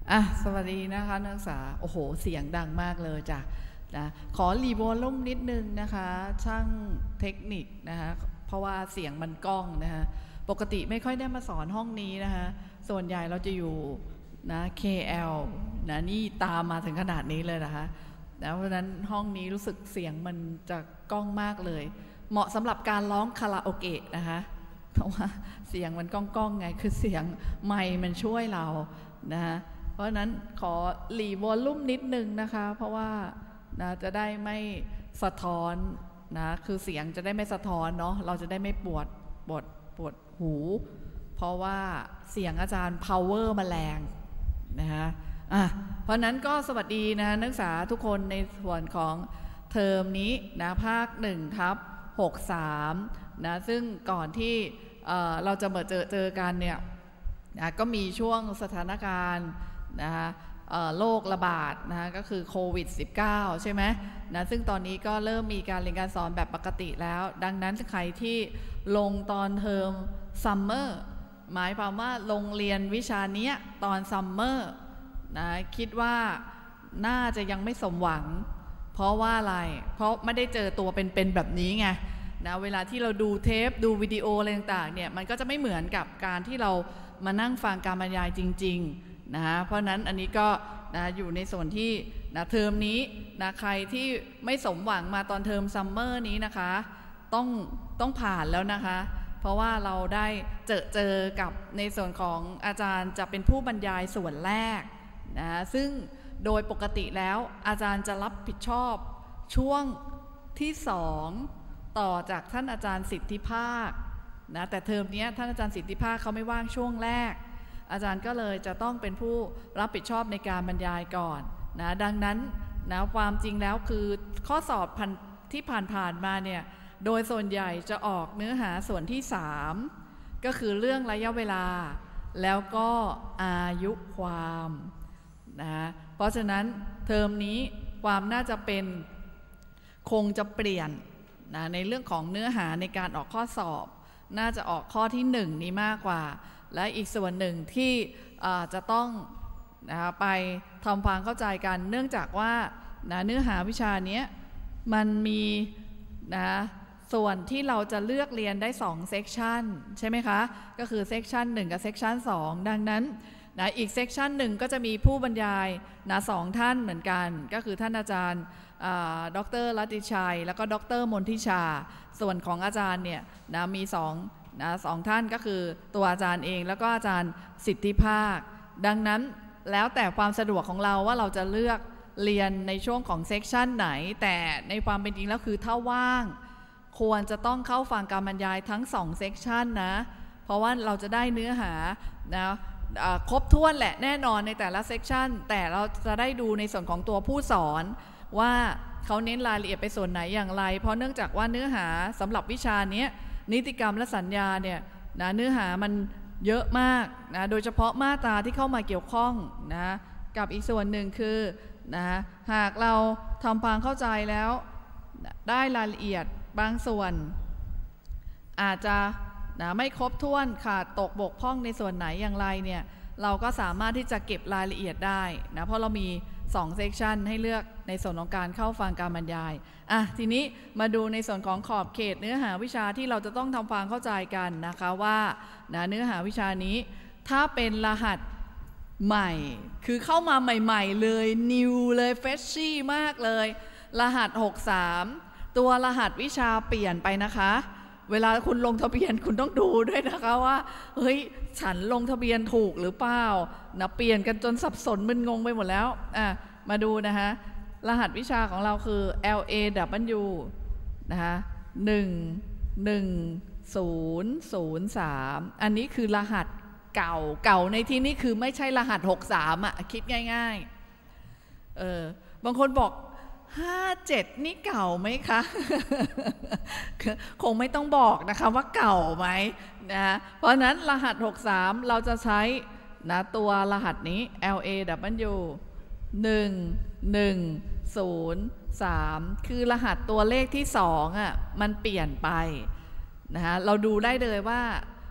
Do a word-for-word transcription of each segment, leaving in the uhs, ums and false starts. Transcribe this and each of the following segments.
อ่ะสวัสดีนะคะนักศึกษาโอ้โหเสียงดังมากเลยจ้ะนะขอรีโวลุ่มนิดนึงนะคะช่างเทคนิคนะคะเพราะว่าเสียงมันก้องนะคะปกติไม่ค่อยได้มาสอนห้องนี้นะคะส่วนใหญ่เราจะอยู่นะ เค แอล นะนี่ตามมาถึงขนาดนี้เลยนะคะนะเพราะฉะนั้นห้องนี้รู้สึกเสียงมันจะก้องมากเลยเหมาะสำหรับการร้องคาราโอเกะนะคะเพราะว่าเสียงมันก้องๆไงคือเสียงไมค์มันช่วยเรานะคะเพราะนั้นขอหลีวอลลุ่มนิดนึงนะคะเพราะว่านะจะได้ไม่สะท้อนนะคือเสียงจะได้ไม่สะท้อนเนาะเราจะได้ไม่ปวดปวดปวดหูเพราะว่าเสียงอาจารย์ power มาแรงนะคะอ่ะเพราะนั้นก็สวัสดีนะนักศึกษาทุกคนในส่วนของเทอมนี้นะภาคหนึ่งทับหกสามนะซึ่งก่อนที่เอ่อเราจะมาเจอเจอกันเนี่ยนะก็มีช่วงสถานการณ์นะคะโรคระบาดนะคะก็คือโควิด สิบเก้า ใช่ไหมนะซึ่งตอนนี้ก็เริ่มมีการเรียนการสอนแบบปกติแล้วดังนั้นใครที่ลงตอนเทอมซัมเมอร์หมายความว่าลงเรียนวิชานี้ตอนซัมเมอร์นะคิดว่าน่าจะยังไม่สมหวังเพราะว่าอะไรเพราะไม่ได้เจอตัวเป็นๆแบบนี้ไงนะเวลาที่เราดูเทปดูวิดีโออะไรต่างๆเนี่ยมันก็จะไม่เหมือนกับการที่เรามานั่งฟังการบรรยายจริงๆนะฮะเพราะนั้นอันนี้ก็นะอยู่ในส่วนที่นะเทอมนี้นะใครที่ไม่สมหวังมาตอนเทอมซัมเมอร์นี้นะคะต้องต้องผ่านแล้วนะคะเพราะว่าเราได้เจอเจอกับในส่วนของอาจารย์จะเป็นผู้บรรยายส่วนแรกนะซึ่งโดยปกติแล้วอาจารย์จะรับผิดชอบช่วงที่สองต่อจากท่านอาจารย์สิทธิภาคนะแต่เทอมนี้ท่านอาจารย์สิทธิภาคเขาไม่ว่างช่วงแรกอาจารย์ก็เลยจะต้องเป็นผู้รับผิดชอบในการบรรยายก่อนนะดังนั้นนะความจริงแล้วคือข้อสอบที่ผ่านๆมาเนี่ยโดยส่วนใหญ่จะออกเนื้อหาส่วนที่สามก็คือเรื่องระยะเวลาแล้วก็อายุความนะเพราะฉะนั้นเทอมนี้ความน่าจะเป็นคงจะเปลี่ยนนะในเรื่องของเนื้อหาในการออกข้อสอบน่าจะออกข้อที่หนึ่งนี้มากกว่าและอีกส่วนหนึ่งที่จะต้องนะไปทำความเข้าใจกันเนื่องจากว่านะเนื้อหาวิชานี้มันมีนะส่วนที่เราจะเลือกเรียนได้สองเซกชันใช่ไหมคะก็คือเซกชันหนึ่งกับเซกชันสองดังนั้นนะอีกเซกชันหนึ่งก็จะมีผู้บรรยายนะสองท่านเหมือนกันก็คือท่านอาจารย์ดร.รัตติชัยแล้วก็ดร.มนทิชาส่วนของอาจารย์เนี่ยนะมีสองนะสองท่านก็คือตัวอาจารย์เองแล้วก็อาจารย์สิทธิภาคดังนั้นแล้วแต่ความสะดวกของเราว่าเราจะเลือกเรียนในช่วงของเซกชันไหนแต่ในความเป็นจริงแล้วคือถ้าว่างควรจะต้องเข้าฟังการบรรยายทั้งสองเซกชันนะเพราะว่าเราจะได้เนื้อหานะครบถ้วนแหละแน่นอนในแต่ละเซกชันแต่เราจะได้ดูในส่วนของตัวผู้สอนว่าเขาเน้นรายละเอียดไปส่วนไหนอย่างไรเพราะเนื่องจากว่าเนื้อหาสำหรับวิชานี้นิติกรรมและสัญญาเนี่ยนะเนื้อหามันเยอะมากนะโดยเฉพาะมาตราที่เข้ามาเกี่ยวข้องนะกับอีกส่วนหนึ่งคือนะหากเราทำความเข้าใจแล้วได้รายละเอียดบางส่วนอาจจะนะไม่ครบถ้วนขาดตกบกพร่องในส่วนไหนอย่างไรเนี่ยเราก็สามารถที่จะเก็บรายละเอียดได้นะเพราะเรามีสองเซกชันให้เลือกในส่วนของการเข้าฟังการบรรยายอ่ะทีนี้มาดูในส่วนของขอบเขตเนื้อหาวิชาที่เราจะต้องทำความเข้าใจกันนะคะว่านะเนื้อหาวิชานี้ถ้าเป็นรหัสใหม่คือเข้ามาใหม่ๆเลยนิวเลยเฟชชี่มากเลยรหัสหกสามตัวรหัสวิชาเปลี่ยนไปนะคะเวลาคุณลงทะเบียนคุณต้องดูด้วยนะคะว่าเฮ้ยฉันลงทะเบียนถูกหรือเปล่านะเปลี่ยนกันจนสับสนมึนงงไปหมดแล้วอ่ะมาดูนะคะรหัสวิชาของเราคือ แอล เอ ดับเบิลยู นะคะหนึ่ง หนึ่ง ศูนย์ ศูนย์ สามอันนี้คือรหัสเก่าเก่าในที่นี้คือไม่ใช่รหัสหกสามอ่ะคิดง่ายๆเออบางคนบอกห้าเจ็ดนี่เก่าไหมคะ คงไม่ต้องบอกนะคะว่าเก่าไหมนะเพราะนั้นรหัสหกสามเราจะใช้นะตัวรหัสนี้ แอล เอ ดับเบิลยู หนึ่ง หนึ่ง ศูนย์ สามคือรหัสตัวเลขที่สองอ่ะมันเปลี่ยนไปนะคะเราดูได้เลยว่า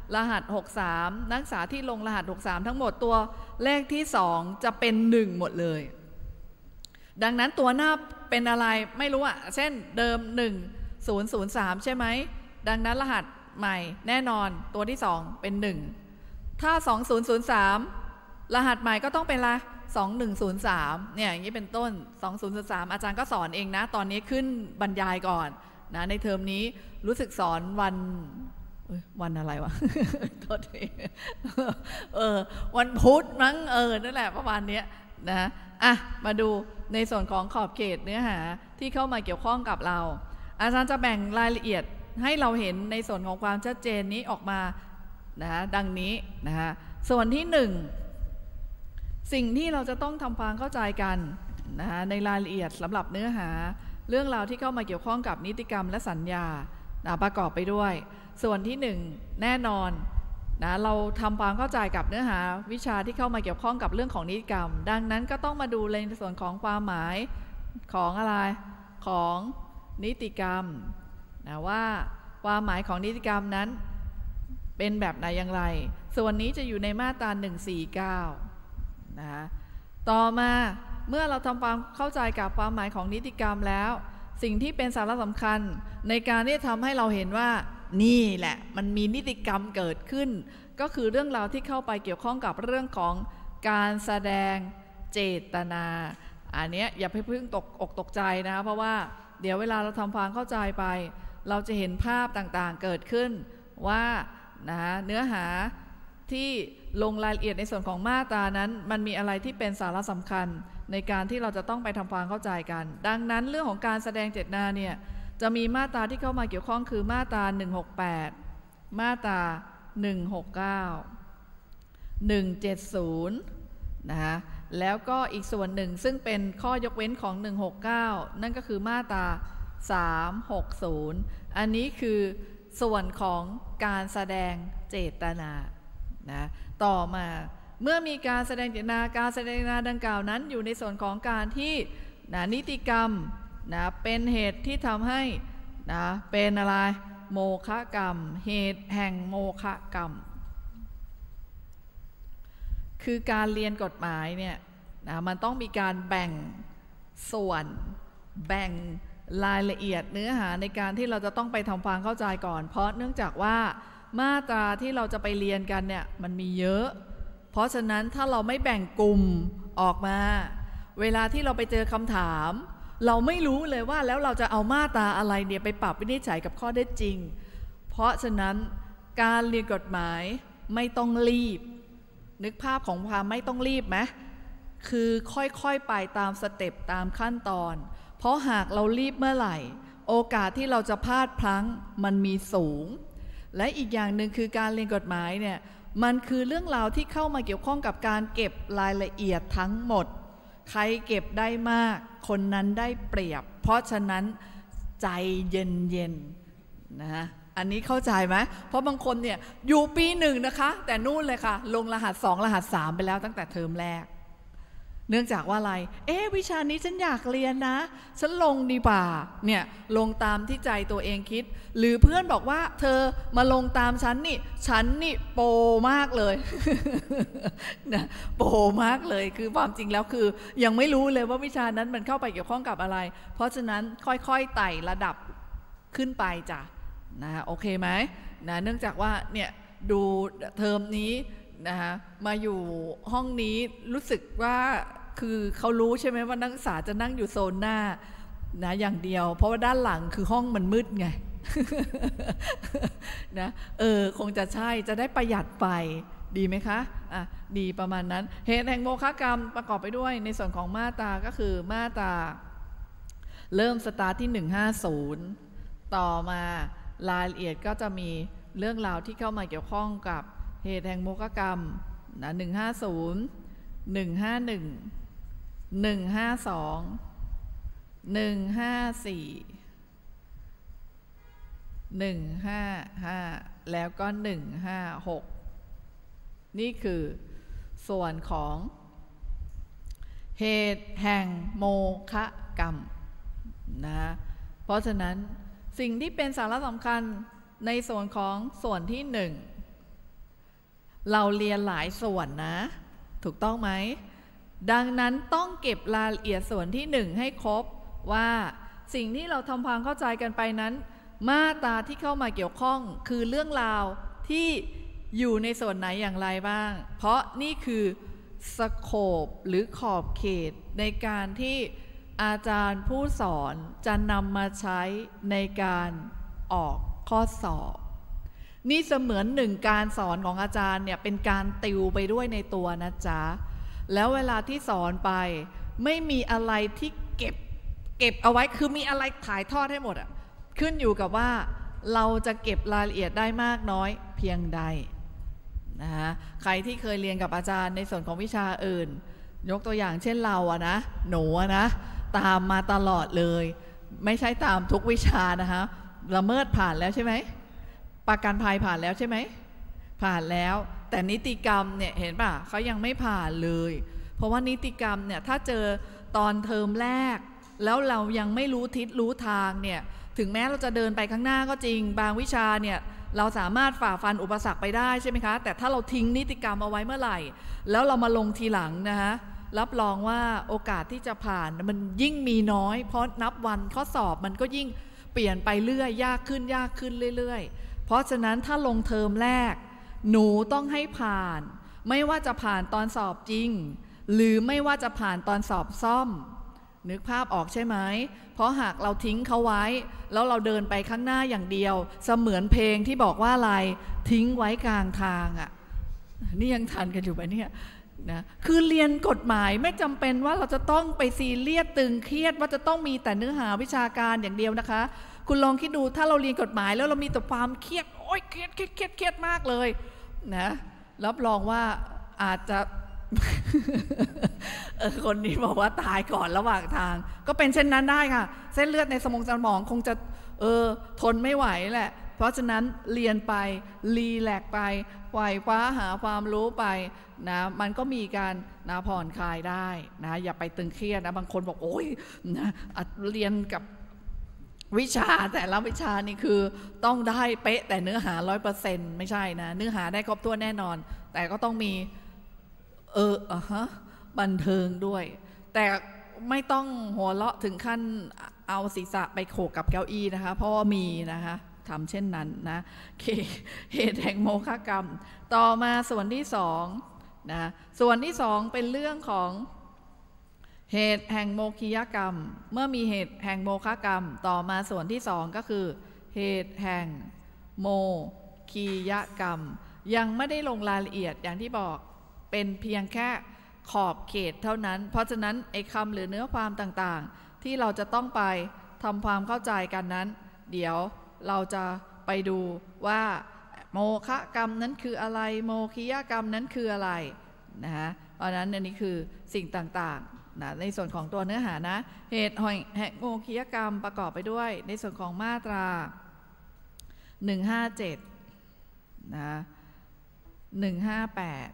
รหัสหกสามนักศึกษาที่ลงรหัสหกสามทั้งหมดตัวเลขที่สองจะเป็นหนึ่งหมดเลยดังนั้นตัวหน้าเป็นอะไรไม่รู้อะเช่นเดิมหนึ่ง ศูนย์ ศูนย์ สามใช่ไหมดังนั้นรหัสใหม่แน่นอนตัวที่สองเป็นหนึ่งถ้าสอง ศูนย์ ศูนย์ สามรหัสใหม่ก็ต้องเป็นอะไรสอง หนึ่ง ศูนย์ สามเนี่ยอย่างนี้เป็นต้นสอง ศูนย์ ศูนย์ สามอาจารย์ก็สอนเองนะตอนนี้ขึ้นบรรยายก่อนนะในเทอมนี้รู้สึกสอนวันวันอะไรวะ โทษทีเออวันพุธมั้งเออนั่นแหละประมาณนี้นะอ่ะมาดูในส่วนของขอบเขตเนื้อหาที่เข้ามาเกี่ยวข้องกับเราอาจารย์จะแบ่งรายละเอียดให้เราเห็นในส่วนของความชัดเจนนี้ออกมานะดังนี้นะคะส่วนที่หนึ่งสิ่งที่เราจะต้องทำความเข้าใจกันนะคะในรายละเอียดสำหรับเนื้อหาเรื่องราวที่เข้ามาเกี่ยวข้องกับนิติกรรมและสัญญานะประกอบไปด้วยส่วนที่หนึ่งแน่นอนนะเราทำความเข้าใจกับเนื้อหาวิชาที่เข้ามาเกี่ยวข้องกับเรื่องของนิติกรรมดังนั้นก็ต้องมาดูในส่วนของความหมายของอะไรของนิติกรรมนะว่าความหมายของนิติกรรมนั้นเป็นแบบไหนอย่างไรส่วนนี้จะอยู่ในมาตราหนึ่งสี่เก้านะต่อมาเมื่อเราทำความเข้าใจกับความหมายของนิติกรรมแล้วสิ่งที่เป็นสาระสำคัญในการที่ทำให้เราเห็นว่านี่แหละมันมีนิติกรรมเกิดขึ้นก็คือเรื่องราวที่เข้าไปเกี่ยวข้องกับเรื่องของการแสดงเจตนาอันนี้อย่าเพิ่งตกอกตกใจนะเพราะว่าเดี๋ยวเวลาเราทำความเข้าใจไปเราจะเห็นภาพต่างๆเกิดขึ้นว่านะเนื้อหาที่ลงรายละเอียดในส่วนของมาตรานั้นมันมีอะไรที่เป็นสาระสำคัญในการที่เราจะต้องไปทำความเข้าใจกันดังนั้นเรื่องของการแสดงเจตนาเนี่ยจะมีมาตราที่เข้ามาเกี่ยวข้องคือมาตราหนึ่งหกแปดมาตราหนึ่งหกเก้า หนึ่งเจ็ดศูนย์นะคะแล้วก็อีกส่วนหนึ่งซึ่งเป็นข้อยกเว้นของหนึ่งหกเก้านั่นก็คือมาตราสามหกศูนย์อันนี้คือส่วนของการแสดงเจตนานะต่อมาเมื่อมีการแสดงเจตนาการแสดงเจตนาดังกล่าวนั้นอยู่ในส่วนของการที่นะนิติกรรมนะเป็นเหตุที่ทำให้นะเป็นอะไรโมฆะกรรมเหตุแห่งโมฆะกรรมคือการเรียนกฎหมายเนี่ยนะมันต้องมีการแบ่งส่วนแบ่งรายละเอียดเนื้อหาในการที่เราจะต้องไปทำความเข้าใจก่อนเพราะเนื่องจากว่ามาตราที่เราจะไปเรียนกันเนี่ยมันมีเยอะเพราะฉะนั้นถ้าเราไม่แบ่งกลุ่มออกมาเวลาที่เราไปเจอคำถามเราไม่รู้เลยว่าแล้วเราจะเอามาตราอะไรเนี่ยไปปรับวินิจฉัยกับข้อเท็จจริงเพราะฉะนั้นการเรียนกฎหมายไม่ต้องรีบนึกภาพของความไม่ต้องรีบไหมคือค่อยๆไปตามสเต็ปตามขั้นตอนเพราะหากเรารีบเมื่อไหร่โอกาสที่เราจะพลาดพลั้งมันมีสูงและอีกอย่างหนึ่งคือการเรียนกฎหมายเนี่ยมันคือเรื่องราวที่เข้ามาเกี่ยวข้องกับการเก็บรายละเอียดทั้งหมดใครเก็บได้มากคนนั้นได้เปรียบเพราะฉะนั้นใจเย็นๆนะอันนี้เข้าใจไหมเพราะบางคนเนี่ยอยู่ปีหนึ่งนะคะแต่นู่นเลยค่ะลงรหัสสองรหัสสามไปแล้วตั้งแต่เทอมแรกเนื่องจากว่าอะไรเอ๊ะวิชานี้ฉันอยากเรียนนะฉันลงดีกว่าเนี่ยลงตามที่ใจตัวเองคิดหรือเพื่อนบอกว่าเธอมาลงตามฉันนี่ฉันนี่โปมากเลย นะโปมากเลยคือความจริงแล้วคือยังไม่รู้เลยว่าวิชานั้นมันเข้าไปเกี่ยวข้องกับอะไรเพราะฉะนั้นค่อยๆไต่ระดับขึ้นไปจ้ะนะโอเคไหมนะเนื่องจากว่าเนี่ยดูเทอมนี้นะคะมาอยู่ห้องนี้รู้สึกว่าคือเขารู้ใช่ไหมว่านักศึกษาจะนั่งอยู่โซนหน้านะอย่างเดียวเพราะว่าด้านหลังคือห้องมันมืดไง นะเออคงจะใช่จะได้ประหยัดไปดีไหมคะอ่ะดีประมาณนั้นเหตุแห่งโมฆะกรรมประกอบไปด้วยในส่วนของมาตราก็คือมาตราเริ่มสตาร์ทที่หนึ่งห้าศูนย์ต่อมารายละเอียดก็จะมีเรื่องราวที่เข้ามาเกี่ยวข้องกับเหตุแห่งโมฆะกรรมนะหนึ่งห้าศูนย์ หนึ่งห้าหนึ่ง หนึ่งห้าสอง หนึ่งห้าสี่ หนึ่งห้าห้าแล้วก็หนึ่งห้าหกนี่คือส่วนของเหตุแห่งโมฆะกรรมนะเพราะฉะนั้นสิ่งที่เป็นสาระสำคัญในส่วนของส่วนที่หนึ่งเราเรียนหลายส่วนนะถูกต้องไหมดังนั้นต้องเก็บรายละเอียดส่วนที่หนึ่งให้ครบว่าสิ่งที่เราทำความเข้าใจกันไปนั้นมาตราที่เข้ามาเกี่ยวข้องคือเรื่องราวที่อยู่ในส่วนไหนอย่างไรบ้างเพราะนี่คือสโคปหรือขอบเขตในการที่อาจารย์ผู้สอนจะนำมาใช้ในการออกข้อสอบนี่เสมือนหนึ่งการสอนของอาจารย์เนี่ยเป็นการติวไปด้วยในตัวนะจ๊ะแล้วเวลาที่สอนไปไม่มีอะไรที่เก็บเก็บเอาไว้คือมีอะไรถ่ายทอดให้หมดอ่ะขึ้นอยู่กับว่าเราจะเก็บรายละเอียดได้มากน้อยเพียงใดนะฮะใครที่เคยเรียนกับอาจารย์ในส่วนของวิชาอื่นยกตัวอย่างเช่นเราอะนะหนูอะนะตามมาตลอดเลยไม่ใช่ตามทุกวิชานะคะละเมิดผ่านแล้วใช่ไหมประกันภัยผ่านแล้วใช่ไหมผ่านแล้วแต่นิติกรรมเนี่ยเห็นป่ะเขายังไม่ผ่านเลยเพราะว่านิติกรรมเนี่ยถ้าเจอตอนเทอมแรกแล้วเรายังไม่รู้ทิศรู้ทางเนี่ยถึงแม้เราจะเดินไปข้างหน้าก็จริงบางวิชาเนี่ยเราสามารถฝ่าฟันอุปสรรคไปได้ใช่ไหมคะแต่ถ้าเราทิ้งนิติกรรมเอาไว้เมื่อไหร่แล้วเรามาลงทีหลังนะคะรับรองว่าโอกาสที่จะผ่านมันยิ่งมีน้อยเพราะนับวันข้อสอบมันก็ยิ่งเปลี่ยนไปเรื่อยยากขึ้นยากขึ้นเรื่อยๆเพราะฉะนั้นถ้าลงเทอมแรกหนูต้องให้ผ่านไม่ว่าจะผ่านตอนสอบจริงหรือไม่ว่าจะผ่านตอนสอบซ่อมนึกภาพออกใช่ไหมเพราะหากเราทิ้งเขาไว้แล้วเราเดินไปข้างหน้าอย่างเดียวเสมือนเพลงที่บอกว่าอะไรทิ้งไว้กลางทางอ่ะนี่ยังทันกันอยู่ไหมเนี่ยนะคือเรียนกฎหมายไม่จำเป็นว่าเราจะต้องไปซีเรียสตึงเครียดว่าจะต้องมีแต่เนื้อหาวิชาการอย่างเดียวนะคะคุณลองคิดดูถ้าเราเรียนกฎหมายแล้วเรามีแต่ความเครียดโอ๊ยเครียดเครียดเครียดเครียดมากเลยนะรับรองว่าอาจจะเออคนนี้บอกว่าตายก่อนระหว่างทางก็เป็นเช่นนั้นได้ค่ะเส้นเลือดในสมองสมองคงจะเออทนไม่ไหวแหละเพราะฉะนั้นเรียนไปรีแลกไปปล่อยคว้าหาความรู้ไปนะมันก็มีการนะผ่อนคลายได้นะอย่าไปตึงเครียดนะบางคนบอกโอ้ยนะเรียนกับวิชาแต่ละวิชานี่คือต้องได้เป๊ะแต่เนื้อหาร้อยเปอร์เซ็นต์ไม่ใช่นะเนื้อหาได้ครบถ้วนแน่นอนแต่ก็ต้องมีเอออ่ะฮะบันเทิงด้วยแต่ไม่ต้องหัวเราะถึงขั้นเอาศีรษะไปโขกกับเก้าอี้นะคะเพราะว่ามีนะคะทำเช่นนั้นนะเหตุแห่งโมฆะกรรมต่อมาส่วนที่สองนะส่วนที่สองเป็นเรื่องของเหตุแห่งโมคียกรรมเมื่อมีเหตุแห่งโมฆะกรรมต่อมาส่วนที่สองก็คือเหตุแห่งโมคียกรรมยังไม่ได้ลงรายละเอียดอย่างที่บอกเป็นเพียงแค่ขอบเขตเท่านั้นเพราะฉะนั้นไอ้คำหรือเนื้อความต่างๆที่เราจะต้องไปทำความเข้าใจกันนั้นเดี๋ยวเราจะไปดูว่าโมฆะกรรมนั้นคืออะไรโมคียกรรมนั้นคืออะไรนะฮะเพราะนั้นอันนี้คือสิ่งต่างๆนะในส่วนของตัวเนื้อหานะเหตุแห่งโมคียกรรมประกอบไปด้วยในส่วนของมาตราหนึ่งห้าเจ็ดนะหนึ่งห้าแปด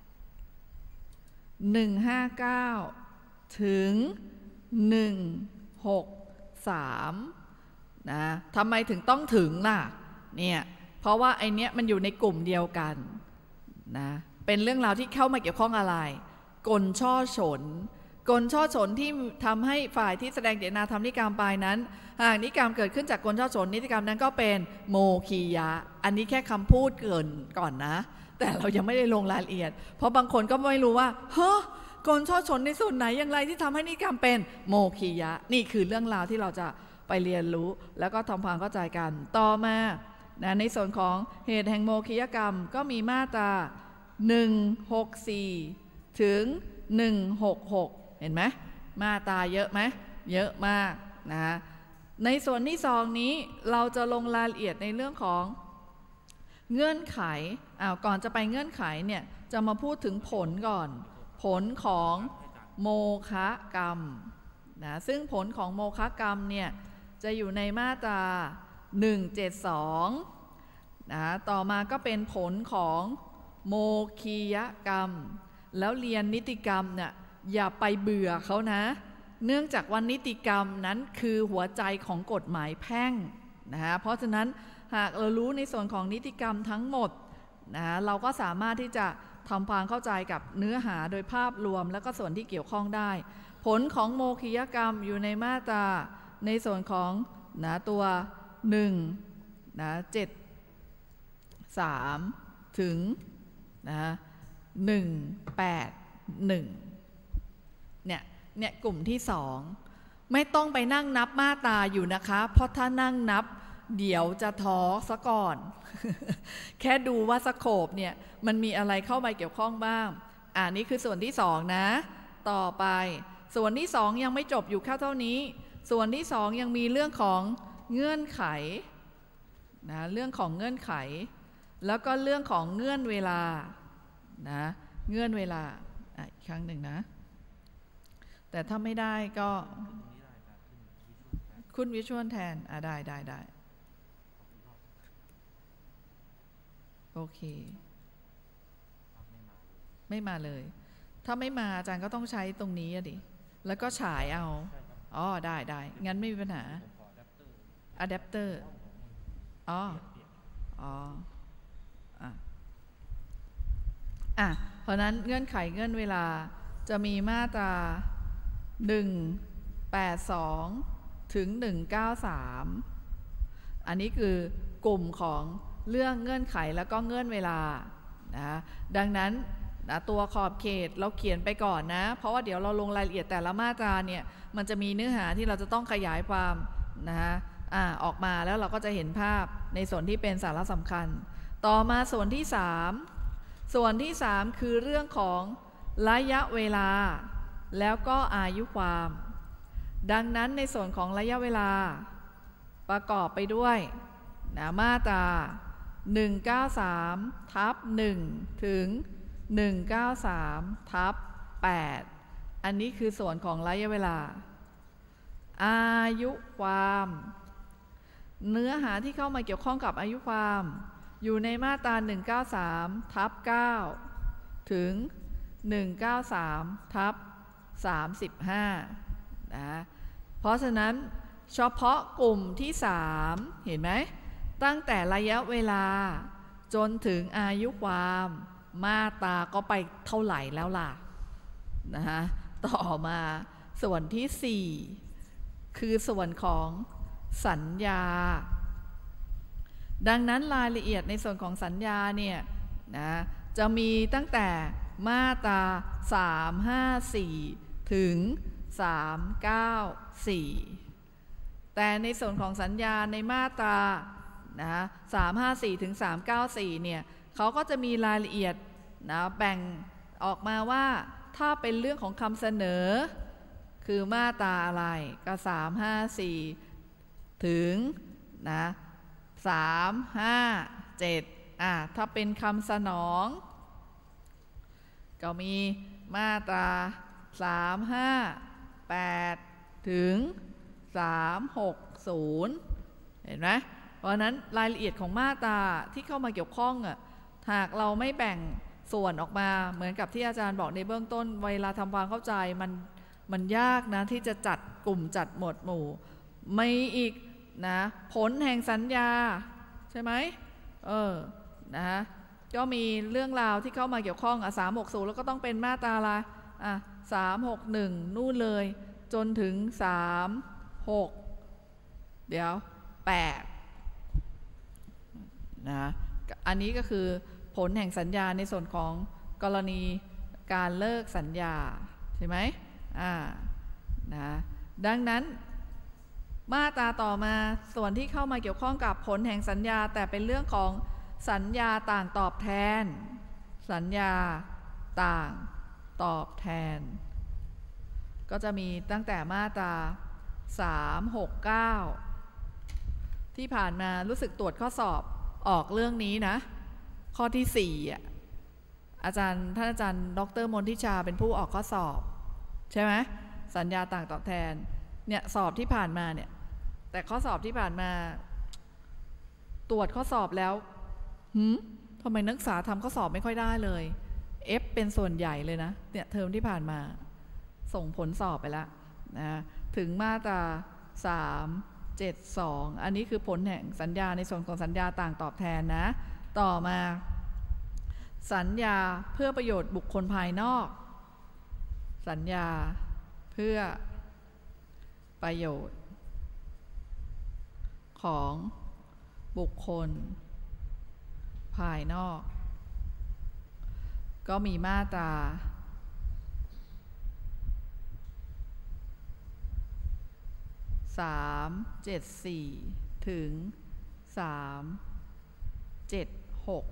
หนึ่งห้าเก้าถึงหนึ่งหกสามนะทำไมถึงต้องถึงล่ะเนี่ยเพราะว่าไอเนี้ยมันอยู่ในกลุ่มเดียวกันนะเป็นเรื่องราวที่เข้ามาเกี่ยวข้องอะไรกลช่อฉนกลช่อฉนที่ทำให้ฝ่ายที่แสดงเจตนาทำนิกรรมไปนั้นหากนิกรรมเกิดขึ้นจากกลช่อฉนนิติกรรมนั้นก็เป็นโมคียะอันนี้แค่คำพูดเกินก่อนนะแต่เรายังไม่ได้ลงรายละเอียดเพราะบางคนก็ไม่รู้ว่าเฮ้อกลช่อฉนในส่วนไหนอย่างไรที่ทำให้นิกรรมเป็นโมคียะนี่คือเรื่องราวที่เราจะไปเรียนรู้แล้วก็ทำความเข้าใจกันต่อมานะในส่วนของเหตุแห่งโมคียกรรมก็มีมาตราหนึ่งหกสี่ถึงหนึ่งหกหกเห็นไหมมาตราเยอะไหมเยอะมากนะในส่วนที่สองนี้เราจะลงรายละเอียดในเรื่องของเงื่อนไขอ้าวก่อนจะไปเงื่อนไขเนี่ยจะมาพูดถึงผลก่อนผลของโมฆะกรรมนะซึ่งผลของโมฆะกรรมเนี่ยจะอยู่ในมาตราหนึ่งเจ็ดสองนะต่อมาก็เป็นผลของโมคียกรรมแล้วเรียนนิติกรรมเนี่ยอย่าไปเบื่อเขานะเนื่องจากว่านิติกรรมนั้นคือหัวใจของกฎหมายแพ่งนะฮะเพราะฉะนั้นหากเรารู้ในส่วนของนิติกรรมทั้งหมดนะเราก็สามารถที่จะทำความเข้าใจกับเนื้อหาโดยภาพรวมแล้วก็ส่วนที่เกี่ยวข้องได้ผลของโมฆิยกรรมอยู่ในมาตราในส่วนของนะตัวหนึ่งนะเจ็ดสามถึงนะหนึ่งแปดหนึ่งเนี่ยเนี่ยกลุ่มที่สองไม่ต้องไปนั่งนับมาตราอยู่นะคะเพราะถ้านั่งนับเดี๋ยวจะท้อซะก่อน แค่ดูว่าสโคปเนี่ยมันมีอะไรเข้ามาเกี่ยวข้องบ้างอ่านี่คือส่วนที่สองนะต่อไปส่วนที่สองยังไม่จบอยู่แค่เท่านี้ส่วนที่สองยังมีเรื่องของเงื่อนไขนะเรื่องของเงื่อนไขแล้วก็เรื่องของเงื่อนเวลานะเงื่อนเวลาอ่ะอีกครั้งหนึ่งนะแต่ถ้าไม่ได้ก็คุณวิชวลแทนอ่ะได้ได้ได้โอเคไม่มาเลยถ้าไม่มาอาจารย์ก็ต้องใช้ตรงนี้อะดิแล้วก็ฉายเอาอ๋อได้ได้งั้นไม่มีปัญหาอะแดปเตอร์อ๋ออ๋ออ่ะอ่ะเพราะนั้นเงื่อนไขเงื่อนเวลาจะมีมาตราหนึ่งแปดสองถึงหนึ่งเก้าสามอันนี้คือกลุ่มของเรื่องเงื่อนไขแล้วก็เงื่อนเวลานะดังนั้นนะตัวขอบเขตเราเขียนไปก่อนนะเพราะว่าเดี๋ยวเราลงรายละเอียดแต่ละมาตราเนี่ยมันจะมีเนื้อหาที่เราจะต้องขยายความนะฮะอ่าออกมาแล้วเราก็จะเห็นภาพในส่วนที่เป็นสาระสำคัญต่อมาส่วนที่สามส่วนที่สามคือเรื่องของระยะเวลาแล้วก็อายุความดังนั้นในส่วนของระยะเวลาประกอบไปด้วยนะมาตราหนึ่งเก้าสามทับหนึ่งถึงหนึ่งเก้าสามทับแปดอันนี้คือส่วนของระยะเวลาอายุความเนื้อหาที่เข้ามาเกี่ยวข้องกับอายุความอยู่ในมาตราหนึ่งเก้าสามทับเก้าถึงหนึ่งเก้าสามทับสามสิบห้านะเพราะฉะนั้นเฉพาะกลุ่มที่สามเห็นไหมตั้งแต่ระยะเวลาจนถึงอายุความมาตราก็ไปเท่าไหร่แล้วล่ะนะฮะต่อมาส่วนที่สี่คือส่วนของสัญญาดังนั้นรายละเอียดในส่วนของสัญญาเนี่ยนะจะมีตั้งแต่มาตราสามห้าสี่ถึงสามเก้าสี่แต่ในส่วนของสัญญาในมาตรานะสามห้าสี่ถึงสามเก้าสี่เนี่ยเขาก็จะมีรายละเอียดนะแบ่งออกมาว่าถ้าเป็นเรื่องของคำเสนอคือมาตราอะไรก็สามห้าสี่ถึงนะสามห้าเจ็ดอ่ะถ้าเป็นคำสนองก็มีมาตราสามห้าแปดถึงสามหกศูนย์เห็นไหมเพราะนั้นรายละเอียดของมาตราที่เข้ามาเกี่ยวข้องอ่ะหากเราไม่แบ่งส่วนออกมาเหมือนกับที่อาจารย์บอกในเบื้องต้นเวลาทำความเข้าใจมันมันยากนะที่จะจัดกลุ่มจัดหมวดหมู่ไม่อีกนะผลแห่งสัญญาใช่ไหมเออนะก็มีเรื่องราวที่เข้ามาเกี่ยวข้องอ่ะสามหกศูนย์แล้วก็ต้องเป็นมาตราละอ่ะสามหกหนึ่งนู่นเลยจนถึงสามหกเดี๋ยวแปดนะอันนี้ก็คือผลแห่งสัญญาในส่วนของกรณีการเลิกสัญญาใช่ไหมอ่านะดังนั้นมาตราต่อมาส่วนที่เข้ามาเกี่ยวข้องกับผลแห่งสัญญาแต่เป็นเรื่องของสัญญาต่างตอบแทนสัญญาต่างตอบแทนก็จะมีตั้งแต่มาตราสามหกเก้าที่ผ่านมารู้สึกตรวจข้อสอบออกเรื่องนี้นะข้อที่สี่อ่ะอาจารย์ท่านอาจารย์ดร.มนทิชาเป็นผู้ออกข้อสอบใช่ไหมสัญญาต่างตอบแทนเนี่ยสอบที่ผ่านมาเนี่ยแต่ข้อสอบที่ผ่านมาตรวจข้อสอบแล้วหืมทำไมนักศึกษาทำข้อสอบไม่ค่อยได้เลย F เป็นส่วนใหญ่เลยนะเนี่ยเทอมที่ผ่านมาส่งผลสอบไปแล้วนะถึงมาตราสามเจ็ดสองอันนี้คือผลแห่งสัญญาในส่วนของสัญญาต่างตอบแทนนะต่อมาสัญญาเพื่อประโยชน์บุคคลภายนอกสัญญาเพื่อประโยชน์ของบุคคลภายนอกก็มีมาตราสามเจ็ดสี่ถึงสามเจ็ดหก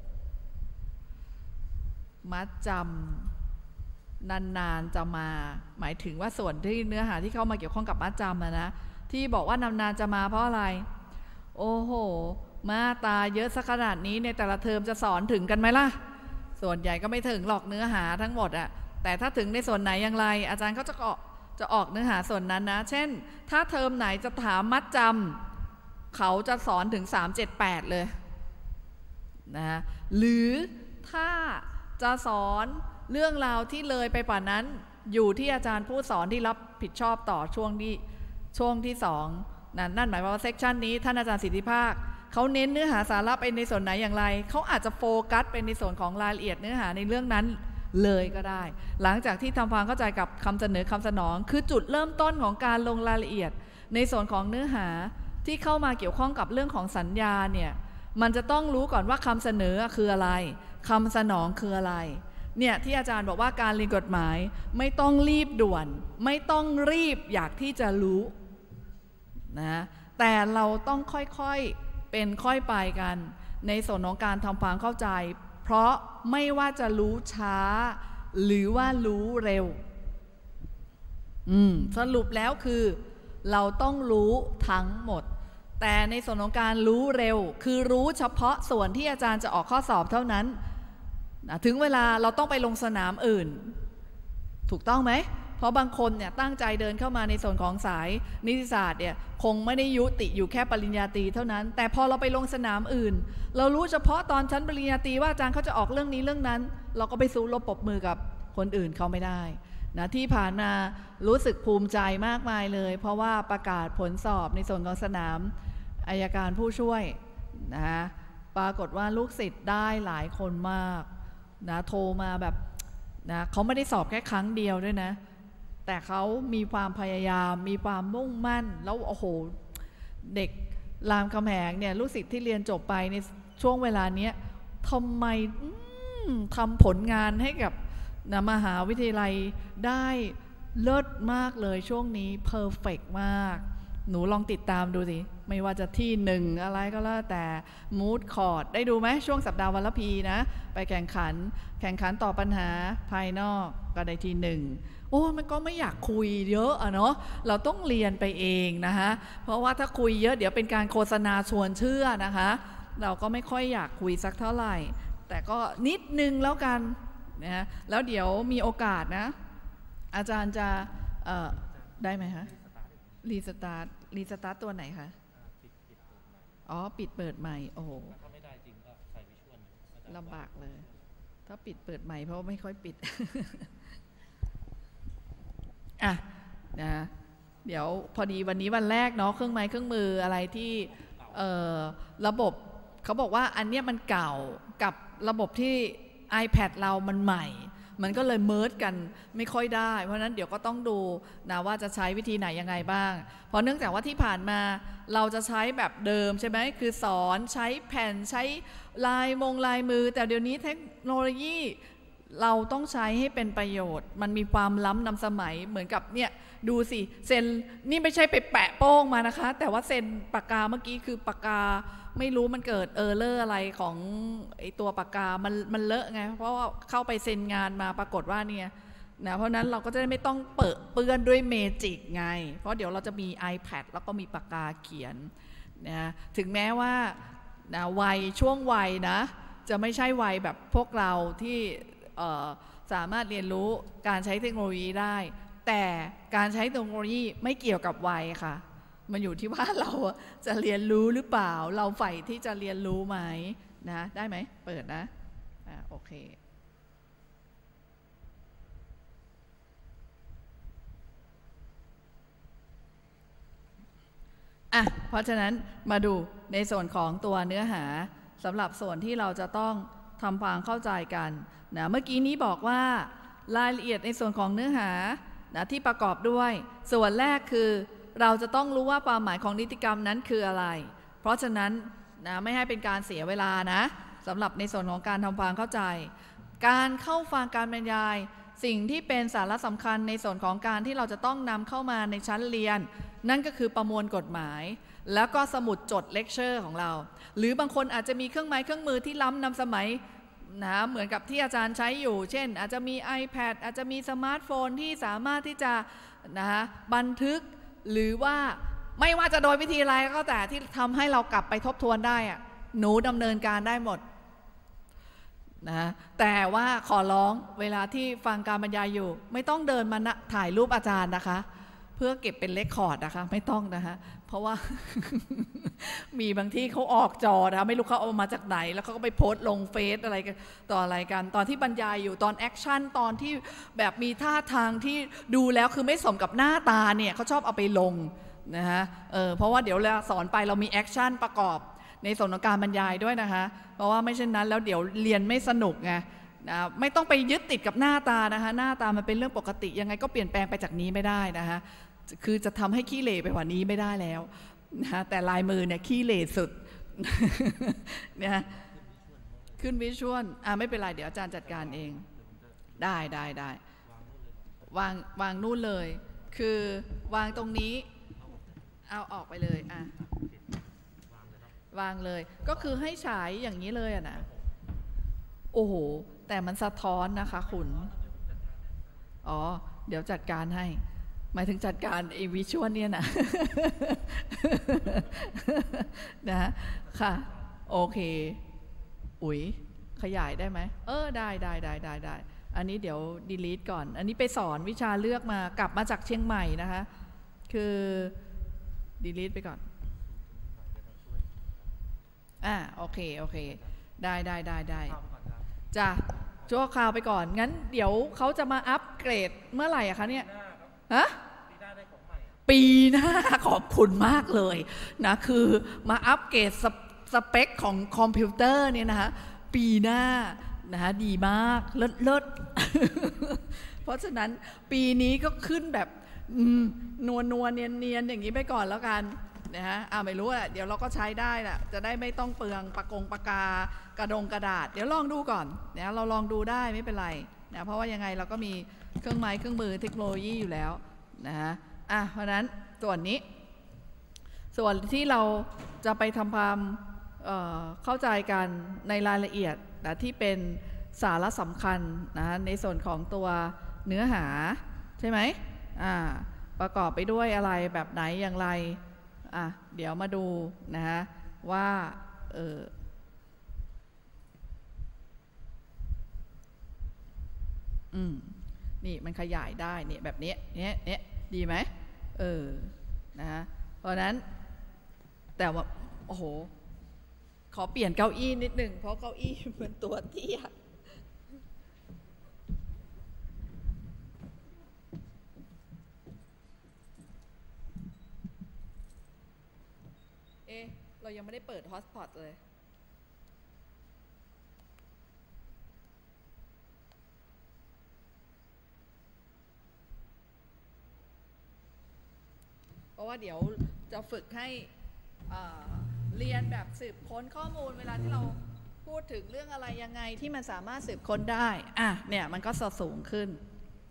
มัดจำนานๆจะมาหมายถึงว่าส่วนที่เนื้อหาที่เข้ามาเกี่ยวข้องกับมัดจำนะนะที่บอกว่านานๆจะมาเพราะอะไรโอ้โหมาตราเยอะสักขนาดนี้ในแต่ละเทอมจะสอนถึงกันไหมล่ะส่วนใหญ่ก็ไม่ถึงหรอกเนื้อหาทั้งหมดอะแต่ถ้าถึงในส่วนไหนอย่างไรอาจารย์ก็จะออกจะออกเนื้อหาส่วนนั้นนะเช่นถ้าเทอมไหนจะถามมัดจำเขาจะสอนถึงสาม เจ็ด แปดเลยนะหรือถ้าจะสอนเรื่องราวที่เลยไปกว่านั้นอยู่ที่อาจารย์ผู้สอนที่รับผิดชอบต่อช่วงที่ช่วงที่สองนั่นนั่นหมายความว่าเซกชันนี้ท่านอาจารย์สิทธิภาคเขาเน้นเนื้อหาสาระไปในส่วนไหนอย่างไรเขาอาจจะโฟกัสเป็นในส่วนของรายละเอียดเนื้อหาในเรื่องนั้นเลยก็ได้หลังจากที่ทำความเข้าใจกับคำเสนอคำสนองคือจุดเริ่มต้นของการลงรายละเอียดในส่วนของเนื้อหาที่เข้ามาเกี่ยวข้องกับเรื่องของสัญญาเนี่ยมันจะต้องรู้ก่อนว่าคำเสนอคืออะไรคำสนองคืออะไรเนี่ยที่อาจารย์บอกว่าการเรียนกฎหมายไม่ต้องรีบด่วนไม่ต้องรีบอยากที่จะรู้นะแต่เราต้องค่อยๆเป็นค่อยไปกันในส่วนของการทำความเข้าใจเพราะไม่ว่าจะรู้ช้าหรือว่ารู้เร็วอืมสรุปแล้วคือเราต้องรู้ทั้งหมดแต่ในส่วนของการรู้เร็วคือรู้เฉพาะส่วนที่อาจารย์จะออกข้อสอบเท่านั้นถึงเวลาเราต้องไปลงสนามอื่นถูกต้องไหมเพราะบางคนเนี่ยตั้งใจเดินเข้ามาในส่วนของสายนิติศาสตร์เนี่ยคงไม่ได้ยุติอยู่แค่ปริญญาตรีเท่านั้นแต่พอเราไปลงสนามอื่นเรารู้เฉพาะตอนชั้นปริญญาตรีว่าอาจารย์เขาจะออกเรื่องนี้เรื่องนั้นเราก็ไปสู้รบปรบมือกับคนอื่นเขาไม่ได้นะที่ผ่านมารู้สึกภูมิใจมากมายเลยเพราะว่าประกาศผลสอบในส่วนของสนามอัยการผู้ช่วยนะปรากฏว่าลูกศิษย์ได้หลายคนมากนะโทรมาแบบนะเขาไม่ได้สอบแค่ครั้งเดียวด้วยนะแต่เขามีความพยายามมีความมุ่งมั่นแล้วโอ้โหเด็กรามคำแหงเนี่ยลูกศิษย์ที่เรียนจบไปในช่วงเวลานี้ทำไมทำผลงานให้กับนะมหาวิทยาลัยได้เลิศมากเลยช่วงนี้เพอร์เฟกต์มากหนูลองติดตามดูสิไม่ว่าจะที่หนึ่งอะไรก็แล้วแต่มูดคอร์ดได้ดูไหมช่วงสัปดาห์วันละพีนะไปแข่งขันแข่งขันต่อปัญหาภายนอกก็ได้ที่หนึ่งโอ้มันก็ไม่อยากคุยเยอะอะเนาะเราต้องเรียนไปเองนะคะเพราะว่าถ้าคุยเยอะเดี๋ยวเป็นการโฆษณาชวนเชื่อนะคะเราก็ไม่ค่อยอยากคุยสักเท่าไหร่แต่ก็นิดนึงแล้วกันนะแล้วเดี๋ยวมีโอกาสนะอาจารย์จะได้ไหมคะรีสตาร์ทรีสตาร์ทตัวไหนคะอ๋อปิดเปิดใหม่โอ้โหถ้าไม่ได้จริงก็ใส่วิชวลลำบากเลยถ้าปิดเปิดใหม่เพราะไม่ค่อยปิดอ่ะนะเดี๋ยวพอดีวันนี้วันแรกเนาะเครื่องไม้เครื่องมืออะไรที่เอ่อระบบเขาบอกว่าอันเนี้ยมันเก่ากับระบบที่ iPad เรามันใหม่มันก็เลยเมิร์จกันไม่ค่อยได้เพราะนั้นเดี๋ยวก็ต้องดูนะว่าจะใช้วิธีไหนยังไงบ้างเพราะเนื่องจากว่าที่ผ่านมาเราจะใช้แบบเดิมใช่ไหมคือสอนใช้แผ่นใช้ลายมงลายมือแต่เดี๋ยวนี้เทคโนโลยีเราต้องใช้ให้เป็นประโยชน์มันมีความล้ำนำสมัยเหมือนกับเนี่ยดูสิเซ็นนี่ไม่ใช่ไปแปะโป้งมานะคะแต่ว่าเซ็นปากกาเมื่อกี้คือปากกาไม่รู้มันเกิดเออร์เลอร์อะไรของไอตัวปากกามันมันเลอะไงเพราะว่าเข้าไปเซ็นงานมาปรากฏว่าเนี่ยนะเพราะนั้นเราก็จะไม่ต้องเปิดเปื้อนด้วยเมจิกไงเพราะเดี๋ยวเราจะมี iPad แล้วก็มีปากกาเขียนนะถึงแม้ว่านะวัยช่วงวัยนะจะไม่ใช่วัยแบบพวกเราที่สามารถเรียนรู้การใช้เทคโนโลยีได้แต่การใช้เทคโนโลยีไม่เกี่ยวกับวัยค่ะมันอยู่ที่ว่าเราจะเรียนรู้หรือเปล่าเราใฝ่ที่จะเรียนรู้ไหมนะได้ไหมเปิดนะอ่าโอเคอ่ะเพราะฉะนั้นมาดูในส่วนของตัวเนื้อหาสำหรับส่วนที่เราจะต้องทำความเข้าใจกันนะเมื่อกี้นี้บอกว่ารายละเอียดในส่วนของเนื้อหานะที่ประกอบด้วยส่วนแรกคือเราจะต้องรู้ว่าความหมายของนิติกรรมนั้นคืออะไรเพราะฉะนั้นนะไม่ให้เป็นการเสียเวลานะสำหรับในส่วนของการทำความเข้าใจการเข้าฟังการบรรยายสิ่งที่เป็นสาระสำคัญในส่วนของการที่เราจะต้องนำเข้ามาในชั้นเรียนนั่นก็คือประมวลกฎหมายแล้วก็สมุดจดเลคเชอร์ของเราหรือบางคนอาจจะมีเครื่องไม้เครื่องมือที่ล้ำนำสมัยนะเหมือนกับที่อาจารย์ใช้อยู่เช่นอาจจะมี iPad อาจจะมีสมาร์ทโฟนที่สามารถที่จะนะบันทึกหรือว่าไม่ว่าจะโดยวิธีอะไรก็แต่ที่ทำให้เรากลับไปทบทวนได้อะหนูดำเนินการได้หมดนะแต่ว่าขอร้องเวลาที่ฟังการบรรยายอยู่ไม่ต้องเดินมาถ่ายรูปอาจารย์นะคะเพื่อเก็บเป็นเรคคอร์ดนะคะไม่ต้องนะคะเพราะว่า มีบางที่เขาออกจอนะไม่รู้เขาเอามาจากไหนแล้วเขาก็ไปโพสต์ลงเฟซอะไรกันต่ออะไรกันตอนที่บรรยายอยู่ตอนแอคชั่นตอนที่แบบมีท่าทางที่ดูแล้วคือไม่สมกับหน้าตาเนี่ยเขาชอบเอาไปลงนะฮะเออเพราะว่าเดี๋ยวเราสอนไปเรามีแอคชั่นประกอบในส่วนของการบรรยายด้วยนะคะเพราะว่าไม่เช่นนั้นแล้วเดี๋ยวเรียนไม่สนุกไงนะไม่ต้องไปยึดติดกับหน้าตานะคะหน้าตามันเป็นเรื่องปกติยังไงก็เปลี่ยนแปลงไปจากนี้ไม่ได้นะคะคือจะทำให้ขี้เหร่ไปกว่านี้ไม่ได้แล้วนะแต่ลายมือเนี่ยขี้เหร่สุดนะขึ้นวิชวลอ่ะไม่เป็นไรเดี๋ยวอาจารย์จัดการเองได้ได้ได้วางวางนู่นเลยคือวางตรงนี้เอาออกไปเลยอ่ะวางเลยก็คือให้ฉายอย่างนี้เลยอ่ะนะโอ้โหแต่มันสะท้อนนะคะคุณอ๋อเดี๋ยวจัดการให้หมายถึงจัดการไอ้วิชวลเนี่ยนะ นะค่ะโอเคอุ๊ยขยายได้ไหมเออได้ได้ได้ได้ได้อันนี้เดี๋ยว delete ก่อนอันนี้ไปสอนวิชาเลือกมากลับมาจากเชียงใหม่นะคะคือ delete ไปก่อนอ่าโอเคโอเคได้ได้ได้ได้จ้ะชั่วคราวไปก่อนงั้นเดี๋ยวเขาจะมาอัปเกรดเมื่อไหร่อะคะเนี่ยฮะปีหน้าขอบคุณมากเลยนะคือมาอัปเกรดสเปคของคอมพิวเตอร์เนี่ยนะคะปีหน้านะคะดีมากเลิศเลิศ เพราะฉะนั้นปีนี้ก็ขึ้นแบบนัวนัวเนียนเนียนอย่างนี้ไปก่อนแล้วกันนะฮะอ่าไม่รู้แหละเดี๋ยวเราก็ใช้ได้แหละจะได้ไม่ต้องเปลืองปากกงปากกากระดงกระดาษเดี๋ยวลองดูก่อนนะเราลองดูได้ไม่เป็นไรนะเพราะว่ายังไงเราก็มีเครื่องไม้เครื่องมือเทคโนโลยีอยู่แล้วนะฮะอ่ะเพราะฉะนั้นส่วนนี้ส่วนที่เราจะไปทำความเอ่อเข้าใจกันในรายละเอียดนะที่เป็นสาระสำคัญนะในส่วนของตัวเนื้อหาใช่ไหมอ่าประกอบไปด้วยอะไรแบบไหนอย่างไรอ่ะเดี๋ยวมาดูนะฮะว่าเอออืมนี่มันขยายได้เนี่ยแบบนี้เนี่ยเนี่ยดีไหมเออนะฮะเพราะนั้นแต่ว่าโอ้โหขอเปลี่ยนเก้าอี้นิดหนึ่งเพราะเก้าอี้มันตัวเตี้ยเอ๊ะเรายังไม่ได้เปิดฮอตสปอตเลยเพราะว่าเดี๋ยวจะฝึกให้เรียนแบบสืบค้นข้อมูลเวลาที่เราพูดถึงเรื่องอะไรยังไงที่มันสามารถสืบค้นได้อ่ะเนี่ยมันก็สูงขึ้น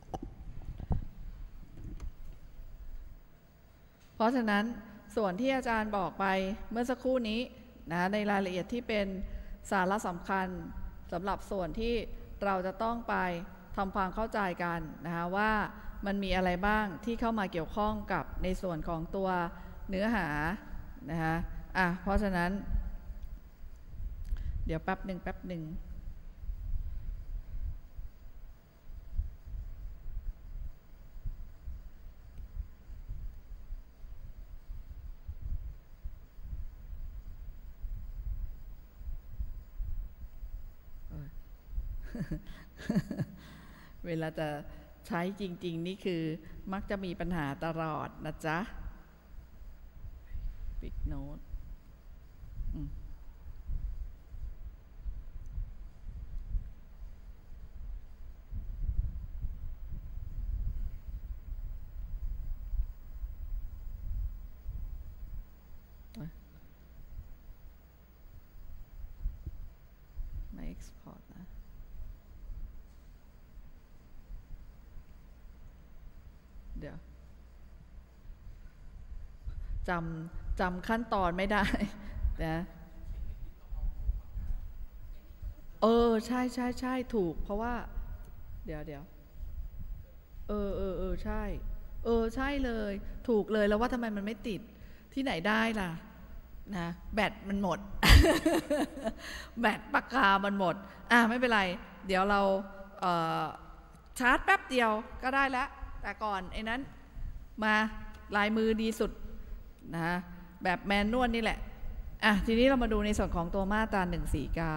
เพราะฉะนั้นส่วนที่อาจารย์บอกไปเมื่อสักครู่นี้นะในรายละเอียดที่เป็นสาระสำคัญสำหรับส่วนที่เราจะต้องไปทำความเข้าใจกันนะคะว่ามันมีอะไรบ้างที่เข้ามาเกี่ยวข้องกับในส่วนของตัวเนื้อหานะคะอ่ะเพราะฉะนั้นเดี๋ยวแป๊บหนึ่งแป๊บหนึ่งเวลาจะใช้จริงๆนี่คือมักจะมีปัญหาตลอดนะจ๊ะปิกโน้ตจำจำขั้นตอนไม่ได้นะเออใช่ใช่ใช่ถูกเพราะว่าเดี๋ยวเดี๋ยวเออเออเออใช่เออใช่เลยถูกเลยแล้วว่าทำไมมันไม่ติดที่ไหนได้ล่ะนะแบตมันหมด แบตปากกามันหมดอ่ะไม่เป็นไรเดี๋ยวเราเอ่อชาร์จแป๊บเดียวก็ได้แล้วแต่ก่อนไอ้นั้นมาลายมือดีสุดนะแบบแมนนวลนี่แหละอ่ะทีนี้เรามาดูในส่วนของตัวมาตราหนึ่งสี่เก้า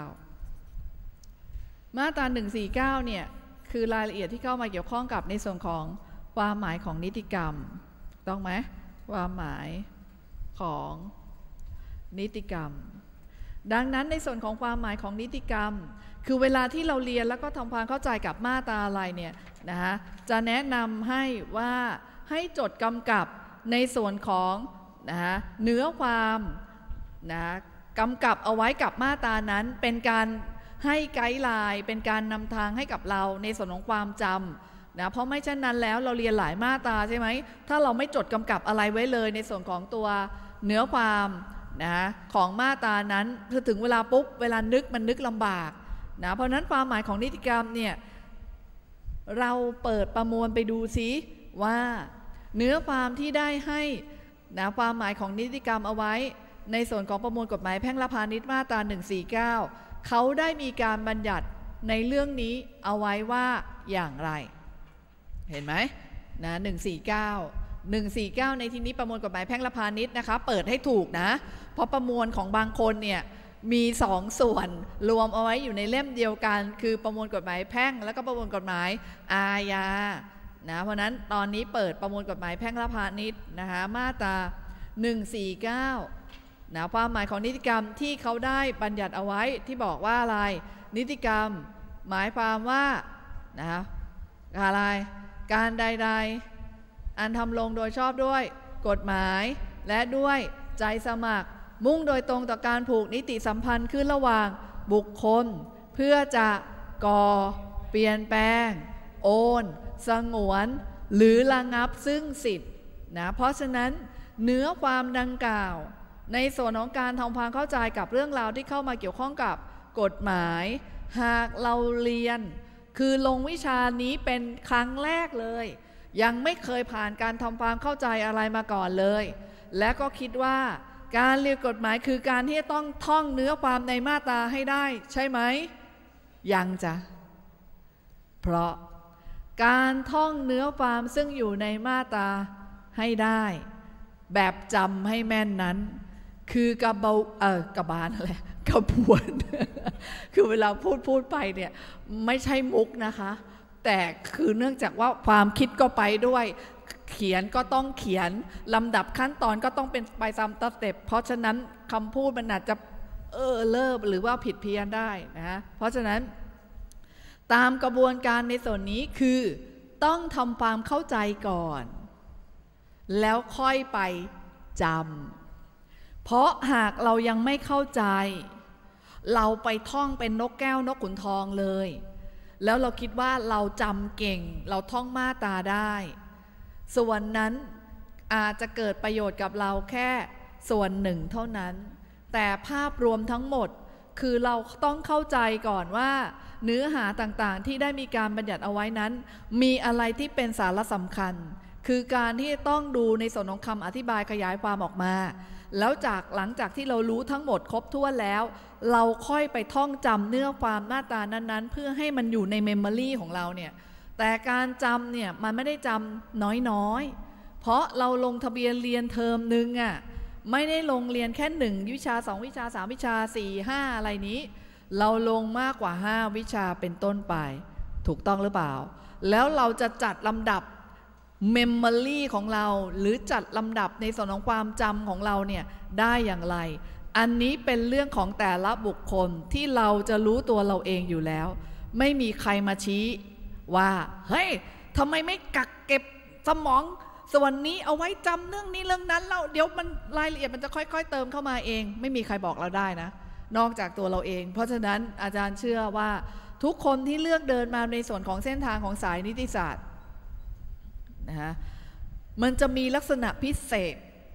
มาตราหนึ่งสี่เก้าเนี่ยคือรายละเอียดที่เข้ามาเกี่ยวข้องกับในส่วนของความหมายของนิติกรรมต้องไหมความหมายของนิติกรรมดังนั้นในส่วนของความหมายของนิติกรรมคือเวลาที่เราเรียนแล้วก็ทำความเข้าใจกับมาตราอะไรเนี่ยนะฮะจะแนะนำให้ว่าให้จดกำกับในส่วนของนะฮะเนื้อความนะกำกับเอาไว้กับมาตรานั้นเป็นการให้ไกด์ไลน์เป็นการนำทางให้กับเราในส่วนของความจำนะเพราะไม่เช่นนั้นแล้วเราเรียนหลายมาตราใช่ไหมถ้าเราไม่จดกำกับอะไรไว้เลยในส่วนของตัวเนื้อความนะของมาตรานั้นพอถึงเวลาปุ๊บเวลานึกมันนึกลำบากนะเพราะนั้นความหมายของนิติกรรมเนี่ยเราเปิดประมวลไปดูซิว่าเนื้อความที่ได้ให้นะความหมายของนิติกรรมเอาไว้ในส่วนของประมวลกฎหมายแพ่งและพาณิชย์มาตราหนึ่งสี่เก้าเขาได้มีการบัญญัติในเรื่องนี้เอาไว้ว่าอย่างไรเห็นไหมนะหนึ่งสี่เก้า หนึ่งสี่เก้าในที่นี้ประมวลกฎหมายแพ่งและพาณิชย์นะคะเปิดให้ถูกนะเพราะประมวลของบางคนเนี่ยมีสองส่วนรวมเอาไว้อยู่ในเล่มเดียวกันคือประมวลกฎหมายแพ่งแล้วก็ประมวลกฎหมายอาญานะเพราะนั้นตอนนี้เปิดประมวลกฎหมายแพ่งและพาณิชย์นะคะมาตราหนึ่งสี่เก้านะความหมายของนิติกรรมที่เขาได้บัญญัติเอาไว้ที่บอกว่าอะไรนิติกรรมหมายความว่านะอะไรการใดๆอันทำลงโดยชอบด้วยกฎหมายและด้วยใจสมัครมุ่งโดยตรงต่อการผูกนิติสัมพันธ์ขึ้นระหว่างบุคคลเพื่อจะก่อเปลี่ยนแปลงโอนสงวนหรือระงับซึ่งสิทธินะเพราะฉะนั้นเนื้อความดังกล่าวในส่วนของการทำความเข้าใจกับเรื่องราวที่เข้ามาเกี่ยวข้องกับกฎหมายหากเราเรียนคือลงวิชานี้เป็นครั้งแรกเลยยังไม่เคยผ่านการทำความเข้าใจอะไรมาก่อนเลยและก็คิดว่าการเรียนกฎหมายคือการที่จะต้องท่องเนื้อความในมาตราให้ได้ใช่ไหมยังจ้ะเพราะการท่องเนื้อความซึ่งอยู่ในมาตราให้ได้แบบจำให้แม่นนั้นคือกระเบาเออกระบาลอะไรกระบวน คือเวลาพูดพูดไปเนี่ยไม่ใช่มุกนะคะแต่คือเนื่องจากว่าความคิดก็ไปด้วยเขียนก็ต้องเขียนลำดับขั้นตอนก็ต้องเป็นไปตามสเต็ปเพราะฉะนั้นคำพูดมันอาจจะเออเลิกหรือว่าผิดเพี้ยนได้นะเพราะฉะนั้นตามกระบวนการในส่วนนี้คือต้องทำความเข้าใจก่อนแล้วค่อยไปจำเพราะหากเรายังไม่เข้าใจเราไปท่องเป็นนกแก้วนกขุนทองเลยแล้วเราคิดว่าเราจำเก่งเราท่องมาตราได้ส่วนนั้นอาจจะเกิดประโยชน์กับเราแค่ส่วนหนึ่งเท่านั้นแต่ภาพรวมทั้งหมดคือเราต้องเข้าใจก่อนว่าเนื้อหาต่างๆที่ได้มีการบัญญัติเอาไว้นั้นมีอะไรที่เป็นสาระสำคัญคือการที่ต้องดูในส่วนของคำอธิบายขยายความออกมาแล้วจากหลังจากที่เรารู้ทั้งหมดครบถ้วนแล้วเราค่อยไปท่องจำเนื้อความมาตรานั้นๆเพื่อให้มันอยู่ในเมมโมรีของเราเนี่ยแต่การจำเนี่ยมันไม่ได้จำน้อยๆเพราะเราลงทะเบียนเรียนเทอมนึงอ่ะไม่ได้ลงเรียนแค่หนึ่งวิชาสองวิชาสามวิชาสี่ห้าอะไรนี้เราลงมากกว่าห้าวิชาเป็นต้นไปถูกต้องหรือเปล่าแล้วเราจะจัดลำดับเมมโมรีของเราหรือจัดลำดับในส่วนของความจำของเราเนี่ยได้อย่างไรอันนี้เป็นเรื่องของแต่ละบุคคลที่เราจะรู้ตัวเราเองอยู่แล้วไม่มีใครมาชี้ว่าเฮ้ยทำไมไม่กักเก็บสมองส่วนนี้เอาไว้จำเรื่องนี้เรื่องนั้นแล้วเดี๋ยวมันรายละเอียดมันจะค่อยๆเติมเข้ามาเองไม่มีใครบอกเราได้นะนอกจากตัวเราเองเพราะฉะนั้นอาจารย์เชื่อว่าทุกคนที่เลือกเดินมาในส่วนของเส้นทางของสายนิติศาสตร์นะฮะมันจะมีลักษณะพิเศษ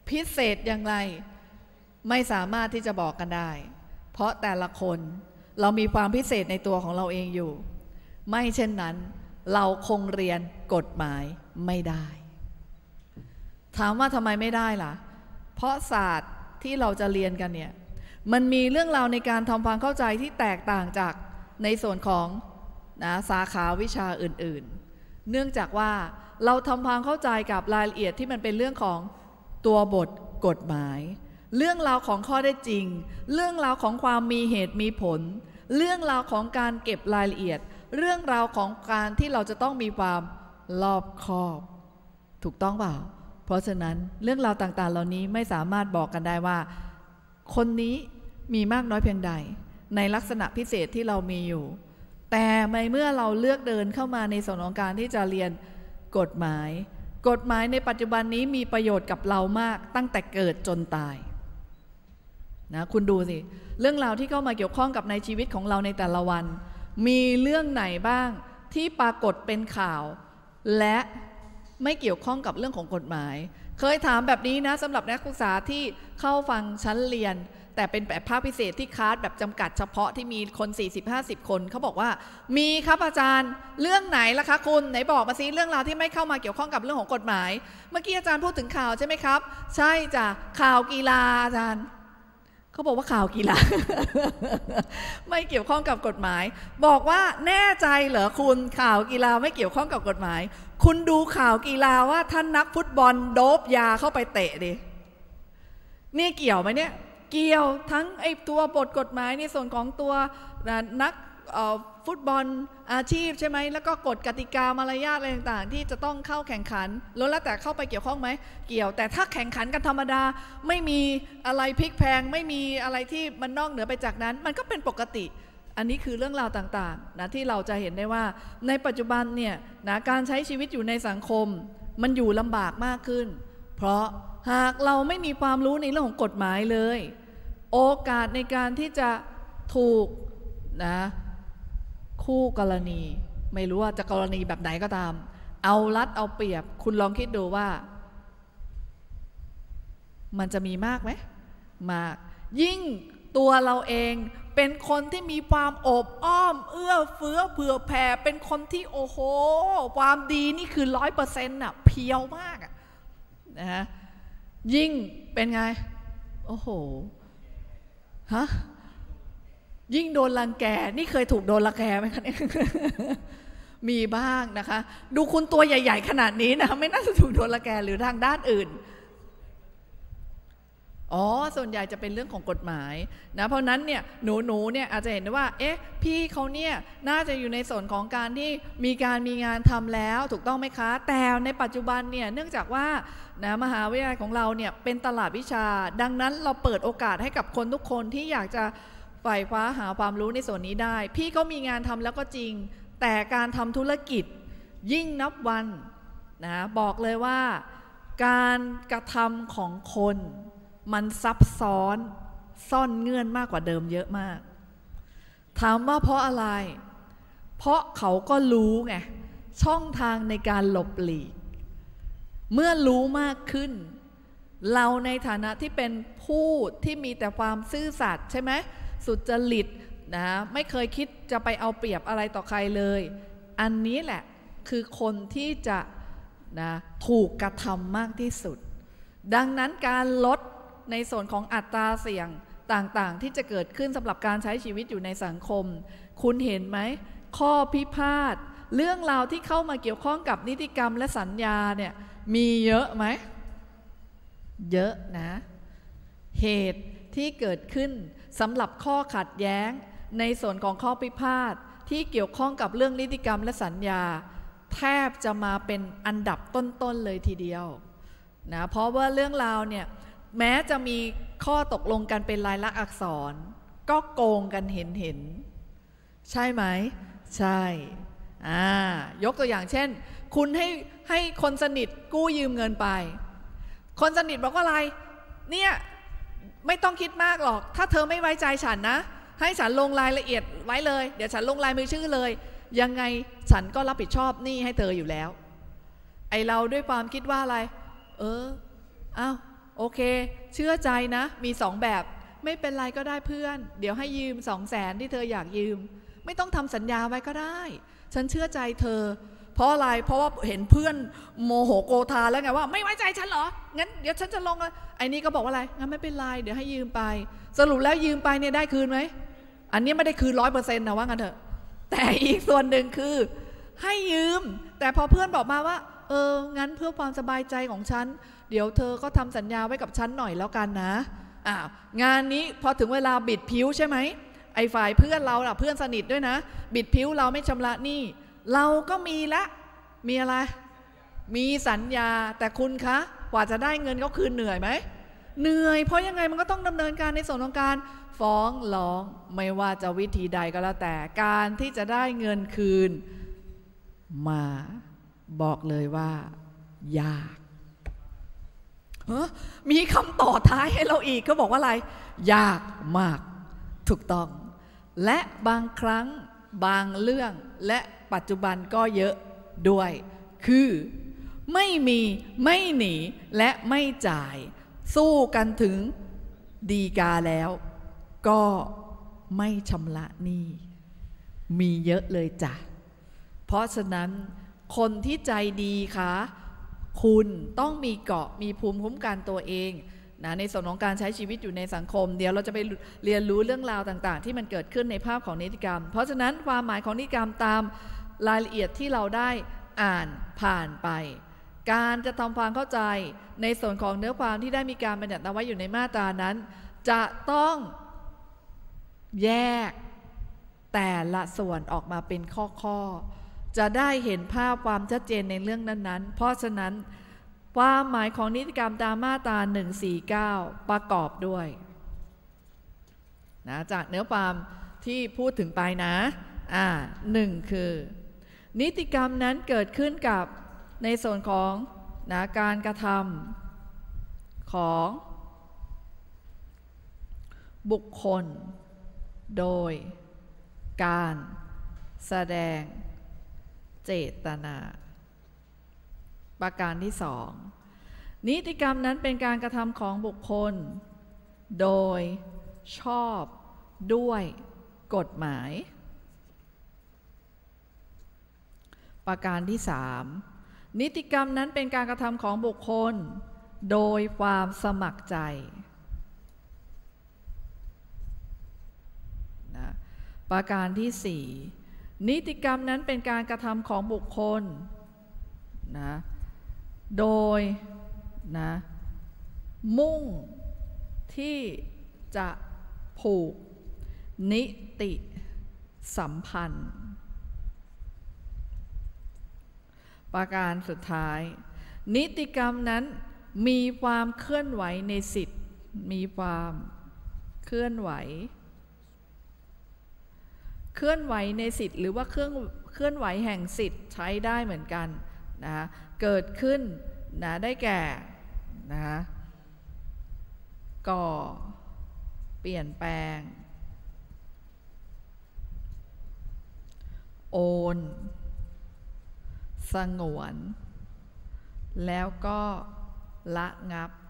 พิเศษอย่างไรไม่สามารถที่จะบอกกันได้เพราะแต่ละคนเรามีความพิเศษในตัวของเราเองอยู่ไม่เช่นนั้นเราคงเรียนกฎหมายไม่ได้ถามว่าทำไมไม่ได้ล่ะเพราะศาสตร์ที่เราจะเรียนกันเนี่ยมันมีเรื่องราวในการทำความเข้าใจที่แตกต่างจากในส่วนของนะสาขาวิชาอื่นๆเนื่องจากว่าเราทำความเข้าใจกับรายละเอียดที่มันเป็นเรื่องของตัวบทกฎหมายเรื่องราวของข้อได้จริงเรื่องราวของความมีเหตุมีผลเรื่องราวของการเก็บรายละเอียดเรื่องราวของการที่เราจะต้องมีความรอบคอบถูกต้องเปล่าเพราะฉะนั้นเรื่องราวต่างๆเหล่านี้ไม่สามารถบอกกันได้ว่าคนนี้มีมากน้อยเพียงใดในลักษณะพิเศษที่เรามีอยู่แต่ในเมื่อเราเลือกเดินเข้ามาในส่วนของการที่จะเรียนกฎหมายกฎหมายในปัจจุบันนี้มีประโยชน์กับเรามากตั้งแต่เกิดจนตายนะคุณดูสิเรื่องราวที่เข้ามาเกี่ยวข้องกับในชีวิตของเราในแต่ละวันมีเรื่องไหนบ้างที่ปรากฏเป็นข่าวและไม่เกี่ยวข้องกับเรื่องของกฎหมายเคยถามแบบนี้นะสำหรับนักศึกษาที่เข้าฟังชั้นเรียนแต่เป็นแบบภาคพิเศษที่คลาสแบบจำกัดเฉพาะที่มีคน สี่สิบห้าสิบ คนเขาบอกว่ามีครับอาจารย์เรื่องไหนล่ะคะคุณไหนบอกมาสิเรื่องราวที่ไม่เข้ามาเกี่ยวข้องกับเรื่องของกฎหมายเมื่อกี้อาจารย์พูดถึงข่าวใช่ไหมครับใช่จ้ะข่าวกีฬาอาจารย์เขาบอกว่าข่าวกีฬา ไม่เกี่ยวข้องกับกฎหมายบอกว่าแน่ใจเหรอคุณข่าวกีฬาไม่เกี่ยวข้องกับกฎหมายคุณดูข่าวกีฬาว่าท่านนักฟุตบอลโดบยาเข้าไปเตะดินี่เกี่ยวไหมเนี่ยเกี่ยวทั้งไอ้ตัวบทกฎหมายในส่วนของตัวนักฟุตบอลอาชีพใช่ไหมแล้วก็กฎกติกามารยาทอะไรต่างๆที่จะต้องเข้าแข่งขันแล้วแต่เข้าไปเกี่ยวข้องไหมเกี่ยวแต่ถ้าแข่งขันกันธรรมดาไม่มีอะไรพลิกแพลงไม่มีอะไรที่มันนอกเหนือไปจากนั้นมันก็เป็นปกติอันนี้คือเรื่องราวต่างๆนะที่เราจะเห็นได้ว่าในปัจจุบันเนี่ยนะการใช้ชีวิตอยู่ในสังคมมันอยู่ลำบากมากขึ้นเพราะหากเราไม่มีความรู้ในเรื่องของกฎหมายเลยโอกาสในการที่จะถูกนะคู่กรณีไม่รู้ว่าจะกรณีแบบไหนก็ตามเอารัดเอาเปรียบคุณลองคิดดูว่ามันจะมีมากไหมมากยิ่งตัวเราเองเป็นคนที่มีความอบอ้อมเอื้อเฟื้อเผื่อแผ่เป็นคนที่โอ้โหความดีนี่คือร้อยเปอร์เซ็นต์อ่ะเพียวมากอ่ะนะฮะยิ่งเป็นไงโอ้โหฮะยิ่งโดนรังแกนี่เคยถูกโดนรังแกไหมคะเนี่ย มีบ้างนะคะดูคุณตัวใหญ่ๆขนาดนี้นะไม่น่าจะถูกโดนรังแกหรือทางด้านอื่นอ๋อส่วนใหญ่จะเป็นเรื่องของกฎหมายนะเพราะนั้นเนี่ยหนูหนูเนี่ยอาจจะเห็นได้ว่าเอ๊ะพี่เขาเนี่ยน่าจะอยู่ในส่วนของการที่มีการมีงานทำแล้วถูกต้องไหมคะแต่ในปัจจุบันเนี่ยเนื่องจากว่านะมหาวิทยาลัยของเราเนี่ยเป็นตลาดวิชาดังนั้นเราเปิดโอกาสให้กับคนทุกคนที่อยากจะใฝ่คว้าหาความรู้ในส่วนนี้ได้พี่เขามีงานทำแล้วก็จริงแต่การทำธุรกิจยิ่งนับวันนะบอกเลยว่าการกระทำของคนมันซับซ้อนซ่อนเงื่อนมากกว่าเดิมเยอะมากถามว่าเพราะอะไรเพราะเขาก็รู้ไงช่องทางในการหลบหลีกเมื่อรู้มากขึ้นเราในฐานะที่เป็นผู้ที่มีแต่ความซื่อสัตย์ใช่ไหมสุจริตนะไม่เคยคิดจะไปเอาเปรียบอะไรต่อใครเลยอันนี้แหละคือคนที่จะนะถูกกระทำมากที่สุดดังนั้นการลดในส่วนของอัตราเสี่ยงต่างๆที่จะเกิดขึ้นสำหรับการใช้ชีวิตอยู่ในสังคมคุณเห็นไหมข้อพิพาทเรื่องราวที่เข้ามาเกี่ยวข้องกับนิติกรรมและสัญญาเนี่ยมีเยอะไหมเยอะนะเหตุที่เกิดขึ้นสำหรับข้อขัดแย้งในส่วนของข้อพิพาทที่เกี่ยวข้องกับเรื่องนิติกรรมและสัญญาแทบจะมาเป็นอันดับต้นๆเลยทีเดียวนะเพราะว่าเรื่องราวเนี่ยแม้จะมีข้อตกลงกันเป็นลายลักษณ์อักษรก็โกงกันเห็นเห็นใช่ไหมใช่อ่ายกตัวอย่างเช่นคุณให้ให้คนสนิทกู้ยืมเงินไปคนสนิทบอกว่าอะไรเนี่ยไม่ต้องคิดมากหรอกถ้าเธอไม่ไว้ใจฉันนะให้ฉันลงรายละเอียดไว้เลยเดี๋ยวฉันลงลายมือชื่อเลยยังไงฉันก็รับผิดชอบหนี้ให้เธออยู่แล้วไอเราด้วยความคิดว่าอะไรเอออ้าวโอเคเชื่อใจนะมีสองแบบไม่เป็นไรก็ได้เพื่อนเดี๋ยวให้ยืมสองแสนที่เธออยากยืมไม่ต้องทำสัญญาไว้ก็ได้ฉันเชื่อใจเธอเพราะอะไรเพราะว่าเห็นเพื่อนโมโหโกธาแล้วไงว่าไม่ไว้ใจฉันเหรองั้นเดี๋ยวฉันจะลงเลยไอ้นี่ก็บอกว่าอะไรงั้นไม่เป็นไรเดี๋ยวให้ยืมไปสรุปแล้วยืมไปเนี่ยได้คืนไหมอันนี้ไม่ได้คืนร้อยเปอร์เซ็นต์นะว่างั้นเถอะแต่อีกส่วนหนึ่งคือให้ยืมแต่พอเพื่อนบอกมาว่าเอองั้นเพื่อความสบายใจของฉันเดี๋ยวเธอก็ทำสัญญาไว้กับฉันหน่อยแล้วกันนะอ่างานนี้พอถึงเวลาบิดผิวใช่ไหมไอ้ฝ่ายเพื่อนเราล่ะเพื่อนสนิทด้วยนะบิดผิวเราไม่ชำระหนี้เราก็มีละมีอะไรมีสัญญาแต่คุณคะกว่าจะได้เงินก็คืนเหนื่อยไหมเหนื่อยเพราะยังไงมันก็ต้องดำเนินการในส่วนของการฟ้องร้องไม่ว่าจะวิธีใดก็แล้วแต่การที่จะได้เงินคืนมาบอกเลยว่ายากมีคำต่อท้ายให้เราอีกเขาบอกว่าอะไรยากมากถูกต้องและบางครั้งบางเรื่องและปัจจุบันก็เยอะด้วยคือไม่มีไม่หนีและไม่จ่ายสู้กันถึงฎีกาแล้วก็ไม่ชำระหนี้มีเยอะเลยจ้ะเพราะฉะนั้นคนที่ใจดีคะคุณต้องมีเกราะมีภูมิคุ้มกันตัวเองนะในส่วนของการใช้ชีวิตอยู่ในสังคมเดี๋ยวเราจะไปเรียนรู้เรื่องราวต่างๆที่มันเกิดขึ้นในภาพของนิติกรรมเพราะฉะนั้นความหมายของนิติกรรมตามรายละเอียดที่เราได้อ่านผ่านไปการจะทำความเข้าใจในส่วนของเนื้อความที่ได้มีการบัญญัติเอาไว้อยู่ในมาตรานั้นจะต้องแยกแต่ละส่วนออกมาเป็นข้อๆจะได้เห็นภาพความชัดเจนในเรื่องนั้นๆเพราะฉะนั้นความหมายของนิติกรรมตามมาตราหนึ่งสี่เก้าประกอบด้วยนะจากเนื้อความที่พูดถึงไปนะอ่าหนึ่งคือนิติกรรมนั้นเกิดขึ้นกับในส่วนของนะการกระทำของบุคคลโดยการแสดงเจตนาประการที่สองนิติกรรมนั้นเป็นการกระทำของบุคคลโดยชอบด้วยกฎหมายประการที่สามนิติกรรมนั้นเป็นการกระทำของบุคคลโดยความสมัครใจนะประการที่สี่นิติกรรมนั้นเป็นการกระทำของบุคคลนะโดยนะมุ่งที่จะผูกนิติสัมพันธ์ประการสุดท้ายนิติกรรมนั้นมีความเคลื่อนไหวในสิทธิ์มีความเคลื่อนไหวเคลื่อนไหวในสิทธิ์หรือว่าเครื่องเคลื่อนไหวแห่งสิทธิ์ใช้ได้เหมือนกันนะเกิดขึ้นนะได้แก่นะก่อเปลี่ยนแปลงโอนสงวนแล้วก็ละงับ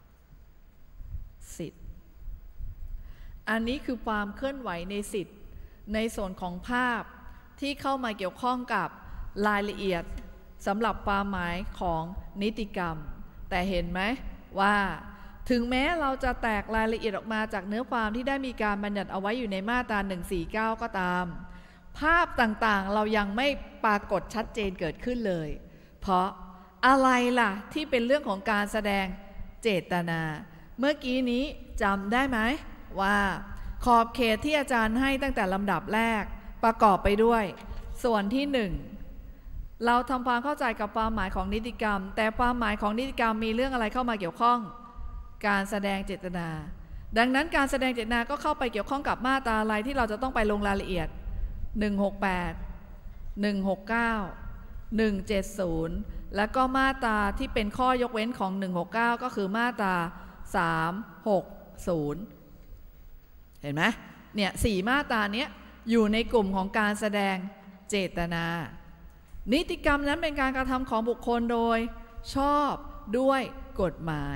สิทธิ์อันนี้คือความเคลื่อนไหวในสิทธิ์ในส่วนของภาพที่เข้ามาเกี่ยวข้องกับรายละเอียดสำหรับความหมายของนิติกรรมแต่เห็นไหมว่าถึงแม้เราจะแตกรายละเอียดออกมาจากเนื้อความที่ได้มีการบัญญัติเอาไว้อยู่ในมาตราหนึ่งสี่เก้าก็ตามภาพต่างๆเรายังไม่ปรากฏชัดเจนเกิดขึ้นเลยเพราะอะไรล่ะที่เป็นเรื่องของการแสดงเจตนาเมื่อกี้นี้จำได้ไหมว่าขอบเขตที่อาจารย์ให้ตั้งแต่ลำดับแรกประกอบไปด้วยส่วนที่หนึ่งเราทำความเข้าใจกับความหมายของนิติกรรมแต่ความหมายของนิติกรรมมีเรื่องอะไรเข้ามาเกี่ยวข้องการแสดงเจตนาดังนั้นการแสดงเจตนาก็เข้าไปเกี่ยวข้องกับมาตราอะไรที่เราจะต้องไปลงรายละเอียดหนึ่งหกแปด หนึ่งหกเก้า หนึ่งเจ็ดศูนย์แล้วก็มาตราที่เป็นข้อยกเว้นของหนึ่งหกเก้าก็คือมาตราสามหกศูนย์เห็นไหมเนี่ยสี่มาตราเนี้ยอยู่ในกลุ่มของการแสดงเจตนานิติกรรมนั้นเป็นการกระทำของบุคคลโดยชอบด้วยกฎหมาย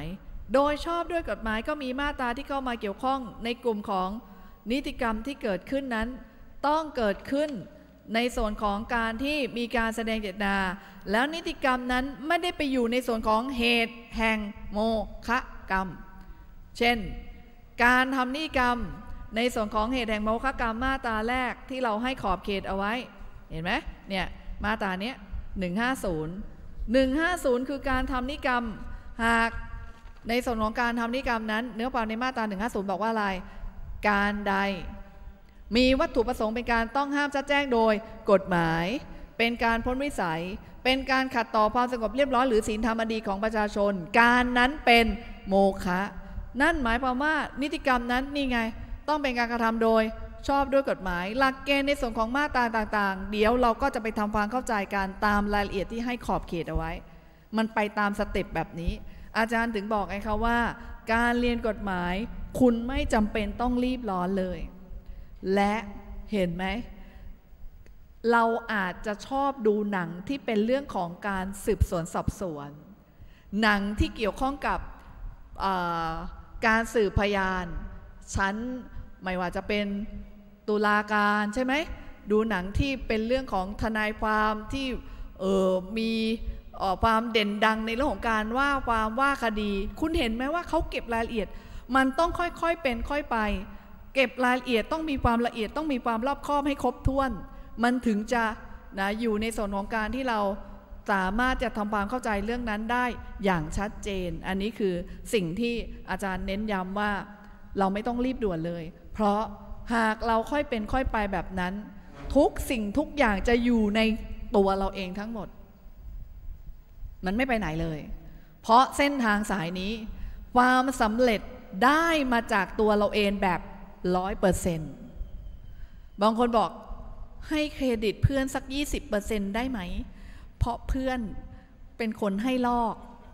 โดยชอบด้วยกฎหมายก็มีมาตราที่เข้ามาเกี่ยวข้องในกลุ่มของนิติกรรมที่เกิดขึ้นนั้นต้องเกิดขึ้นในส่วนของการที่มีการแสดงเจตนาแล้วนิติกรรมนั้นไม่ได้ไปอยู่ในส่วนของเหตุแห่งโมฆะกรรมเช่นการทำนิติกรรมในส่วนของเหตุแห่งโมฆะกรรมมาตราแรกที่เราให้ขอบเขตเอาไว้เห็นไหมเนี่ยมาตราเนี้ยหนึ่งห้าศูนย์ หนึ่งห้าศูนย์คือการทำนิติกรรมหากในส่วนของการทำนิติกรรมนั้นเนื้อความในมาตราหนึ่งห้าศูนย์บอกว่าอะไรการใดมีวัตถุประสงค์เป็นการต้องห้ามชัดแจ้งโดยกฎหมายเป็นการพ้นวิสัยเป็นการขัดต่อความสงบเรียบร้อยหรือศีลธรรมอันดีของประชาชนการนั้นเป็นโมฆะนั่นหมายความว่านิติกรรมนั้นนี่ไงต้องเป็นการกระทำโดยชอบด้วยกฎหมายหลักเกณฑ์ในส่วนของมาตราต่างๆเดี๋ยวเราก็จะไปทำความเข้าใจกันตามรายละเอียดที่ให้ขอบเขตเอาไว้มันไปตามสเต็ปแบบนี้อาจารย์ถึงบอกไอ้เขาว่าการเรียนกฎหมายคุณไม่จำเป็นต้องรีบร้อนเลยและเห็นไหมเราอาจจะชอบดูหนังที่เป็นเรื่องของการสืบสวนสอบสวนหนังที่เกี่ยวข้องกับการสืบพยานชั้นไม่ว่าจะเป็นตุลาการใช่ไหมดูหนังที่เป็นเรื่องของทนายความที่เออมีความเด่นดังในเรื่องของการว่าความว่าคดีคุณเห็นไหมว่าเขาเก็บรายละเอียดมันต้องค่อยๆเป็นค่อยไปเก็บรายละเอียดต้องมีความละเอียดต้องมีความรอบคอบให้ครบถ้วนมันถึงจะนะอยู่ในส่วนของการที่เราสามารถจะทำความเข้าใจเรื่องนั้นได้อย่างชัดเจนอันนี้คือสิ่งที่อาจารย์เน้นย้ำว่าเราไม่ต้องรีบด่วนเลยเพราะหากเราค่อยเป็นค่อยไปแบบนั้นทุกสิ่งทุกอย่างจะอยู่ในตัวเราเองทั้งหมดมันไม่ไปไหนเลยเพราะเส้นทางสายนี้ความสำเร็จได้มาจากตัวเราเองแบบร้อยเปอร์เซ็นต์บางคนบอกให้เครดิตเพื่อนสัก ยี่สิบเปอร์เซ็นต์ ได้ไหมเพราะเพื่อนเป็นคนให้ลอก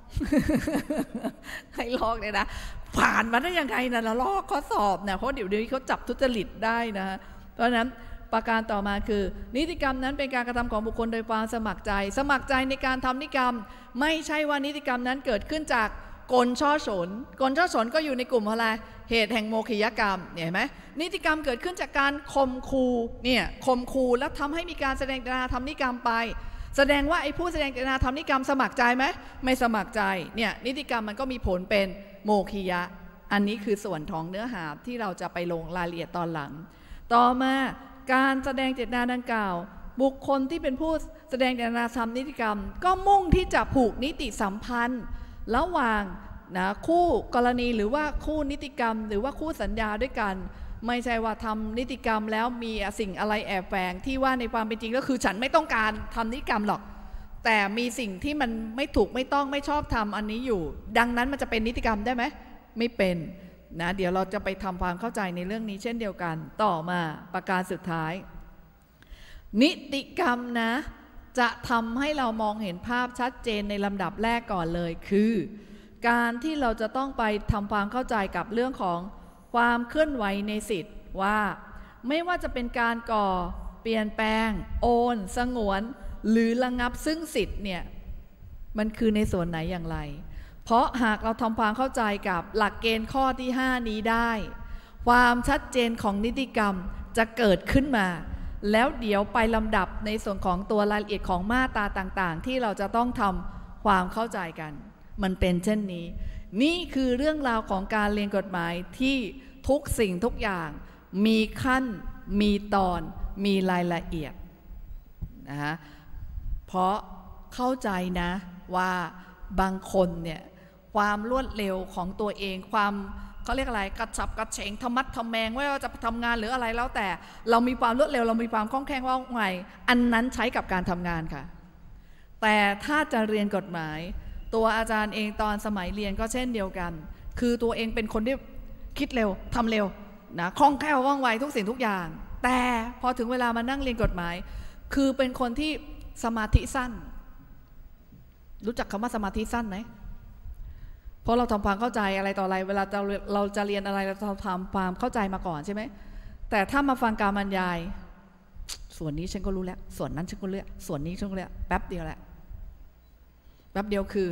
ให้ลอกเลยนะผ่านมาได้ยังไงนะละลอกข้อสอบเนี่ยเพราะเดี๋ยวนี้เขาจับทุจริตได้นะเพราะฉะนั้นประการต่อมาคือนิติกรรมนั้นเป็นการกระทำของบุคคลโดยความสมัครใจสมัครใจในการทำนิติกรรมไม่ใช่ว่านิติกรรมนั้นเกิดขึ้นจากกลช่อฉนกลช่อฉนก็อยู่ในกลุ่มอะไรเหตุแห่งโมฆะกรรมเห็นไหมนิติกรรมเกิดขึ้นจากการข่มขู่เนี่ยข่มขู่แล้วทำให้มีการแสดงเจตนาทำนิติกรรมไปแสดงว่าไอ้ผู้แสดงเจตนาทำนิติกรรมสมัครใจไหมไม่สมัครใจเนี่ยนิติกรรมมันก็มีผลเป็นโมฆะอันนี้คือส่วนของเนื้อหาที่เราจะไปลงรายละเอียดตอนหลังต่อมาการแสดงเจตนาดังกล่าวบุคคลที่เป็นผู้แสดงเจตนาทำนิติกรรมก็มุ่งที่จะผูกนิติสัมพันธ์ระหว่างนะคู่กรณีหรือว่าคู่นิติกรรมหรือว่าคู่สัญญาด้วยกันไม่ใช่ว่าทำนิติกรรมแล้วมีสิ่งอะไรแอบแฝงที่ว่าในความเป็นจริงก็คือฉันไม่ต้องการทำนิติกรรมหรอกแต่มีสิ่งที่มันไม่ถูกไม่ต้องไม่ชอบทำอันนี้อยู่ดังนั้นมันจะเป็นนิติกรรมได้ไหมไม่เป็นนะเดี๋ยวเราจะไปทำความเข้าใจในเรื่องนี้เช่นเดียวกันต่อมาประการสุดท้ายนิติกรรมนะจะทำให้เรามองเห็นภาพชัดเจนในลำดับแรกก่อนเลยคือการที่เราจะต้องไปทำความเข้าใจกับเรื่องของความเคลื่อนไหวในสิทธิ์ว่าไม่ว่าจะเป็นการก่อเปลี่ยนแปลงโอนสงวนหรือระงับซึ่งสิทธิ์เนี่ยมันคือในส่วนไหนอย่างไรเพราะหากเราทำความเข้าใจกับหลักเกณฑ์ข้อที่ห้านี้ได้ความชัดเจนของนิติกรรมจะเกิดขึ้นมาแล้วเดี๋ยวไปลำดับในส่วนของตัวรายละเอียดของมาตราต่างๆที่เราจะต้องทำความเข้าใจกันมันเป็นเช่นนี้นี่คือเรื่องราวของการเรียนกฎหมายที่ทุกสิ่งทุกอย่างมีขั้นมีตอนมีรายละเอียดนะฮะเพราะเข้าใจนะว่าบางคนเนี่ยความรวดเร็วของตัวเองความเขาเรียกอะไรกระฉับกระเฉงทะมัดทะแมงว่าเราจะทำงานหรืออะไรแล้วแต่เรามีความรวดเร็วเรามีความคล่องแคล่วว่องไวอันนั้นใช้กับการทำงานค่ะแต่ถ้าจะเรียนกฎหมายตัวอาจารย์เองตอนสมัยเรียนก็เช่นเดียวกันคือตัวเองเป็นคนที่คิดเร็วทำเร็วนะคล่องแคล่วว่องไวทุกสิ่งทุกอย่างแต่พอถึงเวลามานั่งเรียนกฎหมายคือเป็นคนที่สมาธิสั้นรู้จักคำว่าสมาธิสั้นไหมเพราะเราทำความเข้าใจอะไรต่ออะไรเวลาเราเราจะเรียนอะไรเราทำความเข้าใจมาก่อนใช่ไหมแต่ถ้ามาฟังการบรรยายส่วนนี้ฉันก็รู้แล้วส่วนนั้นฉันก็รู้แล้วส่วนนี้ฉันก็รู้แล้วแป๊บเดียวแหละแป๊บเดียวคือ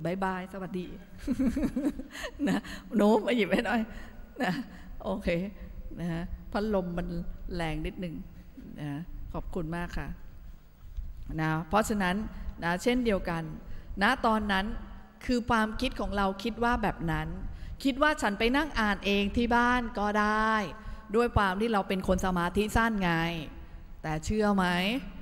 บายบายสวัสดี นะโน้มมาหยิบให้หน่อยนะโอเคนะฮะพัดลมมันแรงนิดนึงนะขอบคุณมากค่ะนะเพราะฉะนั้นนะเช่นเดียวกันณตอนนั้นคือความคิดของเราคิดว่าแบบนั้นคิดว่าฉันไปนั่งอ่านเองที่บ้านก็ได้ด้วยความที่เราเป็นคนสมาธิสั้นไงแต่เชื่อไหม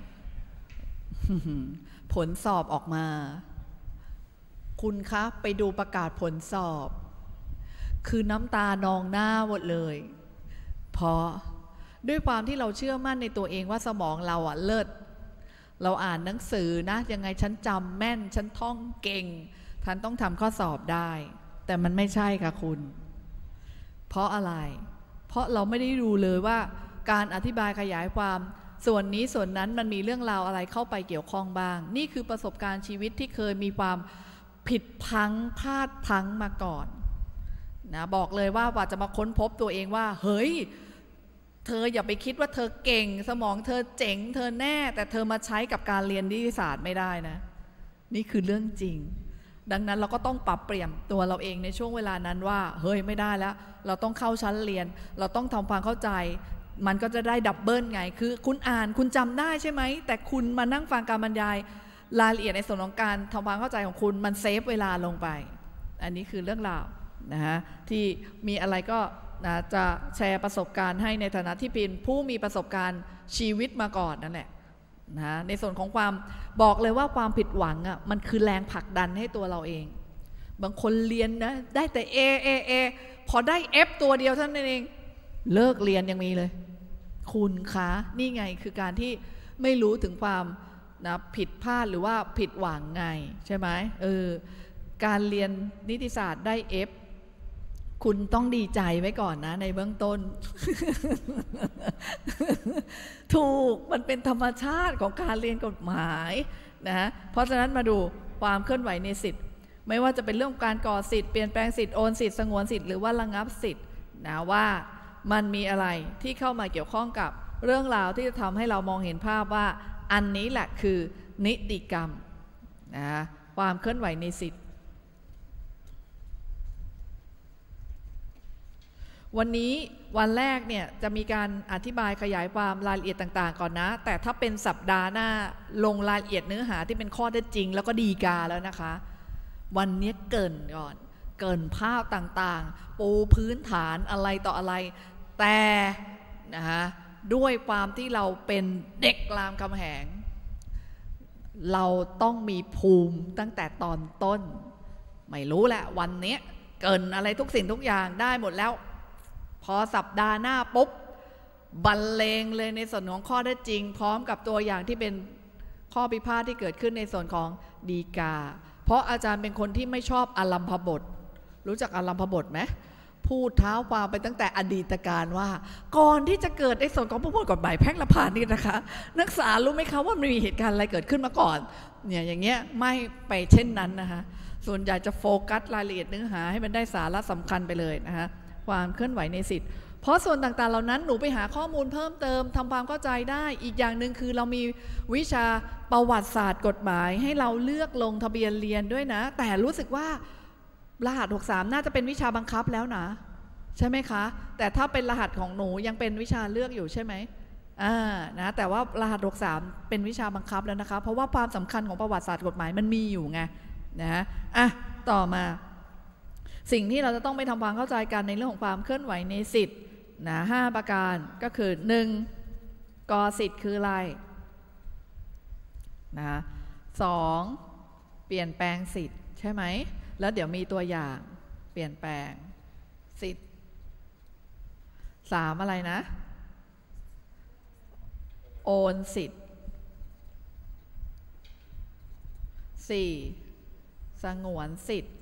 ผลสอบออกมาคุณคะไปดูประกาศผลสอบคือน้ำตานองหน้าหมดเลยเพราะด้วยความที่เราเชื่อมั่นในตัวเองว่าสมองเราอะเลิศเราอ่านหนังสือนะยังไงฉันจำแม่นฉันท่องเก่งฉันต้องทำข้อสอบได้แต่มันไม่ใช่ค่ะคุณเพราะอะไรเพราะเราไม่ได้ดูเลยว่าการอธิบายขยายความส่วนนี้ส่วนนั้นมันมีเรื่องราวอะไรเข้าไปเกี่ยวข้องบ้างนี่คือประสบการณ์ชีวิตที่เคยมีความผิดพังพลาดพังมาก่อนนะบอกเลยว่ากว่าจะมาค้นพบตัวเองว่าเฮ้ยเธออย่าไปคิดว่าเธอเก่งสมองเธอเจ๋งเธอแน่แต่เธอมาใช้กับการเรียนนิติศาสตร์ไม่ได้นะนี่คือเรื่องจริงดังนั้นเราก็ต้องปรับเปลี่ยนตัวเราเองในช่วงเวลานั้นว่าเฮ้ยไม่ได้แล้วเราต้องเข้าชั้นเรียนเราต้องทำความเข้าใจมันก็จะได้ดับเบิลไงคือคุณอ่านคุณจำได้ใช่ไหมแต่คุณมานั่งฟังการบรรยายรายละเอียดในส่วนของการทำความเข้าใจของคุณมันเซฟเวลาลงไปอันนี้คือเรื่องราวนะฮะที่มีอะไรก็นะจะแชร์ประสบการณ์ให้ในฐานะที่เป็นผู้มีประสบการณ์ชีวิตมาก่อนนั่นแหละนะในส่วนของความบอกเลยว่าความผิดหวังอ่ะมันคือแรงผลักดันให้ตัวเราเองบางคนเรียนนะได้แต่ A A A พอได้ F ตัวเดียวเท่านั้นเองเลิกเรียนยังมีเลยคุณคะนี่ไงคือการที่ไม่รู้ถึงความนะผิดพลาดหรือว่าผิดหวังไงใช่ไหมเออการเรียนนิติศาสตร์ได้ F คุณต้องดีใจไว้ก่อนนะในเบื้องต้น ถูกมันเป็นธรรมชาติของการเรียนกฎหมายนะเพราะฉะนั้นมาดูความเคลื่อนไหวในสิทธิ์ไม่ว่าจะเป็นเรื่องการก่อสิทธิ์เปลี่ยนแปลงสิทธิ์โอนสิทธิ์สงวนสิทธิ์หรือว่าระงับสิทธิ์นะว่ามันมีอะไรที่เข้ามาเกี่ยวข้องกับเรื่องราวที่จะทำให้เรามองเห็นภาพว่าอันนี้แหละคือนิติกรรมนะความเคลื่อนไหวในสิทธิ์วันนี้วันแรกเนี่ยจะมีการอธิบายขยายความรายละเอียดต่างๆก่อนนะแต่ถ้าเป็นสัปดาห์หน้าลงรายละเอียดเนื้อหาที่เป็นข้อเท็จจริงแล้วก็ดีกาแล้วนะคะวันนี้เกินก่อนเกินภาพต่างๆปูพื้นฐานอะไรต่ออะไรแต่นะคะด้วยความที่เราเป็นเด็กรามคำแหงเราต้องมีภูมิตั้งแต่ตอนต้นไม่รู้แหละวันนี้เกินอะไรทุกสิ่งทุกอย่างได้หมดแล้วพอสัปดาห์หน้าปุ๊บบรรเลงเลยในส่วนของข้อเท็จจริงพร้อมกับตัวอย่างที่เป็นข้อพิพาทที่เกิดขึ้นในส่วนของฎีกาเพราะอาจารย์เป็นคนที่ไม่ชอบอารัมภบทรู้จักอารัมภบทไหมพูดเท้าความไปตั้งแต่อดีตการว่าก่อนที่จะเกิดในส่วนของผู้พูดกฎหมายแพ่งและพาณิชย์นะคะนักศึกษารู้ไหมคะว่ามันมีเหตุการณ์อะไรเกิดขึ้นมาก่อนเนี่ยอย่างเงี้ยไม่ไปเช่นนั้นนะคะส่วนใหญ่จะโฟกัสรายละเอียดเนื้อหาให้มันได้สาระสำคัญไปเลยนะคะความเคลื่อนไหวในสิทธิ์เพราะส่วนต่างๆเหล่านั้นหนูไปหาข้อมูลเพิ่มเติมทำความเข้าใจได้อีกอย่างหนึ่งคือเรามีวิชาประวัติศาสตร์กฎหมายให้เราเลือกลงทะเบียนเรียนด้วยนะแต่รู้สึกว่ารหัสหกสามน่าจะเป็นวิชาบังคับแล้วนะใช่ไหมคะแต่ถ้าเป็นรหัสของหนูยังเป็นวิชาเลือกอยู่ใช่ไหมอ่านะแต่ว่ารหัสหกสามเป็นวิชาบังคับแล้วนะคะเพราะว่าความสำคัญของประวัติศาสตร์กฎหมายมันมีอยู่ไงนะอ่ะต่อมาสิ่งที่เราจะต้องไปทำความเข้าใจกันในเรื่องของความเคลื่อนไหวในสิทธิ์นะห้าประการก็คือหนึ่งกอสิทธิ์คืออะไรนะสองเปลี่ยนแปลงสิทธิ์ใช่ไหมแล้วเดี๋ยวมีตัวอย่างเปลี่ยนแปลงสิทธิ์สามอะไรนะโอนสิทธิ์สี่สงวนสิทธิ์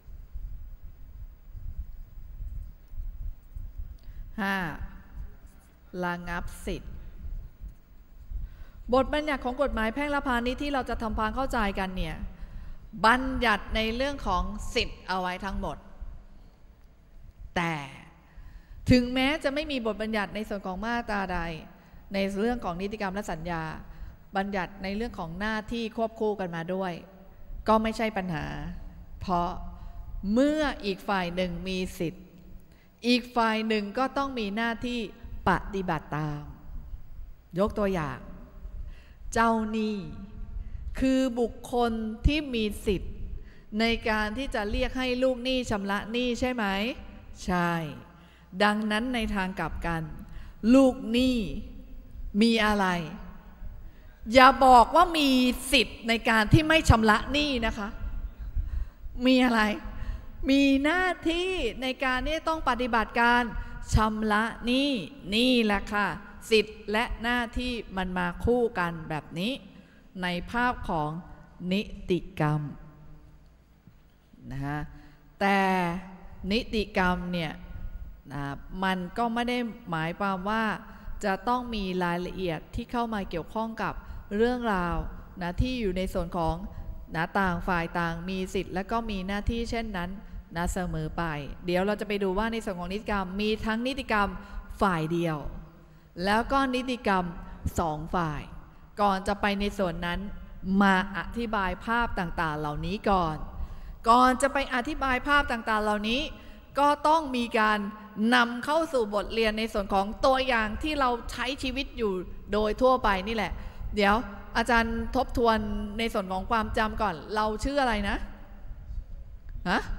ห้าระงับสิทธิ์บทบัญญัติของกฎหมายแพ่งและพาณิชย์ที่เราจะทำความเข้าใจกันเนี่ยบัญญัติในเรื่องของสิทธิ์เอาไว้ทั้งหมดแต่ถึงแม้จะไม่มีบทบัญญัติในส่วนของมาตราใดในเรื่องของนิติกรรมและสัญญาบัญญัติในเรื่องของหน้าที่ควบคู่กันมาด้วยก็ไม่ใช่ปัญหาเพราะเมื่ออีกฝ่ายหนึ่งมีสิทธิ์อีกฝ่ายหนึ่งก็ต้องมีหน้าที่ปฏิบัติตามยกตัวอย่างเจ้าหนี้คือบุคคลที่มีสิทธิ์ในการที่จะเรียกให้ลูกหนี้ชำระหนี้ใช่ไหมใช่ดังนั้นในทางกลับกันลูกหนี้มีอะไรอย่าบอกว่ามีสิทธิ์ในการที่ไม่ชำระหนี้นะคะมีอะไรมีหน้าที่ในการที่ต้องปฏิบัติการชำระหนี้นี่แหละค่ะสิทธิ์และหน้าที่มันมาคู่กันแบบนี้ในภาพของนิติกรรมนะฮะแต่นิติกรรมเนี่ยนะมันก็ไม่ได้หมายความว่าจะต้องมีรายละเอียดที่เข้ามาเกี่ยวข้องกับเรื่องราวนะที่อยู่ในส่วนของนะต่างฝ่ายต่างมีสิทธิ์และก็มีหน้าที่เช่นนั้นนะเสมอไปเดี๋ยวเราจะไปดูว่าในส่วนของนิติกรรมมีทั้งนิติกรรมฝ่ายเดียวแล้วก็นิติกรรมสองฝ่ายก่อนจะไปในส่วนนั้นมาอธิบายภาพต่างๆเหล่านี้ก่อนก่อนจะไปอธิบายภาพต่างๆเหล่านี้ก็ต้องมีการนำเข้าสู่บทเรียนในส่วนของตัวอย่างที่เราใช้ชีวิตอยู่โดยทั่วไปนี่แหละเดี๋ยวอาจารย์ทบทวนในส่วนของความจำก่อนเราชื่ออะไรนะฮะ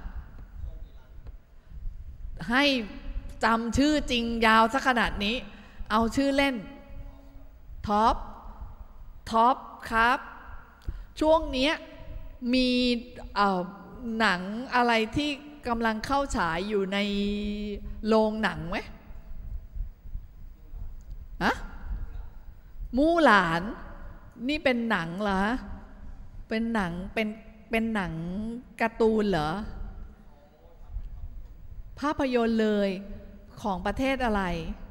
ให้จำชื่อจริงยาวสักขนาดนี้เอาชื่อเล่นท็อปท็อปครับช่วงนี้มีหนังอะไรที่กำลังเข้าฉายอยู่ในโรงหนังไหมฮะมู่หลานนี่เป็นหนังเหรอเป็นหนังเป็นเป็นหนังการ์ตูนเหรอภาพยนตร์เลยของประเทศอะไร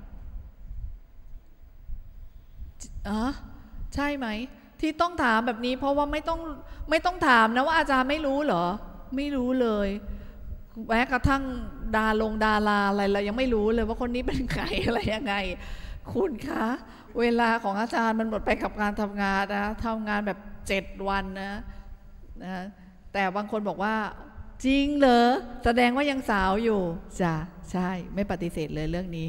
อ๋อใช่ไหมที่ต้องถามแบบนี้เพราะว่าไม่ต้องไม่ต้องถามนะว่าอาจารย์ไม่รู้เหรอไม่รู้เลยแม้กระทั่งดาลงดาราอะไรเรายังไม่รู้เลยว่าคนนี้เป็นใครอะไรยังไงคุณคะเวลาของอาจารย์มันหมดไปกับการทำงานนะทำงานแบบเจ็ดวันนะนะแต่บางคนบอกว่าจริงเหรอแสดงว่ายังสาวอยู่จ้ะใช่ไม่ปฏิเสธเลยเรื่องนี้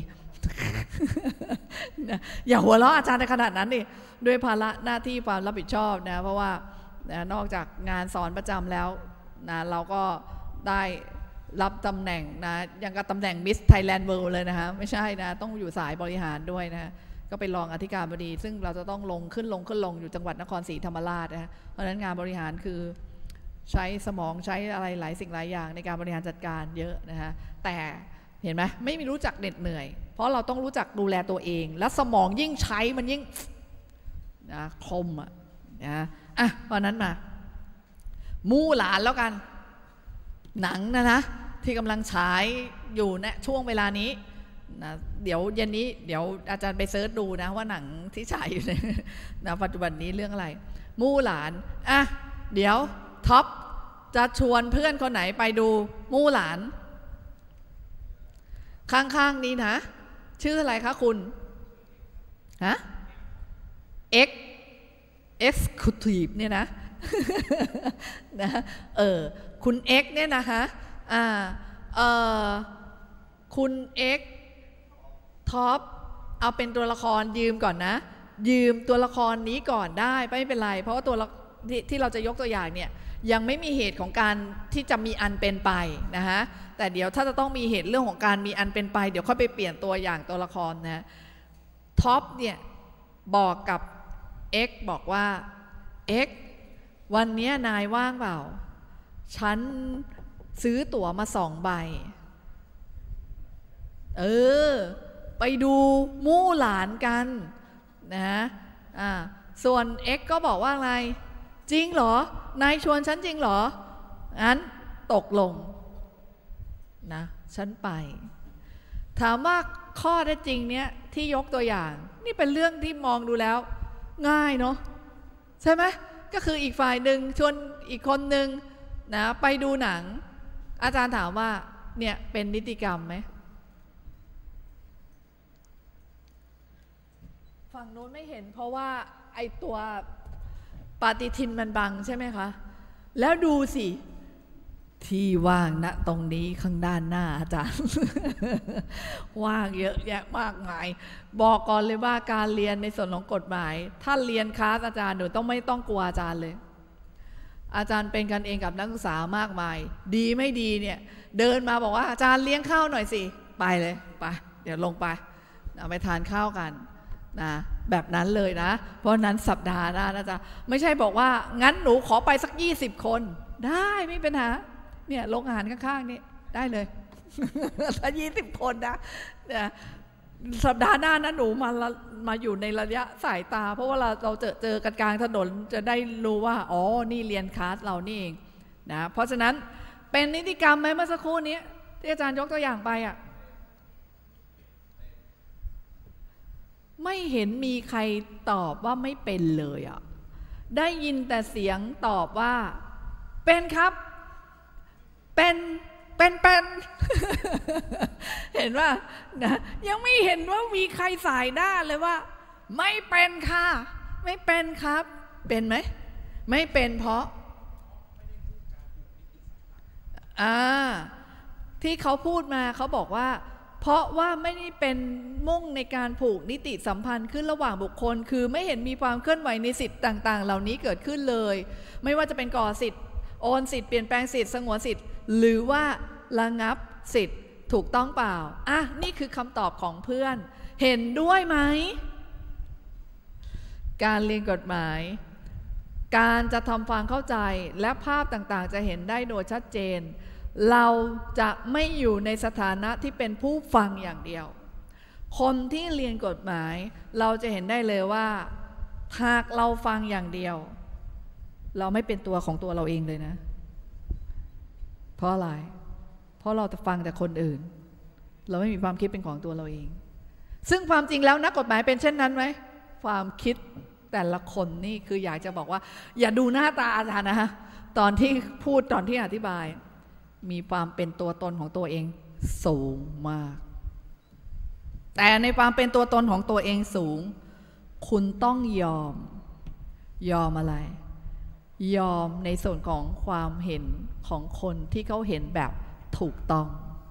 อย่าหัวเราะอาจารย์ในขนาดนั้นดิด้วยภาระหน้าที่ความรับผิดชอบนะเพราะว่านะนอกจากงานสอนประจำแล้วนะเราก็ได้รับตำแหน่งนะยังกับตำแหน่ง Miss Thailand World เลยนะคะไม่ใช่นะต้องอยู่สายบริหารด้วยนะก็เป็นรองอธิการบดีซึ่งเราจะต้องลงขึ้นลงขึ้นลงอยู่จังหวัดนครศรีธรรมราชนะเพราะฉะนั้นงานบริหารคือใช้สมองใช้อะไรหลายสิ่งหลายอย่างในการบริหารจัดการเยอะนะคะแต่เห็นไหมไม่มีรู้จักเหน็ดเหนื่อยเพราะเราต้องรู้จักดูแลตัวเองและสมองยิ่งใช้มันยิ่งนะคมอ่ะนะอ่ะเพราะนั้นมามู่หลานแล้วกันหนังนะนะที่กำลังฉายอยู่ณช่วงเวลานี้นะเดี๋ยวเย็นนี้เดี๋ยวอาจารย์ไปเสิร์ชดูนะว่าหนังที่ฉายอยู่ในนะปัจจุบันนี้เรื่องอะไรมู่หลานอ่ะเดี๋ยวท็อปจะชวนเพื่อนคนไหนไปดูมู่หลานข้างๆนี้นะชื่ออะไรคะคุณฮะ X Executive เนี่ยนะนะเออคุณ X เนี่ยนะคะอ่าเออคุณ X ท็อปเอาเป็นตัวละครยืมก่อนนะยืมตัวละครนี้ก่อนได้ไม่เป็นไรเพราะว่าตัวที่ที่เราจะยกตัวอย่างเนี่ยยังไม่มีเหตุของการที่จะมีอันเป็นไปนะฮะแต่เดี๋ยวถ้าจะต้องมีเหตุเรื่องของการมีอันเป็นไปเดี๋ยวค่อยไปเปลี่ยนตัวอย่างตัวละครนะท็อปเนี่ยบอกกับ X บอกว่า X วันนี้นายว่างเปล่าฉันซื้อตั๋วมาสองใบเออไปดูมู่หลานกันนะอ่าส่วน X ก็บอกว่าอะไรจริงเหรอนายชวนฉันจริงเหรองั้นตกลงนะฉันไปถามว่าข้อเท็จจริงเนี้ยที่ยกตัวอย่างนี่เป็นเรื่องที่มองดูแล้วง่ายเนาะใช่ไหมก็คืออีกฝ่ายหนึ่งชวนอีกคนหนึ่งนะไปดูหนังอาจารย์ถามว่าเนี่ยเป็นนิติกรรมไหมฝั่งโน้นไม่เห็นเพราะว่าไอตัวปฏิทินมันบังใช่ไหมคะแล้วดูสิที่ว่างณตรงนี้ข้างด้านหน้าอาจารย์ ว่างเยอะแยะมากมายบอกก่อนเลยว่าการเรียนในส่วนของกฎหมายถ้าเรียนคลาสอาจารย์หนูต้องไม่ต้องกลัวอาจารย์เลยอาจารย์เป็นกันเองกับนักศึกษามากมายดีไม่ดีเนี่ยเดินมาบอกว่าอาจารย์เลี้ยงข้าวหน่อยสิไปเลยไปเดี๋ยวลงไปเอาไปทานข้าวกันนะแบบนั้นเลยนะเพราะนั้นสัปดาห์หน้านะจ๊ะไม่ใช่บอกว่างั้นหนูขอไปสักยี่สิบคนได้ไม่เป็นปัญหาเนี่ยโรงอาหารข้างๆนี่ได้เลย ถ้ายี่สิบคนนะเนี่ยสัปดาห์หน้านะหนูมามาอยู่ในระยะสายตาเพราะว่าเราเราเจอเจอกันกลางถนนจะได้รู้ว่าอ๋อนี่เรียนคลาสเรานี่เองนะเพราะฉะนั้นเป็นนิติกรรมไหมเมื่อสักครู่นี้ที่อาจารย์ยกตัวอย่างไปอ่ะไม่เห็นมีใครตอบว่าไม่เป็นเลยอ่ะได้ยินแต่เสียงตอบว่าเป็นครับเป็นเป็นเป็นเห็นว่านะยังไม่เห็นว่ามีใครสายหน้าเลยว่าไม่เป็นค่ะไม่เป็นครับเป็นไหมไม่เป็นเพราะอ่าที่เขาพูดมาเขาบอกว่าเพราะว่าไม่ได้เป็นมุ่งในการผูกนิติสัมพันธ์ขึ้นระหว่างบุคคลคือไม่เห็นมีความเคลื่อนไหวในสิทธิ์ต่างๆเหล่านี้เกิดขึ้นเลยไม่ว่าจะเป็นก่อสิทธิ์โอนสิทธิ์เปลี่ยนแปลงสิทธิ์สงวนสิทธิ์หรือว่าระงับสิทธิ์ถูกต้องเปล่าอ่ะนี่คือคำตอบของเพื่อนเห็นด้วยไหมการเรียนกฎหมายการจะทำความเข้าใจและภาพต่างๆจะเห็นได้โดยชัดเจนเราจะไม่อยู่ในสถานะที่เป็นผู้ฟังอย่างเดียวคนที่เรียนกฎหมายเราจะเห็นได้เลยว่าหากเราฟังอย่างเดียวเราไม่เป็นตัวของตัวเราเองเลยนะเพราะอะไรเพราะเราจะฟังแต่คนอื่นเราไม่มีความคิดเป็นของตัวเราเองซึ่งความจริงแล้วนักกฎหมายเป็นเช่นนั้นไหมความคิดแต่ละคนนี่คืออยากจะบอกว่าอย่าดูหน้าตาอาจารย์นะตอนที่พูดตอนที่อธิบายมีความเป็นตัวตนของตัวเองสูงมากแต่ในความเป็นตัวตนของตัวเองสูงคุณต้องยอมยอมอะไรยอมในส่วนของความเห็นของคนที่เขาเห็นแบบถูกต้อง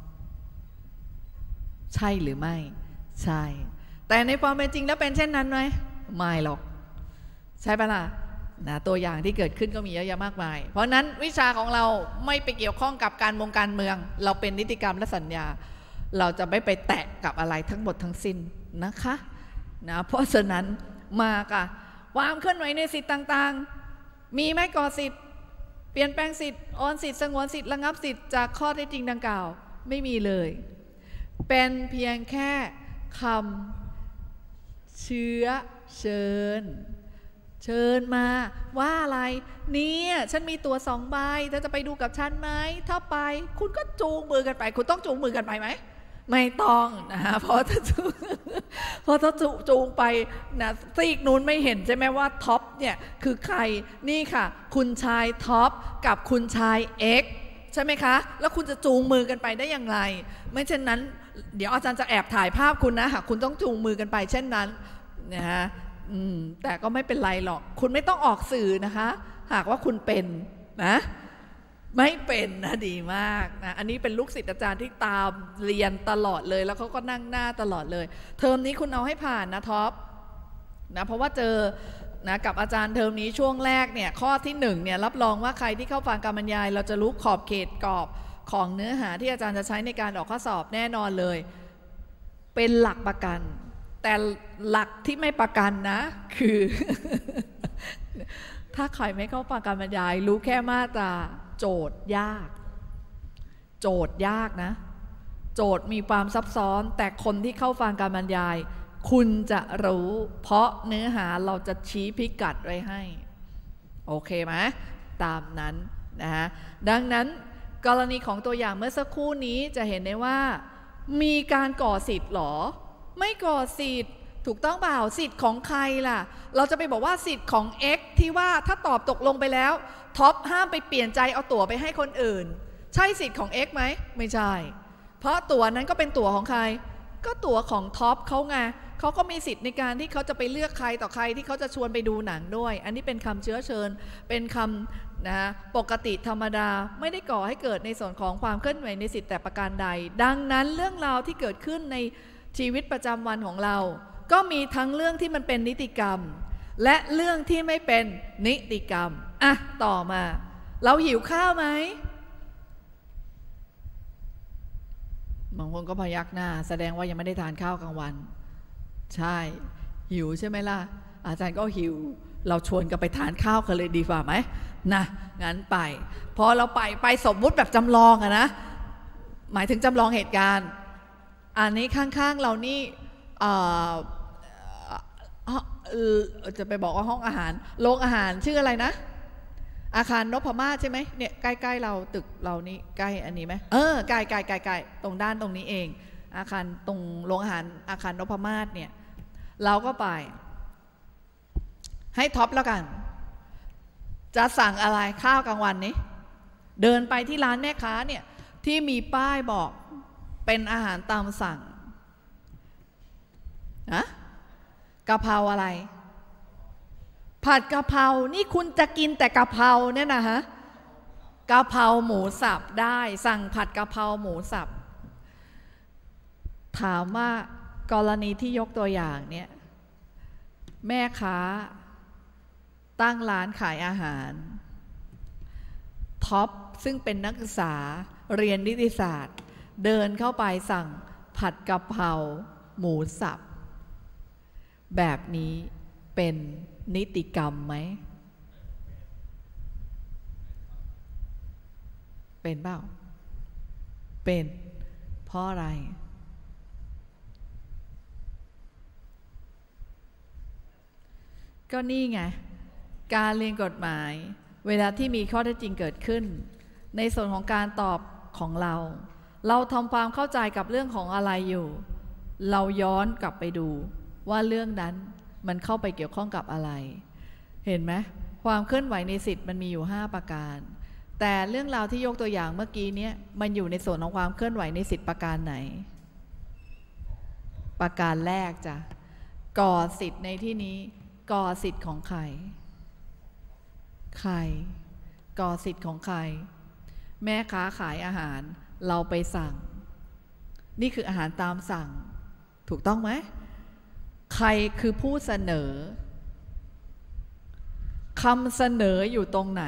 ใช่หรือไม่ใช่แต่ในความเป็นจริงแล้วเป็นเช่นนั้นไหมไม่หรอกใช่ปะล่ะนะตัวอย่างที่เกิดขึ้นก็มีเยอะแยะมากมายเพราะนั้นวิชาของเราไม่ไปเกี่ยวข้องกับการมงการเมืองเราเป็นนิติกรรมและสัญญาเราจะไม่ไปแตะกับอะไรทั้งหมดทั้งสิ้นนะคะนะเพราะฉะนั้นมาค่ะความเคลื่อนไหวในสิทธิ์ต่างๆมีไหมก่อสิทธิ์เปลี่ยนแปลงสิทธิ์ออนสิทธิ์สงวนสิทธิ์ระงับสิทธิ์จากข้อเท็จจริงดังกล่าวไม่มีเลยเป็นเพียงแค่คำเชื้อเชิญเชิญมาว่าอะไรเนี่ยฉันมีตั๋วสองใบเธอจะไปดูกับฉันไหมถ้าไปคุณก็จูงมือกันไปคุณต้องจูงมือกันไปไหมไม่ต้องนะเพราะถ้าจูงเพราะถ้าจูงไปนะซีกนู้นไม่เห็นใช่ไหมว่าท็อปเนี่ยคือใครนี่ค่ะคุณชายท็อปกับคุณชายเอ็กซ์ใช่ไหมคะแล้วคุณจะจูงมือกันไปได้อย่างไรไม่เช่นนั้นเดี๋ยวอาจารย์จะแอบถ่ายภาพคุณนะหากคุณต้องจูงมือกันไปเช่นนั้นนะฮะอืมแต่ก็ไม่เป็นไรหรอกคุณไม่ต้องออกสื่อนะคะหากว่าคุณเป็นนะไม่เป็นนะดีมากนะอันนี้เป็นลูกศิษย์อาจารย์ที่ตามเรียนตลอดเลยแล้วเขาก็นั่งหน้าตลอดเลยเทอมนี้คุณเอาให้ผ่านนะท็อปนะเพราะว่าเจอนะกับอาจารย์เทอมนี้ช่วงแรกเนี่ยข้อที่หนึ่งเนี่ยรับรองว่าใครที่เข้าฟังการบรรยายเราจะรู้ขอบเขตกรอบของเนื้อหาที่อาจารย์จะใช้ในการออกข้อสอบแน่นอนเลยเป็นหลักประกันแต่หลักที่ไม่ประกันนะคือ ถ้าใครไม่เข้าฟังการบรรยายรู้แค่มาตราโจทย์ยากโจทย์ยากนะโจทย์มีความซับซ้อนแต่คนที่เข้าฟังการบรรยายคุณจะรู้เพราะเนื้อหาเราจะชี้พิกัดไว้ให้โอเคไหมตามนั้นนะฮะดังนั้นกรณีของตัวอย่างเมื่อสักครู่นี้จะเห็นได้ว่ามีการก่อสิทธิ์หรอไม่ก่อสิทธิ์ถูกต้องเปล่าสิทธิ์ของใครล่ะเราจะไปบอกว่าสิทธิ์ของ X ที่ว่าถ้าตอบตกลงไปแล้วท็อปห้ามไปเปลี่ยนใจเอาตั๋วไปให้คนอื่นใช่สิทธิ์ของ X ไหมไม่ใช่เพราะตั๋วนั้นก็เป็นตั๋วของใครก็ตั๋วของท็อปเขาไงเขาก็มีสิทธิ์ในการที่เขาจะไปเลือกใครต่อใครที่เขาจะชวนไปดูหนังด้วยอันนี้เป็นคำเชื้อเชิญเป็นคำนะปกติธรรมดาไม่ได้ก่อให้เกิดในส่วนของความเคลื่อนไหวในสิทธิแต่ประการใดดังนั้นเรื่องราวที่เกิดขึ้นในชีวิตประจำวันของเราก็มีทั้งเรื่องที่มันเป็นนิติกรรมและเรื่องที่ไม่เป็นนิติกรรมอ่ะต่อมาเราหิวข้าวไหมบางคนก็พยักหน้าแสดงว่ายังไม่ได้ทานข้าวกลางวันใช่หิวใช่ไหมล่ะอาจารย์ก็หิวเราชวนกันไปทานข้าวกันเลยดีกว่าไหมนะงั้นไปพอเราไปไปสมมุติแบบจำลองอะนะหมายถึงจำลองเหตุการณ์อันนี้ข้างๆเรานี่จะไปบอกว่าห้องอาหารโรงอาหารชื่ออะไรนะอาคารนพมาศใช่ไหมเนี่ยใกล้ๆเราตึกเรานี่ใกล้อันนี้ไหมเออใกล้ใกล้ใกล้ใกล้ตรงด้านตรงนี้เองอาคารตรงโรงอาหารอาคารนพมาศเนี่ยเราก็ไปให้ท็อปแล้วกันจะสั่งอะไรข้าวกลางวันนี้เดินไปที่ร้านแม่ค้าเนี่ยที่มีป้ายบอกเป็นอาหารตามสั่งอะกะเพราอะไรผัดกะเพรานี่คุณจะกินแต่กะเพราเนี่ยนะฮะกะเพราหมูสับได้สั่งผัดกะเพราหมูสับถามว่ากรณีที่ยกตัวอย่างเนี่ยแม่ค้าตั้งร้านขายอาหารท็อปซึ่งเป็นนักศึกษาเรียนนิติศาสตร์เดินเข้าไปสั่งผัดกะเพราหมูสับแบบนี้เป็นนิติกรรมไหมเป็นเปล่าเป็นเพราะอะไรก็นี่ไงการเรียนกฎหมายเวลาที่มีข้อเท็จจริงเกิดขึ้นในส่วนของการตอบของเราเราทำความเข้าใจกับเรื่องของอะไรอยู่เราย้อนกลับไปดูว่าเรื่องนั้นมันเข้าไปเกี่ยวข้องกับอะไรเห็นไหมความเคลื่อนไหวในสิทธิ์มันมีอยู่ห้าประการแต่เรื่องราวที่ยกตัวอย่างเมื่อกี้นี้มันอยู่ในส่วนของความเคลื่อนไหวในสิทธิ์ประการไหนประการแรกจ้ะก่อสิทธิ์ในที่นี้ก่อสิทธิ์ของใครใครก่อสิทธิ์ของใครแม่ค้าขายอาหารเราไปสั่งนี่คืออาหารตามสั่งถูกต้องไหมใครคือผู้เสนอคำเสนออยู่ตรงไหน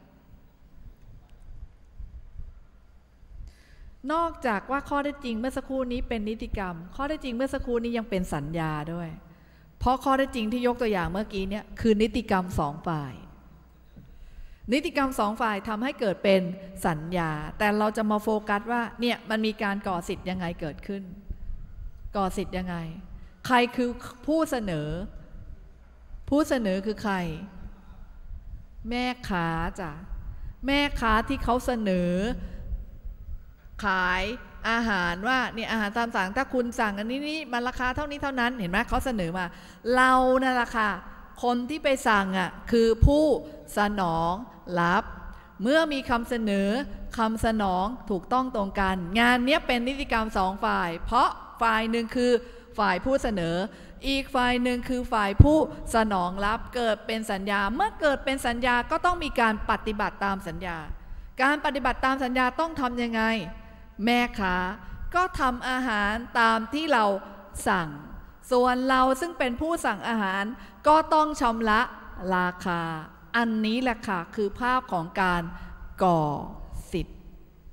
นอกจากว่าข้อเท็จจริงเมื่อสักครู่นี้เป็นนิติกรรมข้อเท็จจริงเมื่อสักครู่นี้ยังเป็นสัญญาด้วยเพราะข้อเท็จจริงที่ยกตัวอย่างเมื่อกี้เนี่ยคือนิติกรรมสองฝ่ายนิติกรรมสองฝ่ายทำให้เกิดเป็นสัญญาแต่เราจะมาโฟกัสว่าเนี่ยมันมีการก่อสิทธิ์ยังไงเกิดขึ้นก่อสิทธิ์ยังไงใครคือผู้เสนอผู้เสนอคือใครแม่ค้าจ้ะแม่ค้าที่เขาเสนอขายอาหารว่าเนี่ยอาหารตามสั่งถ้าคุณสั่งอันนี้นี่มันราคาเท่านี้เท่านั้นเห็นไหมเขาเสนอมาเรานั่นแหละค่ะคนที่ไปสั่งอ่ะคือผู้สนองรับเมื่อมีคำเสนอคำสนองถูกต้องตรงกันงานนี้เป็นนิติกรรมสองฝ่ายเพราะฝ่ายหนึ่งคือฝ่ายผู้เสนออีกฝ่ายหนึ่งคือฝ่ายผู้สนองรับเกิดเป็นสัญญาเมื่อเกิดเป็นสัญญาก็ต้องมีการปฏิบัติตามสัญญาการปฏิบัติตามสัญญาต้องทำยังไงแม่ค้าก็ทำอาหารตามที่เราสั่งส่วนเราซึ่งเป็นผู้สั่งอาหารก็ต้องชำระราคาอันนี้แหละค่ะคือภาพของการก่อสิทธิ์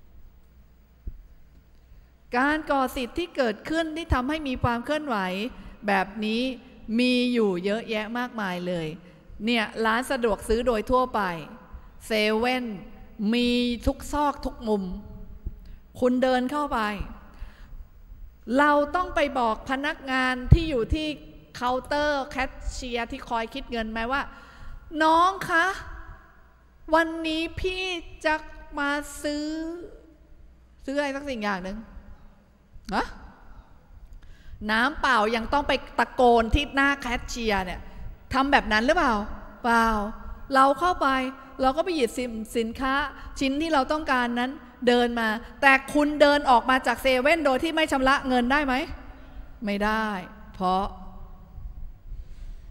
การก่อสิทธิ์ที่เกิดขึ้นที่ทำให้มีความเคลื่อนไหวแบบนี้มีอยู่เยอะแยะมากมายเลยเนี่ยร้านสะดวกซื้อโดยทั่วไปเซเว่นมีทุกซอกทุกมุมคุณเดินเข้าไปเราต้องไปบอกพนักงานที่อยู่ที่เคาน์เตอร์แคชเชียร์ที่คอยคิดเงินไหมว่าน้องคะวันนี้พี่จะมาซื้อซื้ออะไรสักสิ่งอย่างหนึ่งนะน้ำเปล่ายังต้องไปตะโกนที่หน้าแคชเชียร์เนี่ยทำแบบนั้นหรือเปล่าเปล่าเราเข้าไปเราก็ไปหยิบสินค้าชิ้นที่เราต้องการนั้นเดินมาแต่คุณเดินออกมาจากเซเว่นโดยที่ไม่ชำระเงินได้ไหมไม่ได้เพราะ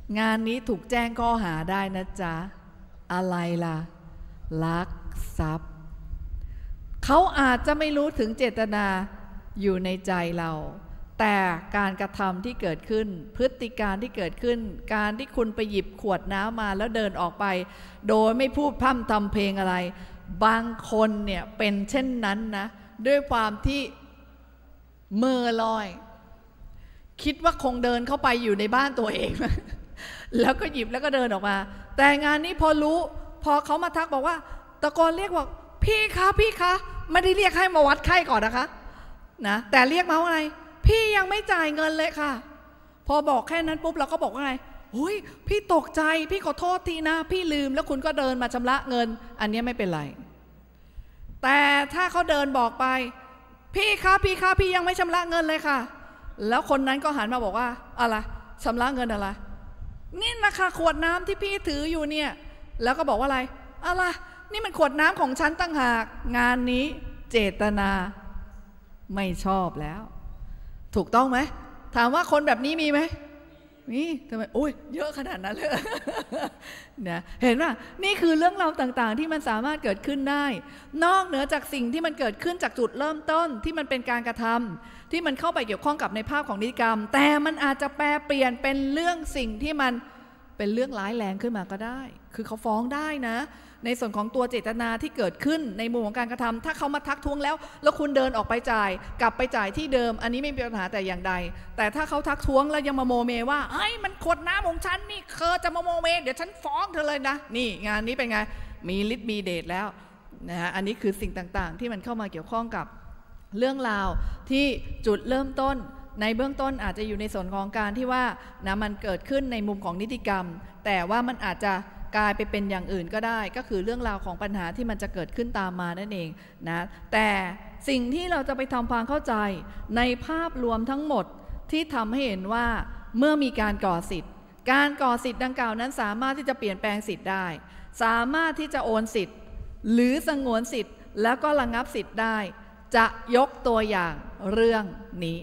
งานนี้ถูกแจ้งข้อหาได้นะจ๊ะอะไรล่ะลักทรัพย์เขาอาจจะไม่รู้ถึงเจตนาอยู่ในใจเราแต่การกระทำที่เกิดขึ้นพฤติการที่เกิดขึ้นการที่คุณไปหยิบขวดน้ำมาแล้วเดินออกไปโดยไม่พูดพร่ำทำเพลงอะไรบางคนเนี่ยเป็นเช่นนั้นนะด้วยความที่เมื่อลอยคิดว่าคงเดินเข้าไปอยู่ในบ้านตัวเอง แล้วก็หยิบแล้วก็เดินออกมาแต่งานนี้พอรู้พอเขามาทักบอกว่าตะโกนเรียกว่าพี่คะพี่คะไม่ได้เรียกให้มาวัดไข้ก่อนนะคะนะแต่เรียกมาว่าไงพี่ยังไม่จ่ายเงินเลยค่ะพอบอกแค่นั้นปุ๊บเราก็บอกว่าไงหุ้ยพี่ตกใจพี่ขอโทษทีนะพี่ลืมแล้วคุณก็เดินมาชำระเงินอันนี้ไม่เป็นไรแต่ถ้าเขาเดินบอกไปพี่คะพี่คะพี่ยังไม่ชำระเงินเลยค่ะแล้วคนนั้นก็หันมาบอกว่าอะไรชำระเงินอะไรนี่นะคะขวดน้ำที่พี่ถืออยู่เนี่ยแล้วก็บอกว่าอะไรอะไรนี่มันขวดน้ำของฉันตั้งหากงานนี้เจตนาไม่ชอบแล้วถูกต้องไหมถามว่าคนแบบนี้มีไหมมีทำไมอุ้ยเยอะขนาดนั้นเลยนะเห็นป่ะนี่คือเรื่องราวต่างๆที่มันสามารถเกิดขึ้นได้นอกเหนือจากสิ่งที่มันเกิดขึ้นจากจุดเริ่มต้นที่มันเป็นการกระทำที่มันเข้าไปเกี่ยวข้องกับในภาพของนิติกรรมแต่มันอาจจะแปลเปลี่ยนเป็นเรื่องสิ่งที่มันเป็นเรื่องร้ายแรงขึ้นมาก็ได้คือเขาฟ้องได้นะในส่วนของตัวเจตนาที่เกิดขึ้นในมุมของการกระทำถ้าเขามาทักท้วงแล้วแล้วคุณเดินออกไปจ่ายกลับไปจ่ายที่เดิมอันนี้ไม่มีปัญหาแต่อย่างใดแต่ถ้าเขาทักท้วงแล้วยังมาโมเมว่าเฮ้ยมันขวดน้ำของฉันนี่เธอจะมาโมเมเดี๋ยวฉันฟ้องเธอเลยนะนี่งานนี้เป็นไงมีฤทธิ์มีเดชแล้วนะฮะอันนี้คือสิ่งต่างๆที่มันเข้ามาเกี่ยวข้องกับเรื่องราวที่จุดเริ่มต้นในเบื้องต้นอาจจะอยู่ในส่วนของการที่ว่านะมันเกิดขึ้นในมุมของนิติกรรมแต่ว่ามันอาจจะกลายไปเป็นอย่างอื่นก็ได้ก็คือเรื่องราวของปัญหาที่มันจะเกิดขึ้นตามมานั่นเองนะแต่สิ่งที่เราจะไปทำความเข้าใจในภาพรวมทั้งหมดที่ทำให้เห็นว่าเมื่อมีการก่อสิทธิ์การก่อสิทธิ์ดังกล่าวนั้นสามารถที่จะเปลี่ยนแปลงสิทธิ์ได้สามารถที่จะโอนสิทธิ์หรือสงวนสิทธิ์แล้วก็ระงับสิทธิ์ได้จะยกตัวอย่างเรื่องนี้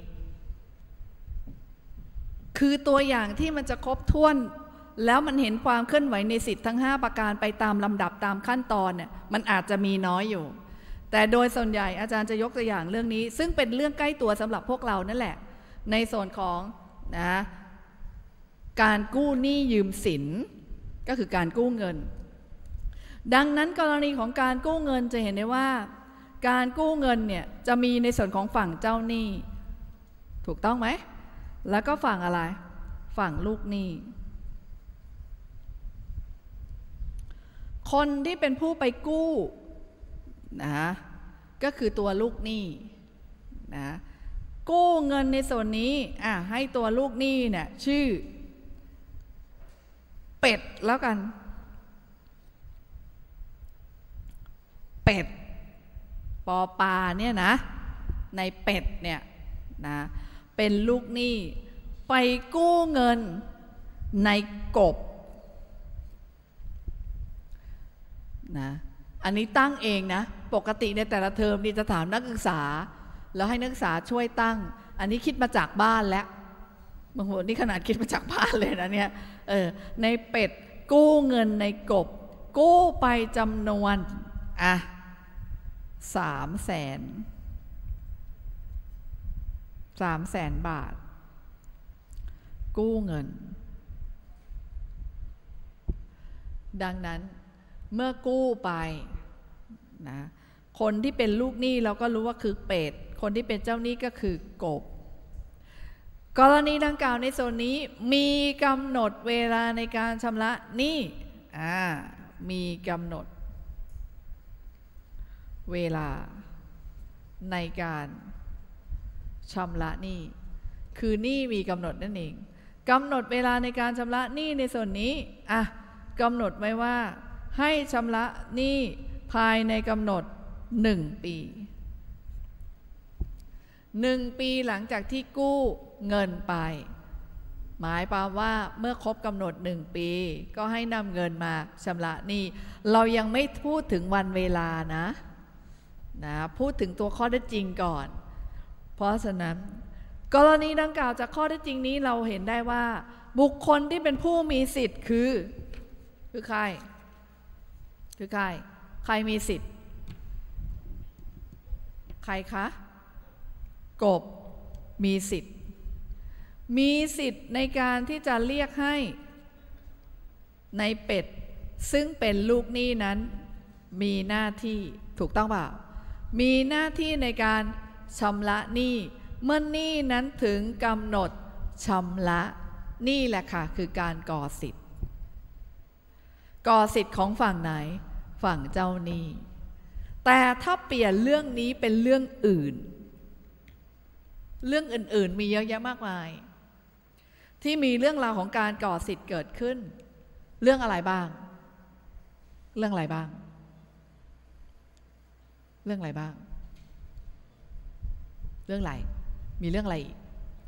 คือตัวอย่างที่มันจะครบถ้วนแล้วมันเห็นความเคลื่อนไหวในสิทธิ์ทั้งห้าประการไปตามลำดับตามขั้นตอนเนี่ยมันอาจจะมีน้อยอยู่แต่โดยส่วนใหญ่อาจารย์จะยกตัวอย่างเรื่องนี้ซึ่งเป็นเรื่องใกล้ตัวสำหรับพวกเรานั่นแหละในส่วนของนะการกู้หนี้ยืมสินก็คือการกู้เงินดังนั้นกรณีของการกู้เงินจะเห็นได้ว่าการกู้เงินเนี่ยจะมีในส่วนของฝั่งเจ้าหนี้ถูกต้องไหมแล้วก็ฝั่งอะไรฝั่งลูกหนี้คนที่เป็นผู้ไปกู้นะก็คือตัวลูกหนี้นะกู้เงินในส่วนนี้อ่ะให้ตัวลูกหนี้เนี่ยชื่อเป็ดแล้วกันเป็ดปอปาเนี่ยนะในเป็ดเนี่ยนะเป็นลูกหนี้ไปกู้เงินในกบนะอันนี้ตั้งเองนะปกติในแต่ละเทอมนี่จะถามนักศึกษาแล้วให้นักศึกษาช่วยตั้งอันนี้คิดมาจากบ้านแล้วบางคนนี่ขนาดคิดมาจากบ้านเลยนะเนี่ยเออในเป็ดกู้เงินในกบกู้ไปจำนวนอ่ะสามแสนสามแสนบาทกู้เงินดังนั้นเมื่อกู้ไปนะคนที่เป็นลูกหนี้เราก็รู้ว่าคือเป็ดคนที่เป็นเจ้าหนี้ก็คือกบกรณีดังกล่าวในโซนนี้มีกำหนดเวลาในการชำระหนี้อ่ามีกำหนดเวลาในการชำระหนี้คือหนี้มีกำหนดนั่นเองกำหนดเวลาในการชำระหนี้ในส่วนนี้อ่ะกำหนดไว้ว่าให้ชำระหนี้ภายในกำหนดหนึ่งปีหนึ่งปีหลังจากที่กู้เงินไปหมายความว่าเมื่อครบกำหนดหนึ่งปีก็ให้นำเงินมาชำระหนี้เรายังไม่พูดถึงวันเวลานะนะพูดถึงตัวข้อเท็จจริงก่อนเพราะฉะนั้นกรณีดังกล่าวจากข้อเท็จจริงนี้เราเห็นได้ว่าบุคคลที่เป็นผู้มีสิทธิ์คือคือใครคือใครใครมีสิทธิ์ใครคะกบมีสิทธิ์มีสิทธิ์ในการที่จะเรียกให้ในเป็ดซึ่งเป็นลูกหนี้นั้นมีหน้าที่ถูกต้องเปล่ามีหน้าที่ในการชำระหนี้เมื่อหนี้นั้นถึงกำหนดชำระนี่แหละค่ะคือการก่อสิทธิ์ก่อสิทธิ์ของฝั่งไหนฝั่งเจ้าหนี้แต่ถ้าเปลี่ยนเรื่องนี้เป็นเรื่องอื่นเรื่องอื่นๆมีเยอะแยะมากมายที่มีเรื่องราวของการก่อสิทธิ์เกิดขึ้นเรื่องอะไรบ้างเรื่องอะไรบ้างเรื่องอะไรบ้างเรื่องอะไรมีเรื่องอะไรอีก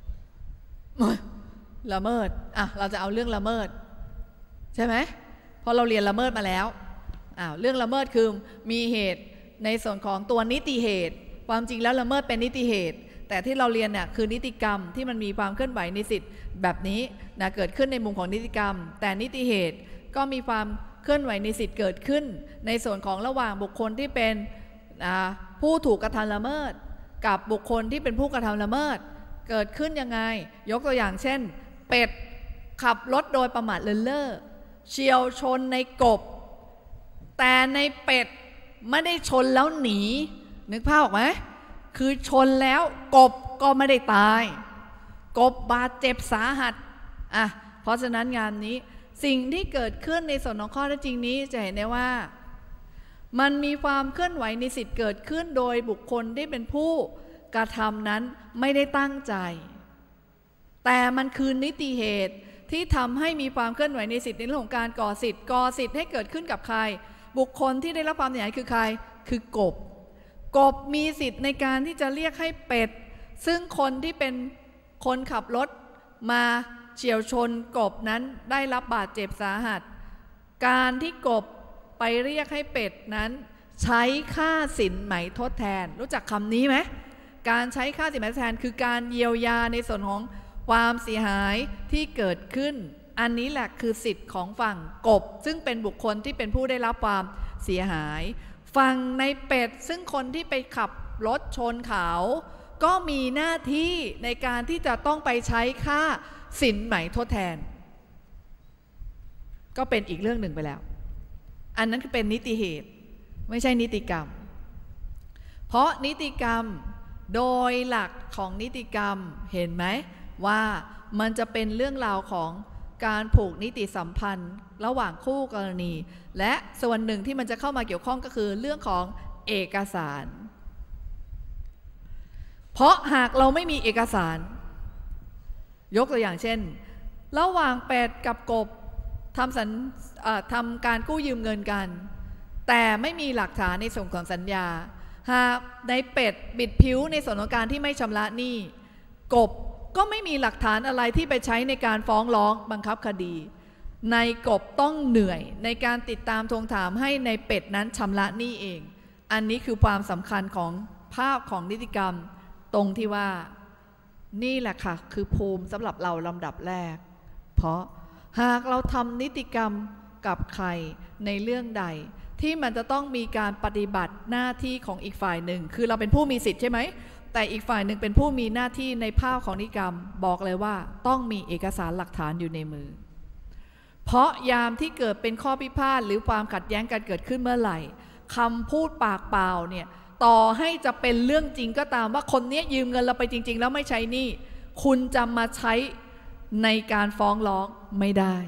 ละเมิดอ่ะเราจะเอาเรื่องละเมิดใช่ไหมเพราะเราเรียนละเมิดมาแล้วอ้าวเรื่องละเมิดคือมีเหตุในส่วนของตัวนิติเหตุความจริงแล้วละเมิดเป็นนิติเหตุแต่ที่เราเรียนเนี่ยคือนิติกรรมที่มันมีความเคลื่อนไหวในสิทธิ์แบบนี้นะเกิดขึ้นในมุมของนิติกรรมแต่นิติเหตุก็มีความเคลื่อนไหวในสิทธิ์เกิดขึ้นในส่วนของระหว่างบุคคลที่เป็นผู้ถูกกระทำละเมิดกับบุคคลที่เป็นผู้กระทำละเมิดเกิดขึ้นยังไงยกตัวอย่างเช่นเป็ดขับรถโดยประมาทเลินเล่อเฉี่ยวชนในกบแต่ในเป็ดไม่ได้ชนแล้วหนีนึกภาพออกไหมคือชนแล้วกบก็ไม่ได้ตายกบบาดเจ็บสาหัสอ่ะเพราะฉะนั้นงานนี้สิ่งที่เกิดขึ้นในส่วนของข้อเท็จจริงนี้จะเห็นได้ว่ามันมีความเคลื่อนไหวในสิทธิ์เกิดขึ้นโดยบุคคลที่เป็นผู้กระทำนั้นไม่ได้ตั้งใจแต่มันคือนิติเหตุที่ทำให้มีความเคลื่อนไหวในสิทธิ์ในเรื่องของการก่อสิทธิ์ก่อสิทธิ์ให้เกิดขึ้นกับใครบุคคลที่ได้รับความเสียหายคือใครคือกบกบมีสิทธิ์ในการที่จะเรียกให้เป็ดซึ่งคนที่เป็นคนขับรถมาเฉี่ยวชนกบนั้นได้รับบาดเจ็บสาหัสการที่กบไปเรียกให้เป็ดนั้นใช้ค่าสินไหมทดแทนรู้จักคำนี้ไหมการใช้ค่าสินไหมทดแทนคือการเยียวยาในส่วนของความเสียหายที่เกิดขึ้นอันนี้แหละคือสิทธิ์ของฝั่งกบซึ่งเป็นบุคคลที่เป็นผู้ได้รับความเสียหายฝั่งในเป็ดซึ่งคนที่ไปขับรถชนเขาก็มีหน้าที่ในการที่จะต้องไปใช้ค่าสินไหมทดแทนก็เป็นอีกเรื่องหนึ่งไปแล้วอันนั้นคือเป็นนิติเหตุไม่ใช่นิติกรรมเพราะนิติกรรมโดยหลักของนิติกรรมเห็นไหมว่ามันจะเป็นเรื่องราวของการผูกนิติสัมพันธ์ระหว่างคู่กรณีและส่วนหนึ่งที่มันจะเข้ามาเกี่ยวข้องก็คือเรื่องของเอกสารเพราะหากเราไม่มีเอกสารยกตัวอย่างเช่นระหว่างเป็ดกับกบทำสัญทำการกู้ยืมเงินกันแต่ไม่มีหลักฐานในส่วนของสัญญาหากในเป็ดบิดผิวในส่วนของการที่ไม่ชำระหนี้กบก็ไม่มีหลักฐานอะไรที่ไปใช้ในการฟ้องร้องบังคับคดีในกบต้องเหนื่อยในการติดตามทวงถามให้ในเป็ดนั้นชำระหนี้เองอันนี้คือความสำคัญของภาพของนิติกรรมตรงที่ว่านี่แหละค่ะคือภูมิสำหรับเราลำดับแรกเพราะหากเราทำนิติกรรมกับใครในเรื่องใดที่มันจะต้องมีการปฏิบัติหน้าที่ของอีกฝ่ายหนึ่งคือเราเป็นผู้มีสิทธิ์ใช่ไหมแต่อีกฝ่ายหนึ่งเป็นผู้มีหน้าที่ในภาพของนิติกรรมบอกเลยว่าต้องมีเอกสารหลักฐานอยู่ในมือเพราะยามที่เกิดเป็นข้อพิพาทหรือความขัดแย้งกันเกิดขึ้นเมื่อไหร่คำพูดปากเปล่าเนี่ยต่อให้จะเป็นเรื่องจริงก็ตามว่าคนนี้ยืมเงินเราไปจริงๆแล้วไม่ใช้หนี้คุณจะมาใช้ในการฟ้องร้องไม่ได้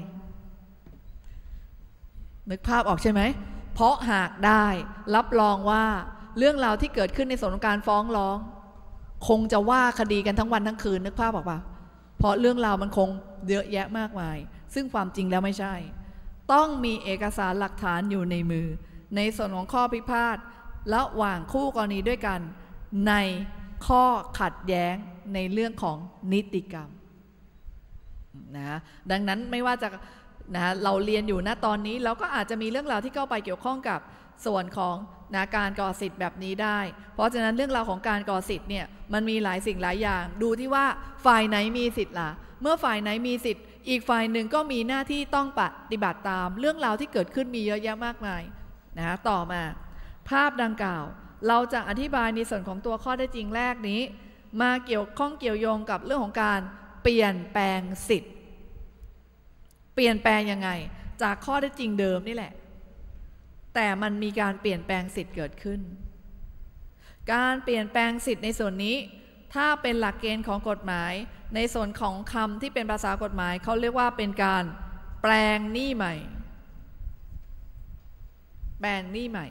นึกภาพออกใช่ไหมเพราะหากได้รับรองว่าเรื่องราวที่เกิดขึ้นในส่วนของการฟ้องร้องคงจะว่าคดีกันทั้งวันทั้งคืนนึกภาพออกปะเพราะเรื่องราวมันคงเยอะแยะมากมายซึ่งความจริงแล้วไม่ใช่ต้องมีเอกสารหลักฐานอยู่ในมือในส่วนของข้อพิพาทระหว่างคู่กรณีด้วยกันในข้อขัดแย้งในเรื่องของนิติกรรมนะดังนั้นไม่ว่าจะนะเราเรียนอยู่ณตอนนี้เราก็อาจจะมีเรื่องราวที่เข้าไปเกี่ยวข้องกับส่วนของนะการก่อสิทธิ์แบบนี้ได้เพราะฉะนั้นเรื่องราวของการก่อสิทธิ์เนี่ยมันมีหลายสิ่งหลายอย่างดูที่ว่าฝ่ายไหนมีสิทธิ์ล่ะเมื่อฝ่ายไหนมีสิทธิ์อีกฝ่ายหนึ่งก็มีหน้าที่ต้องปฏิบัติตามเรื่องราวที่เกิดขึ้นมีเยอะแยะมากมายนะต่อมาภาพดังกล่าวเราจะอธิบายในส่วนของตัวข้อเท็จจริงแรกนี้มาเกี่ยวข้องเกี่ยวโยงกับเรื่องของการเปลี่ยนแปลงสิทธิ์เปลี่ยนแปลงยังไงจากข้อเท็จจริงเดิมนี่แหละแต่มันมีการเปลี่ยนแปลงสิทธิ์เกิดขึ้นการเปลี่ยนแปลงสิทธิ์ในส่วนนี้ถ้าเป็นหลักเกณฑ์ของกฎหมายในส่วนของคำที่เป็นภาษากฎหมายเขาเรียกว่าเป็นการแปลงหนี้ใหม่แปลงหนี้ใหม่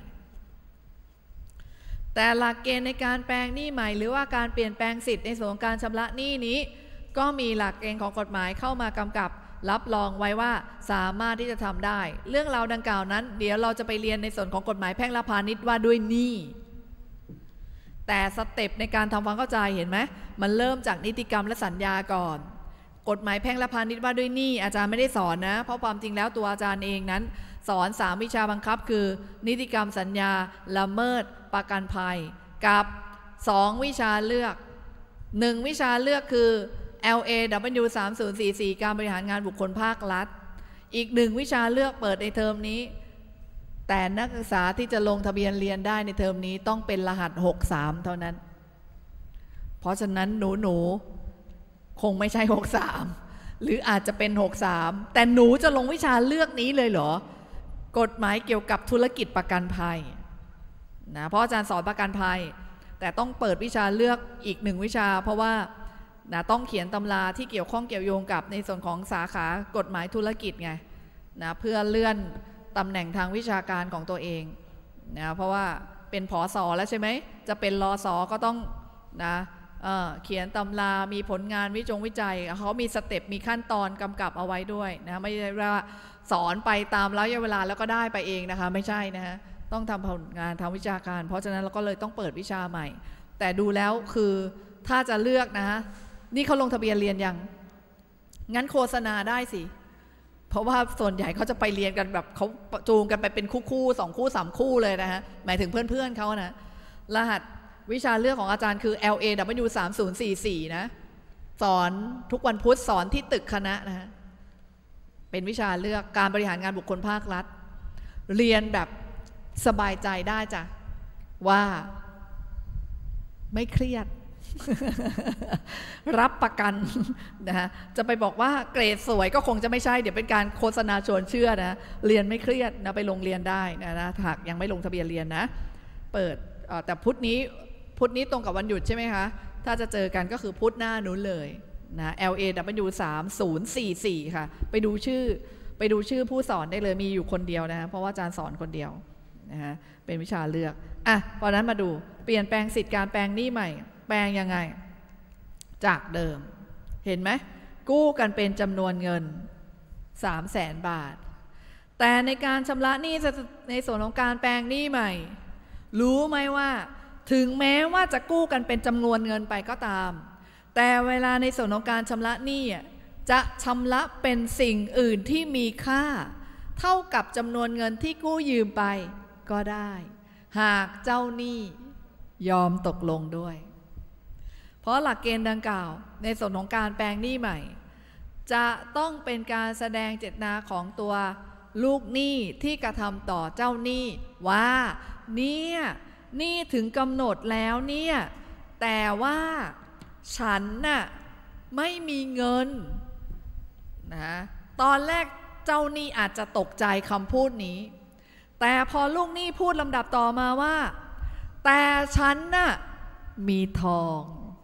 แต่หลักเกณฑ์ในการแปลงหนี้ใหม่หรือว่าการเปลี่ยนแปลงสิทธิ์ในส่วนของการชำระหนี้นี้ก็มีหลักเกณฑ์ของกฎหมายเข้ามากำกับรับรองไว้ว่าสามารถที่จะทำได้เรื่องราวดังกล่าวนั้นเดี๋ยวเราจะไปเรียนในส่วนของกฎหมายแพ่งและพาณิชย์ว่าด้วยหนี้แต่สเต็ปในการทำความเข้าใจเห็นไหมมันเริ่มจากนิติกรรมและสัญญาก่อนกฎหมายแพ่งและพาณิชย์ว่าด้วยหนี้อาจารย์ไม่ได้สอนนะเพราะความจริงแล้วตัวอาจารย์เองนั้นสอนสามวิชาบังคับคือนิติกรรมสัญญาละเมิดประกันภัยกับสองวิชาเลือกหนึ่งวิชาเลือกคือ แอล เอ ดับเบิลยู สามศูนย์สี่สี่ การบริหารงานบุคคลภาครัฐอีกหนึ่งวิชาเลือกเปิดในเทอมนี้แต่นักศึกษาที่จะลงทะเบียนเรียนได้ในเทอมนี้ต้องเป็นรหัสหกสามเท่านั้นเพราะฉะนั้นหนูหนูคงไม่ใช่หกสามหรืออาจจะเป็นหกสามแต่หนูจะลงวิชาเลือกนี้เลยเหรอกฎหมายเกี่ยวกับธุรกิจประกันภัยนะเพราะอาจารย์สอนประกันภัยแต่ต้องเปิดวิชาเลือกอีกหนึ่งวิชาเพราะว่านะต้องเขียนตำราที่เกี่ยวข้องเกี่ยวโยงกับในส่วนของสาขากฎหมายธุรกิจไงนะเพื่อเลื่อนตำแหน่งทางวิชาการของตัวเองนะเพราะว่าเป็นผส.แล้วใช่ไหมจะเป็นรส.ก็ต้องนะเอ่อเขียนตำรามีผลงานวิจงวิจัยเขามีสเต็ปมีขั้นตอนกำกับเอาไว้ด้วยนะไม่ใช่ว่าสอนไปตามระยะเวลาแล้วก็ได้ไปเองนะคะไม่ใช่นะฮะต้องทำผลงานทางวิชาการเพราะฉะนั้นเราก็เลยต้องเปิดวิชาใหม่แต่ดูแล้วคือถ้าจะเลือกนะฮะนี่เขาลงทะเบียนเรียนยังงั้นโฆษณาได้สิเพราะว่าส่วนใหญ่เขาจะไปเรียนกันแบบเขาจูงกันไปเป็นคู่คู่สองคู่สามคู่เลยนะฮะหมายถึงเพื่อนๆเขานะรหัสวิชาเลือกของอาจารย์คือ แอล เอ ดับเบิลยู สามศูนย์สี่สี่นะสอนทุกวันพุธสอนที่ตึกคณะนะฮะเป็นวิชาเลือกการบริหารงานบุคคลภาครัฐเรียนแบบสบายใจได้จ้ะว่าไม่เครียด รับประกันนะฮะจะไปบอกว่าเกรดสวยก็คงจะไม่ใช่เดี๋ยวเป็นการโฆษณาชวนเชื่อนะเรียนไม่เครียดนะไปลงเรียนได้นะนะหากยังไม่ลงทะเบียนเรียนนะเปิดแต่พุธนี้พุธนี้ตรงกับวันหยุดใช่ไหมคะถ้าจะเจอกันก็คือพุธหน้านู้นเลยนะ แอล เอ ดับเบิลยู สามศูนย์สี่สี่ ค่ะไปดูชื่อไปดูชื่อผู้สอนได้เลยมีอยู่คนเดียวนะเพราะว่าอาจารย์สอนคนเดียวนะฮะเป็นวิชาเลือกอ่ะเพราะนั้นมาดูเปลี่ยนแปลงสิทธิการแปลงหนี้ใหม่แปลงยังไงจากเดิมเห็นไหมกู้กันเป็นจำนวนเงิน สามแสน บาทแต่ในการชำระหนี้ในส่วนของการแปลงหนี้ใหม่รู้ไหมว่าถึงแม้ว่าจะกู้กันเป็นจำนวนเงินไปก็ตามแต่เวลาในส่วนของการชำระหนี้จะชำระเป็นสิ่งอื่นที่มีค่าเท่ากับจำนวนเงินที่กู้ยืมไปก็ได้หากเจ้าหนี้ยอมตกลงด้วยเพราะหลักเกณฑ์ดังกล่าวในส่วนของการแปลงหนี้ใหม่จะต้องเป็นการแสดงเจตนาของตัวลูกหนี้ที่กระทำต่อเจ้าหนี้ว่าเนี่ยหนี้ถึงกำหนดแล้วเนี่ยแต่ว่าฉันน่ะไม่มีเงินนะตอนแรกเจ้าหนี้อาจจะตกใจคำพูดนี้แต่พอลูกหนี้พูดลำดับต่อมาว่าแต่ฉันน่ะมีทอง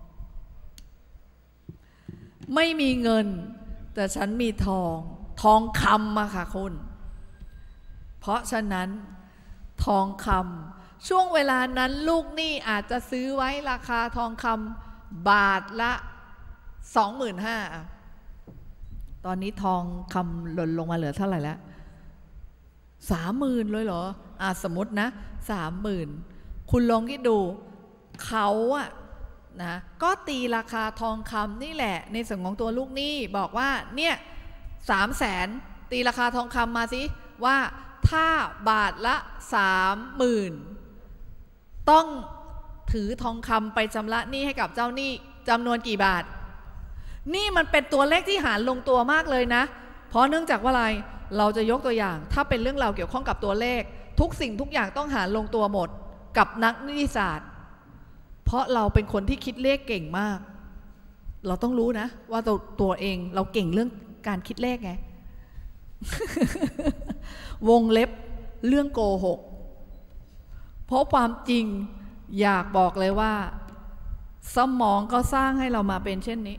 ไม่มีเงินแต่ฉันมีทองทองคำมาค่ะคุณเพราะฉะนั้นทองคำช่วงเวลานั้นลูกหนี้อาจจะซื้อไว้ราคาทองคำบาทละ สองหมื่นห้าพัน ตอนนี้ทองคำหล่นลงมาเหลือเท่าไหร่แล้ว สามหมื่น เลยเหรออ่ะสมมตินะ สามหมื่น คุณลองคิดดูเขาอะนะก็ตีราคาทองคำนี่แหละในส่วนของตัวลูกหนี้บอกว่าเนี่ยสามแสนตีราคาทองคำมาสิว่าถ้าบาทละสามหมื่นต้องถือทองคำไปชำระหนี้ให้กับเจ้าหนี้จำนวนกี่บาทนี่มันเป็นตัวเลขที่หารลงตัวมากเลยนะเพราะเนื่องจากว่าอะไรเราจะยกตัวอย่างถ้าเป็นเรื่องราวเกี่ยวข้องกับตัวเลขทุกสิ่งทุกอย่างต้องหารลงตัวหมดกับนักนิติศาสตร์เพราะเราเป็นคนที่คิดเลขเก่งมากเราต้องรู้นะว่าตัวตัวเองเราเก่งเรื่องการคิดเลขไง วงเล็บเรื่องโกหกเพราะความจริงอยากบอกเลยว่าสมองก็สร้างให้เรามาเป็นเช่นนี้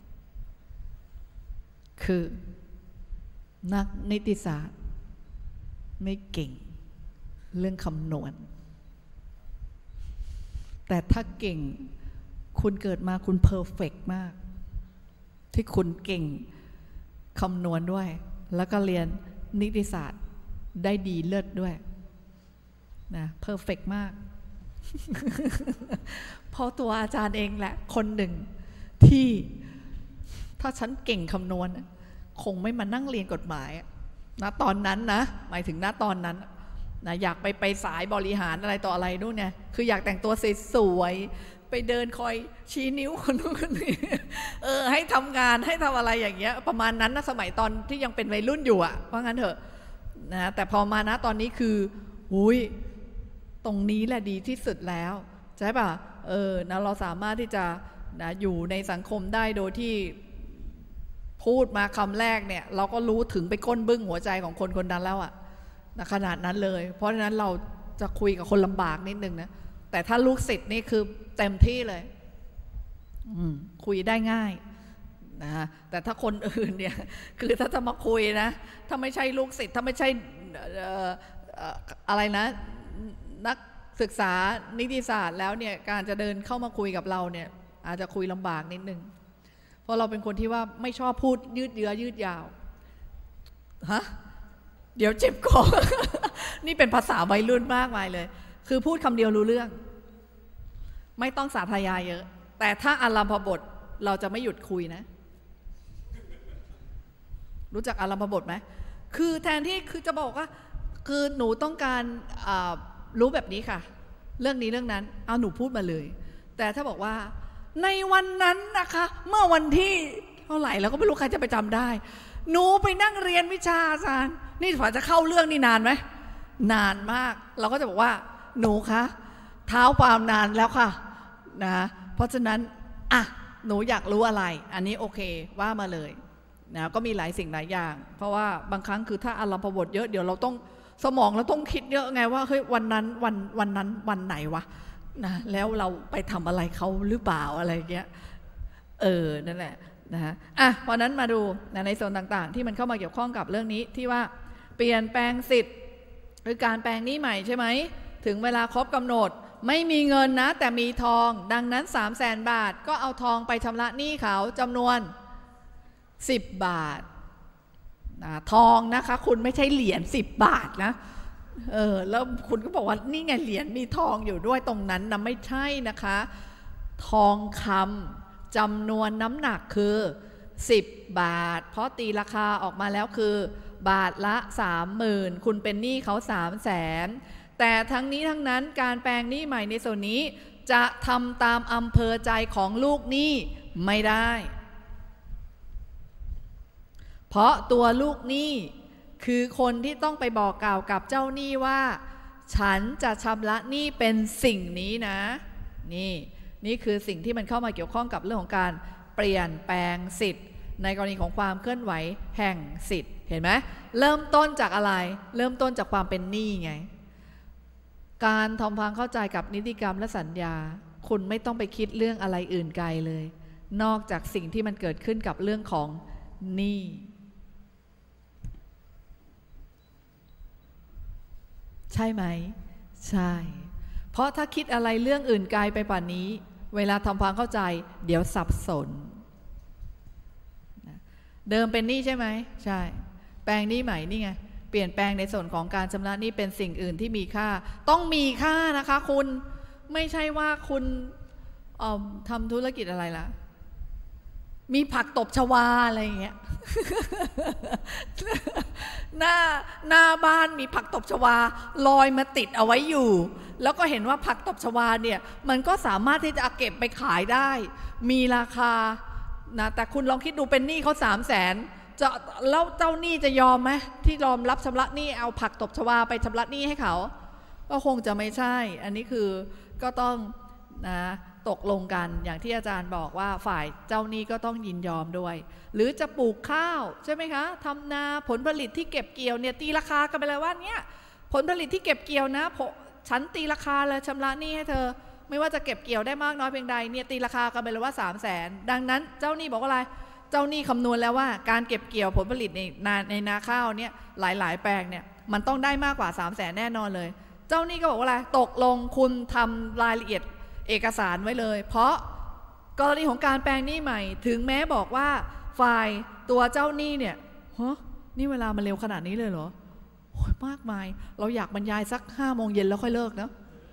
คือนักนิติศาสตร์ไม่เก่งเรื่องคำนวณแต่ถ้าเก่งคุณเกิดมาคุณเพอร์เฟกต์มากที่คุณเก่งคำนวณด้วยแล้วก็เรียนนิติศาสตร์ได้ดีเลิศด้วยนะเพอร์เฟกต์มาก เพราะตัวอาจารย์เองแหละคนหนึ่งที่ถ้าฉันเก่งคำนวณคงไม่มานั่งเรียนกฎหมายนะตอนนั้นนะหมายถึงณตอนนั้นนะอยากไปไปสายบริหารอะไรต่ออะไรนู่นไงคืออยากแต่งตัวสวยๆไปเดินคอยชี้นิ้วคนนู้นคนนี้เออให้ทำงานให้ทำอะไรอย่างเงี้ยประมาณนั้นนะสมัยตอนที่ยังเป็นวัยรุ่นอยู่อะเพราะงั้นเถอะนะแต่พอมานะตอนนี้คืออุ้ยตรงนี้แหละดีที่สุดแล้วใช่ป่ะเออนะเราสามารถที่จะนะอยู่ในสังคมได้โดยที่พูดมาคำแรกเนี่ยเราก็รู้ถึงไปก้นบึ้งหัวใจของคนคนนั้นแล้วอะนะขนาดนั้นเลยเพราะฉะนั้นเราจะคุยกับคนลำบากนิดนึงนะแต่ถ้าลูกศิษย์นี่คือเต็มที่เลยคุยได้ง่ายนะแต่ถ้าคนอื่นเนี่ยคือถ้าจะมาคุยนะถ้าไม่ใช่ลูกศิษย์ถ้าไม่ใช่อะไรนะนักศึกษานิติศาสตร์แล้วเนี่ยการจะเดินเข้ามาคุยกับเราเนี่ยอาจจะคุยลำบากนิดนึงเพราะเราเป็นคนที่ว่าไม่ชอบพูดยืดเยื้อยืดยาวฮะเดี๋ยวเจ็บคอ นี่เป็นภาษาวัยรุ่นมากมายเลยคือพูดคำเดียวรู้เรื่องไม่ต้องสาธยายเยอะแต่ถ้าอารัมภบทเราจะไม่หยุดคุยนะรู้จักอารัมภบทไหมคือแทนที่คือจะบอกว่าคือหนูต้องการรู้แบบนี้ค่ะเรื่องนี้เรื่องนั้นเอาหนูพูดมาเลยแต่ถ้าบอกว่าในวันนั้นนะคะเมื่อวันที่เท่าไหร่เราก็ไม่รู้ใครจะไปจำได้หนูไปนั่งเรียนวิชาอาจารย์นี่ฝ่าจะเข้าเรื่องนี่นานไหมนานมากเราก็จะบอกว่าหนูคะเท้าความนานแล้วค่ะนะเพราะฉะนั้นอ่ะหนูอยากรู้อะไรอันนี้โอเคว่ามาเลยนะก็มีหลายสิ่งหลายอย่างเพราะว่าบางครั้งคือถ้าอารัมภบทเยอะเดี๋ยวเราต้องสมองเราต้องคิดเยอะไงว่าเฮ้ยวันนั้นวันวันนั้นวันไหนวะนะแล้วเราไปทำอะไรเขาหรือเปล่าอะไรเงี้ยเออนั่นแหละนะฮะอ่ะเพราะนั้นมาดูนะในโซนต่างๆที่มันเข้ามาเกี่ยวข้องกับเรื่องนี้ที่ว่าเปลี่ยนแปลงสิทธิ์หรือการแปลงหนี้ใหม่ใช่ไหมถึงเวลาครบกำหนดไม่มีเงินนะแต่มีทองดังนั้นสามแสนบาทก็เอาทองไปชำระหนี้เขาจำนวนสิบบาทนะทองนะคะคุณไม่ใช่เหรียญสิบบาทนะเออแล้วคุณก็บอกว่านี่ไงเหรียญมีทองอยู่ด้วยตรงนั้นนะไม่ใช่นะคะทองคำจำนวนน้ำหนักคือสิบบาทเพราะตีราคาออกมาแล้วคือบาทละสามหมื่นคุณเป็นหนี้เขาสามแสนแต่ทั้งนี้ทั้งนั้นการแปลงหนี้ใหม่ในส่วนนี้จะทำตามอำเภอใจของลูกหนี้ไม่ได้เพราะตัวลูกหนี้คือคนที่ต้องไปบอกกล่าวกับเจ้าหนี้ว่าฉันจะชำระหนี้เป็นสิ่งนี้นะนี่นี่คือสิ่งที่มันเข้ามาเกี่ยวข้องกับเรื่องของการเปลี่ยนแปลงสิทธิ์ในกรณีของความเคลื่อนไหวแห่งสิทธิ์เห็นไหมเริ่มต้นจากอะไรเริ่มต้นจากความเป็นหนี้ไงการทำความเข้าใจกับนิติกรรมและสัญญาคุณไม่ต้องไปคิดเรื่องอะไรอื่นไกลเลยนอกจากสิ่งที่มันเกิดขึ้นกับเรื่องของหนี้ใช่ไหมใช่เพราะถ้าคิดอะไรเรื่องอื่นไกลไปป่านนี้เวลาทำความเข้าใจเดี๋ยวสับสนเดิมเป็นหนี้ใช่ไหมใช่แปลงหนี้ใหม่นี่ไงเปลี่ยนแปลงในส่วนของการชำระหนี้เป็นสิ่งอื่นที่มีค่าต้องมีค่านะคะคุณไม่ใช่ว่าคุณทำธุรกิจอะไรล่ะมีผักตบชวาอะไรอย่างเงี้ย หน้าหน้าบ้านมีผักตบชวาลอยมาติดเอาไว้อยู่แล้วก็เห็นว่าผักตบชวาเนี่ยมันก็สามารถที่จะเก็บไปขายได้มีราคานะแต่คุณลองคิดดูเป็นหนี้เขาสามแสนจะแล้วเจ้าหนี้จะยอมไหมที่ยอมรับชำระหนี้เอาผักตบชวาไปชำระหนี้ให้เขาก็คงจะไม่ใช่อันนี้คือก็ต้องนะตกลงกันอย่างที่อาจารย์บอกว่าฝ่ายเจ้าหนี้ก็ต้องยินยอมด้วยหรือจะปลูกข้าวใช่ไหมคะทำนาผลผลิตที่เก็บเกี่ยวเนี่ยตีราคากันไปเลยว่าเนี่ยผลผลิตที่เก็บเกี่ยวนะฉันตีราคาเลยชำระหนี้ให้เธอไม่ว่าจะเก็บเกี่ยวได้มากน้อยเพียงใดเนี่ยตีราคากันไปเลยว่าสามแสนดังนั้นเจ้าหนี้บอกว่าอะไรเจ้าหนี้คำนวณแล้วว่าการเก็บเกี่ยวผลผลิตในนาในนาข้าวเนี่ยหลายๆแปลงเนี่ยมันต้องได้มากกว่าสามแสนแน่นอนเลยเจ้าหนี้ก็บอกว่าอะไรตกลงคุณทำรายละเอียดเอกสารไว้เลยเพราะกรณีของการแปลงหนี้ใหม่ถึงแม้บอกว่าฝ่ายตัวเจ้าหนี้เนี่ยฮะนี่เวลามันเร็วขนาดนี้เลยเหรอโอ้ยมากมายเราอยากบรรยายสักห้าโมงเย็นแล้วค่อยเลิกเนาะ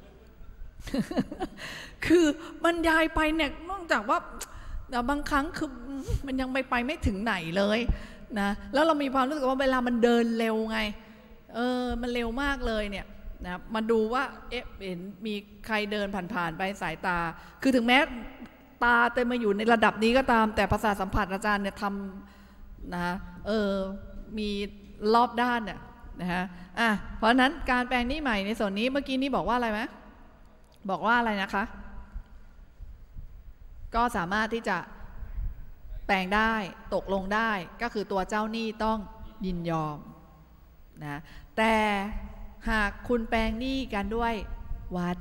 คือบรรยายไปเนี่ยนอกจากว่าบางครั้งคือมันยังไปไปไม่ถึงไหนเลยนะแล้วเรามีความรู้สึกว่าเวลามันเดินเร็วไงเออมันเร็วมากเลยเนี่ยนะมาดูว่าเอ๊ะเห็นมีใครเดินผ่านๆไปสายตาคือถึงแม้ตาเต็มมาอยู่ในระดับนี้ก็ตามแต่ประสาทสัมผัสอาจารย์เนี่ยทำนะเออมีรอบด้านเนี่ยนะฮะอ่ะเพราะนั้นการแปลงหนี้ใหม่ในส่วนนี้เมื่อกี้นี้บอกว่าอะไรไหมบอกว่าอะไรนะคะก็สามารถที่จะแปลงได้ตกลงได้ก็คือตัวเจ้าหนี้ต้องยินยอมนะแต่หากคุณแปลงหนี้กันด้วยวา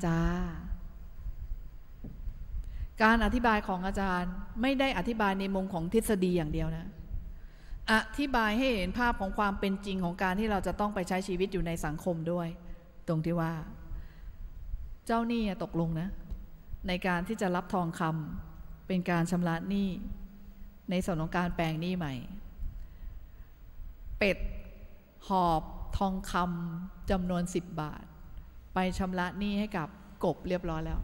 จาการอธิบายของอาจารย์ไม่ได้อธิบายในมุมของทฤษฎีอย่างเดียวนะอธิบายให้เห็นภาพของความเป็นจริงของการที่เราจะต้องไปใช้ชีวิตอยู่ในสังคมด้วยตรงที่ว่าเจ้าหนี้ตกลงนะในการที่จะรับทองคำเป็นการชำระหนี้ในส่วนของการแปลงหนี้ใหม่เป็ดหอบทองคำจำนวนสิบบาทไปชำระหนี้ให้กับกบเรียบร้อยแล้ว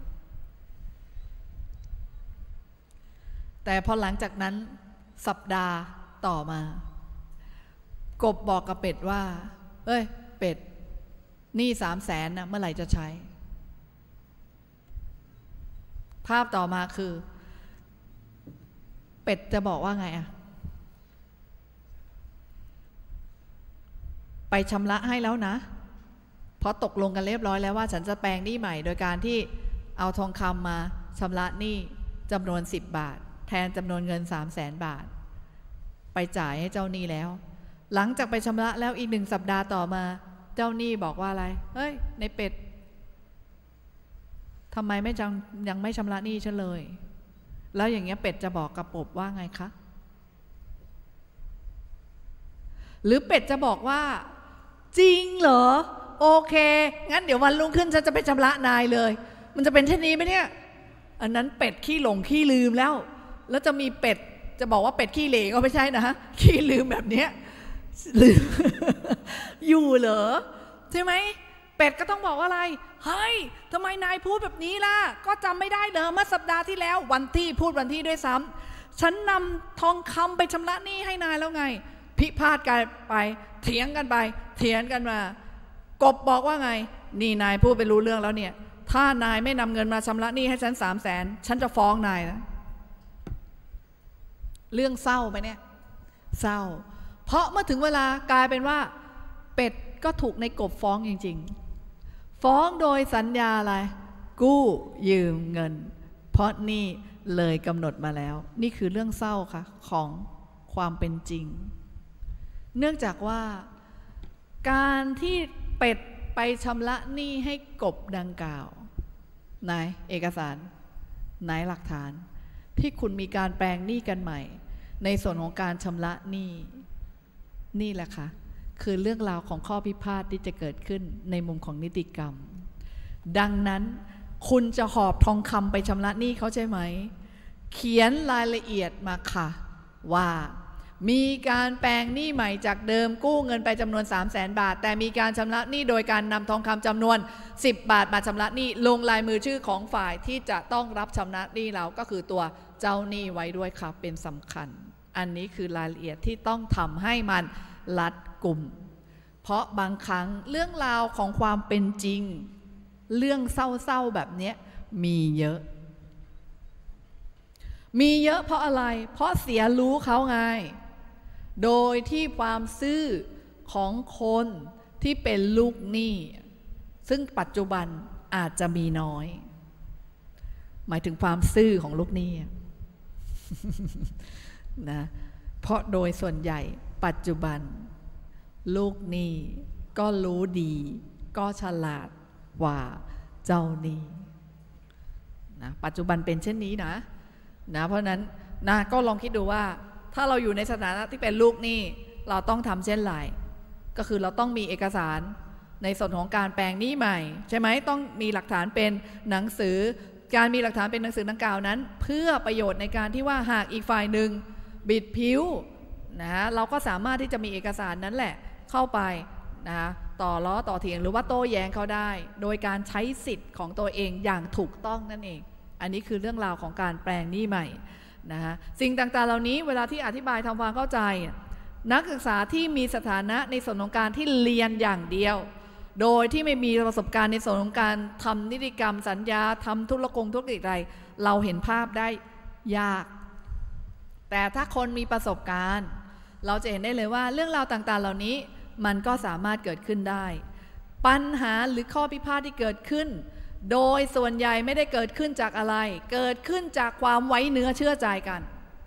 แต่พอหลังจากนั้นสัปดาห์ต่อมากบบอกกับเป็ดว่าเอ้ยเป็ดหนี้สามแสนนะเมื่อไหร่จะใช้ภาพต่อมาคือเป็ดจะบอกว่าไงอะไปชำระให้แล้วนะเพราะตกลงกันเรียบร้อยแล้วว่าฉันจะแปลงหนี้ใหม่โดยการที่เอาทองคำมาชำระหนี้จำนวนสิบบาทแทนจำนวนเงินสามแสนบาทไปจ่ายให้เจ้าหนี้แล้วหลังจากไปชำระแล้วอีกหนึ่งสัปดาห์ต่อมาเจ้าหนี้บอกว่าอะไรเฮ้ยในเป็ดทำไมไม่จังยังไม่ชำระหนี้ฉันเลยแล้วอย่างเงี้ยเป็ดจะบอกกับกบว่าไงคะหรือเป็ดจะบอกว่าจริงเหรอโอเคงั้นเดี๋ยววันรุ่งขึ้นฉันจะไปชำระนายเลยมันจะเป็นเช่นนี้ไหมเนี่ยอันนั้นเป็ดขี้หลงขี้ลืมแล้วแล้วจะมีเป็ดจะบอกว่าเป็ดขี้เหร่ก็ไม่ใช่นะขี้ลืมแบบเนี้ยลืม อยู่เหรอใช่ไหมเป็ดก็ต้องบอกว่าอะไรเฮ้ยทำไมนายพูดแบบนี้ล่ะก็จำไม่ได้เหรอเมื่อสัปดาห์ที่แล้ววันที่พูดวันที่ด้วยซ้ำฉันนำทองคำไปชำระหนี้ให้นายแล้วไงพิพาทกันไปเถียงกันไปเถียงกันมากบบอกว่าไงนี่นายพูดไปรู้เรื่องแล้วเนี่ยถ้านายไม่นำเงินมาชำระหนี้ให้ฉันสามแสนฉันจะฟ้องนายนะเรื่องเศร้าไหมเนี่ยเศร้าเพราะเมื่อถึงเวลากลายเป็นว่าเป็ดก็ถูกในกบฟ้องจริงๆฟ้องโดยสัญญาอะไรกู้ยืมเงินเพราะนี่เลยกำหนดมาแล้วนี่คือเรื่องเศร้าค่ะของความเป็นจริงเนื่องจากว่าการที่เป็ดไปชำระหนี้ให้กบดังกล่าวไหนเอกสารไหนหลักฐานที่คุณมีการแปลงหนี้กันใหม่ในส่วนของการชำระหนี้นี่แหละค่ะคือเรื่องราวของข้อพิพาทที่จะเกิดขึ้นในมุมของนิติกรรมดังนั้นคุณจะหอบทองคำไปชำระหนี้เขาใช่ไหมเขียนรายละเอียดมาค่ะว่ามีการแปลงหนี้ใหม่จากเดิมกู้เงินไปจำนวนสามแสนบาทแต่มีการชำระหนี้โดยการนำทองคำจำนวนสิบบาทมาชำระหนี้ลงลายมือชื่อของฝ่ายที่จะต้องรับชำระหนี้เราก็คือตัวเจ้าหนี้ไว้ด้วยค่ะเป็นสำคัญอันนี้คือรายละเอียดที่ต้องทำให้มันรัดกุมเพราะบางครั้งเรื่องราวของความเป็นจริงเรื่องเศร้าๆแบบนี้มีเยอะมีเยอะเพราะอะไรเพราะเสียรู้เขาไงโดยที่ความซื่อของคนที่เป็นลูกหนี้ซึ่งปัจจุบันอาจจะมีน้อยหมายถึงความซื่อของลูกหนี้นะเพราะโดยส่วนใหญ่ปัจจุบันลูกหนี้ก็รู้ดีก็ฉลาดกว่าเจ้าหนี้นะปัจจุบันเป็นเช่นนี้นะนะเพราะนั้นนะก็ลองคิดดูว่าถ้าเราอยู่ในสถานะที่เป็นลูกหนี้เราต้องทำเช่นไรก็คือเราต้องมีเอกสารในส่วนของการแปลงหนี้ใหม่ใช่ไหมต้องมีหลักฐานเป็นหนังสือการมีหลักฐานเป็นหนังสือดังกล่าวนั้นเพื่อประโยชน์ในการที่ว่าหากอีกฝ่ายหนึ่งบิดผิวนะเราก็สามารถที่จะมีเอกสารนั้นแหละเข้าไปนะต่อล้อต่อเถียงหรือว่าโต้แย้งเขาได้โดยการใช้สิทธิ์ของตัวเองอย่างถูกต้องนั่นเองอันนี้คือเรื่องราวของการแปลงหนี้ใหม่นะฮะสิ่งต่างๆเหล่านี้เวลาที่อธิบายทำความเข้าใจนักศึกษาที่มีสถานะในส่วนของการที่เรียนอย่างเดียวโดยที่ไม่มีประสบการณ์ในส่วนของการทำนิติกรรมสัญญาทำธุรกงธุรกิจอะไรเราเห็นภาพได้ยากแต่ถ้าคนมีประสบการณ์เราจะเห็นได้เลยว่าเรื่องราวต่างๆเหล่านี้มันก็สามารถเกิดขึ้นได้ปัญหาหรือข้อพิพาทที่เกิดขึ้นโดยส่วนใหญ่ไม่ได้เกิดขึ้นจากอะไรเกิดขึ้นจากความไว้เนื้อเชื่อใจกัน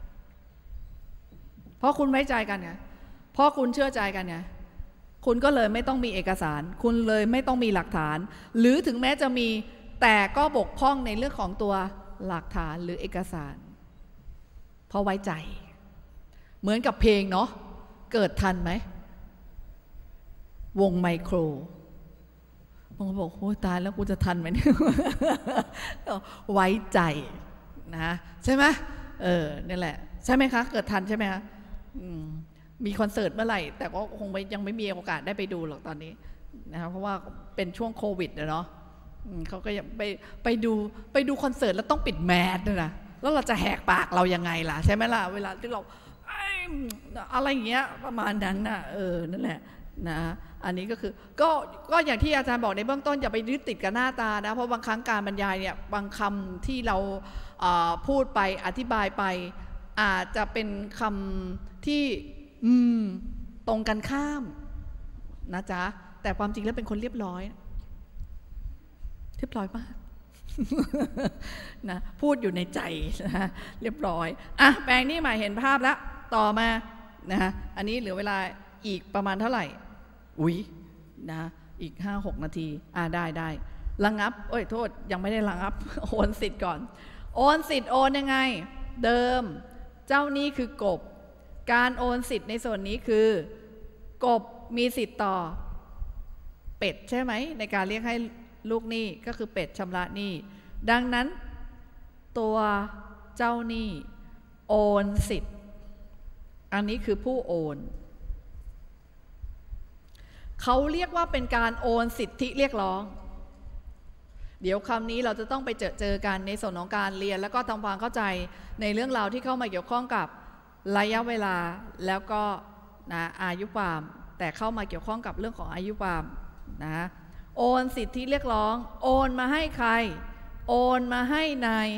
เพราะคุณไว้ใจกันไงเพราะคุณเชื่อใจกันไงคุณก็เลยไม่ต้องมีเอกสารคุณเลยไม่ต้องมีหลักฐานหรือถึงแม้จะมีแต่ก็บกพร่องในเรื่องของตัวหลักฐานหรือเอกสารเพราะไว้ใจเหมือนกับเพลงเนาะเกิดทันไหมวงไมโครบางคนบอกโอ้ตายแล้วกูจะทันไหมเนี่ยไว้ใจนะใช่ไหมเออนี่แหละใช่ไหมคะเกิดทันใช่ไหมคะมีคอนเสิร์ตเมื่อไหร่แต่ก็คงยังไม่มีโอกาสได้ไปดูหรอกตอนนี้นะครับเพราะว่าเป็นช่วงโควิดเนาะเขาก็ยังไปไปดูไปดูคอนเสิร์ตแล้วต้องปิดแมสด้วยนะแล้วเราจะแหกปากเรายังไงล่ะใช่ไหมล่ะเวลาที่เราอะไรอย่างเงี้ยประมาณนั้นน่ะเออนั่นแหละนะอันนี้ก็คือก็ก็อย่างที่อาจารย์บอกในเบื้องต้นอย่าไปยึดติดกับหน้าตานะเพราะบางครั้งการบรรยายเนี่ยบางคำที่เราพูดไปอธิบายไปอาจจะเป็นคำที่อืมตรงกันข้ามนะจ๊ะแต่ความจริงแล้วเป็นคนเรียบร้อยเรียบร้อยมากนะพูดอยู่ในใจนะเรียบร้อยอ่ะแปลงนี่หมายเห็นภาพแล้วต่อมานะฮะอันนี้เหลือเวลาอีกประมาณเท่าไหร่อุ๊ยนะอีก ห้าหก นาทีอ่าได้ได้ระงับเอ้ยโทษยังไม่ได้ระงับโอนสิทธิ์ก่อนโอนสิทธิ์โอนยังไงเดิมเจ้าหนี้คือกบการโอนสิทธิ์ในส่วนนี้คือกบมีสิทธิ์ต่อเป็ดใช่ไหมในการเรียกให้ลูกหนี้ก็คือเป็ดชำระหนี้ดังนั้นตัวเจ้าหนี้โอนสิทธิ์อันนี้คือผู้โอนเขาเรียกว่าเป็นการโอนสิทธิเรียกร้องเดี๋ยวคำนี้เราจะต้องไปเจอเจอกันในส่วนของการเรียนแล้วก็ทำความเข้าใจในเรื่องราวที่เข้ามาเกี่ยวข้องกับระยะเวลาแล้วก็นะอายุความแต่เข้ามาเกี่ยวข้องกับเรื่องของอายุความนะโอนสิทธิเรียกร้องโอนมาให้ใครโอนมาให้นาย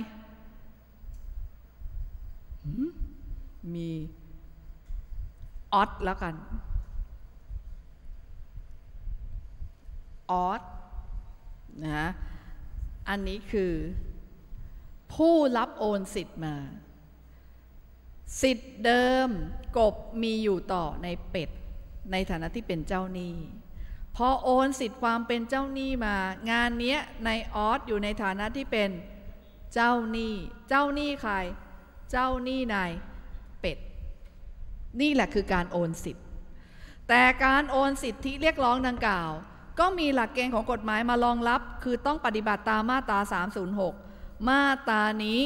มีออสแล้วกันออสนะอันนี้คือผู้รับโอนสิทธิ์มาสิทธิ์เดิมกบมีอยู่ต่อในเป็ดในฐานะที่เป็นเจ้าหนี้พอโอนสิทธิ์ความเป็นเจ้าหนี้มางานนี้ในออสอยู่ในฐานะที่เป็นเจ้าหนี้เจ้าหนี้ใครเจ้าหนี้นายเป็ดนี่แหละคือการโอนสิทธิ์แต่การโอนสิทธิเรียกร้องดังกล่าวก็มีหลักเกณฑ์ของกฎหมายมารองรับคือต้องปฏิบัติตามมาตราสามศูนย์หกมาตรานี้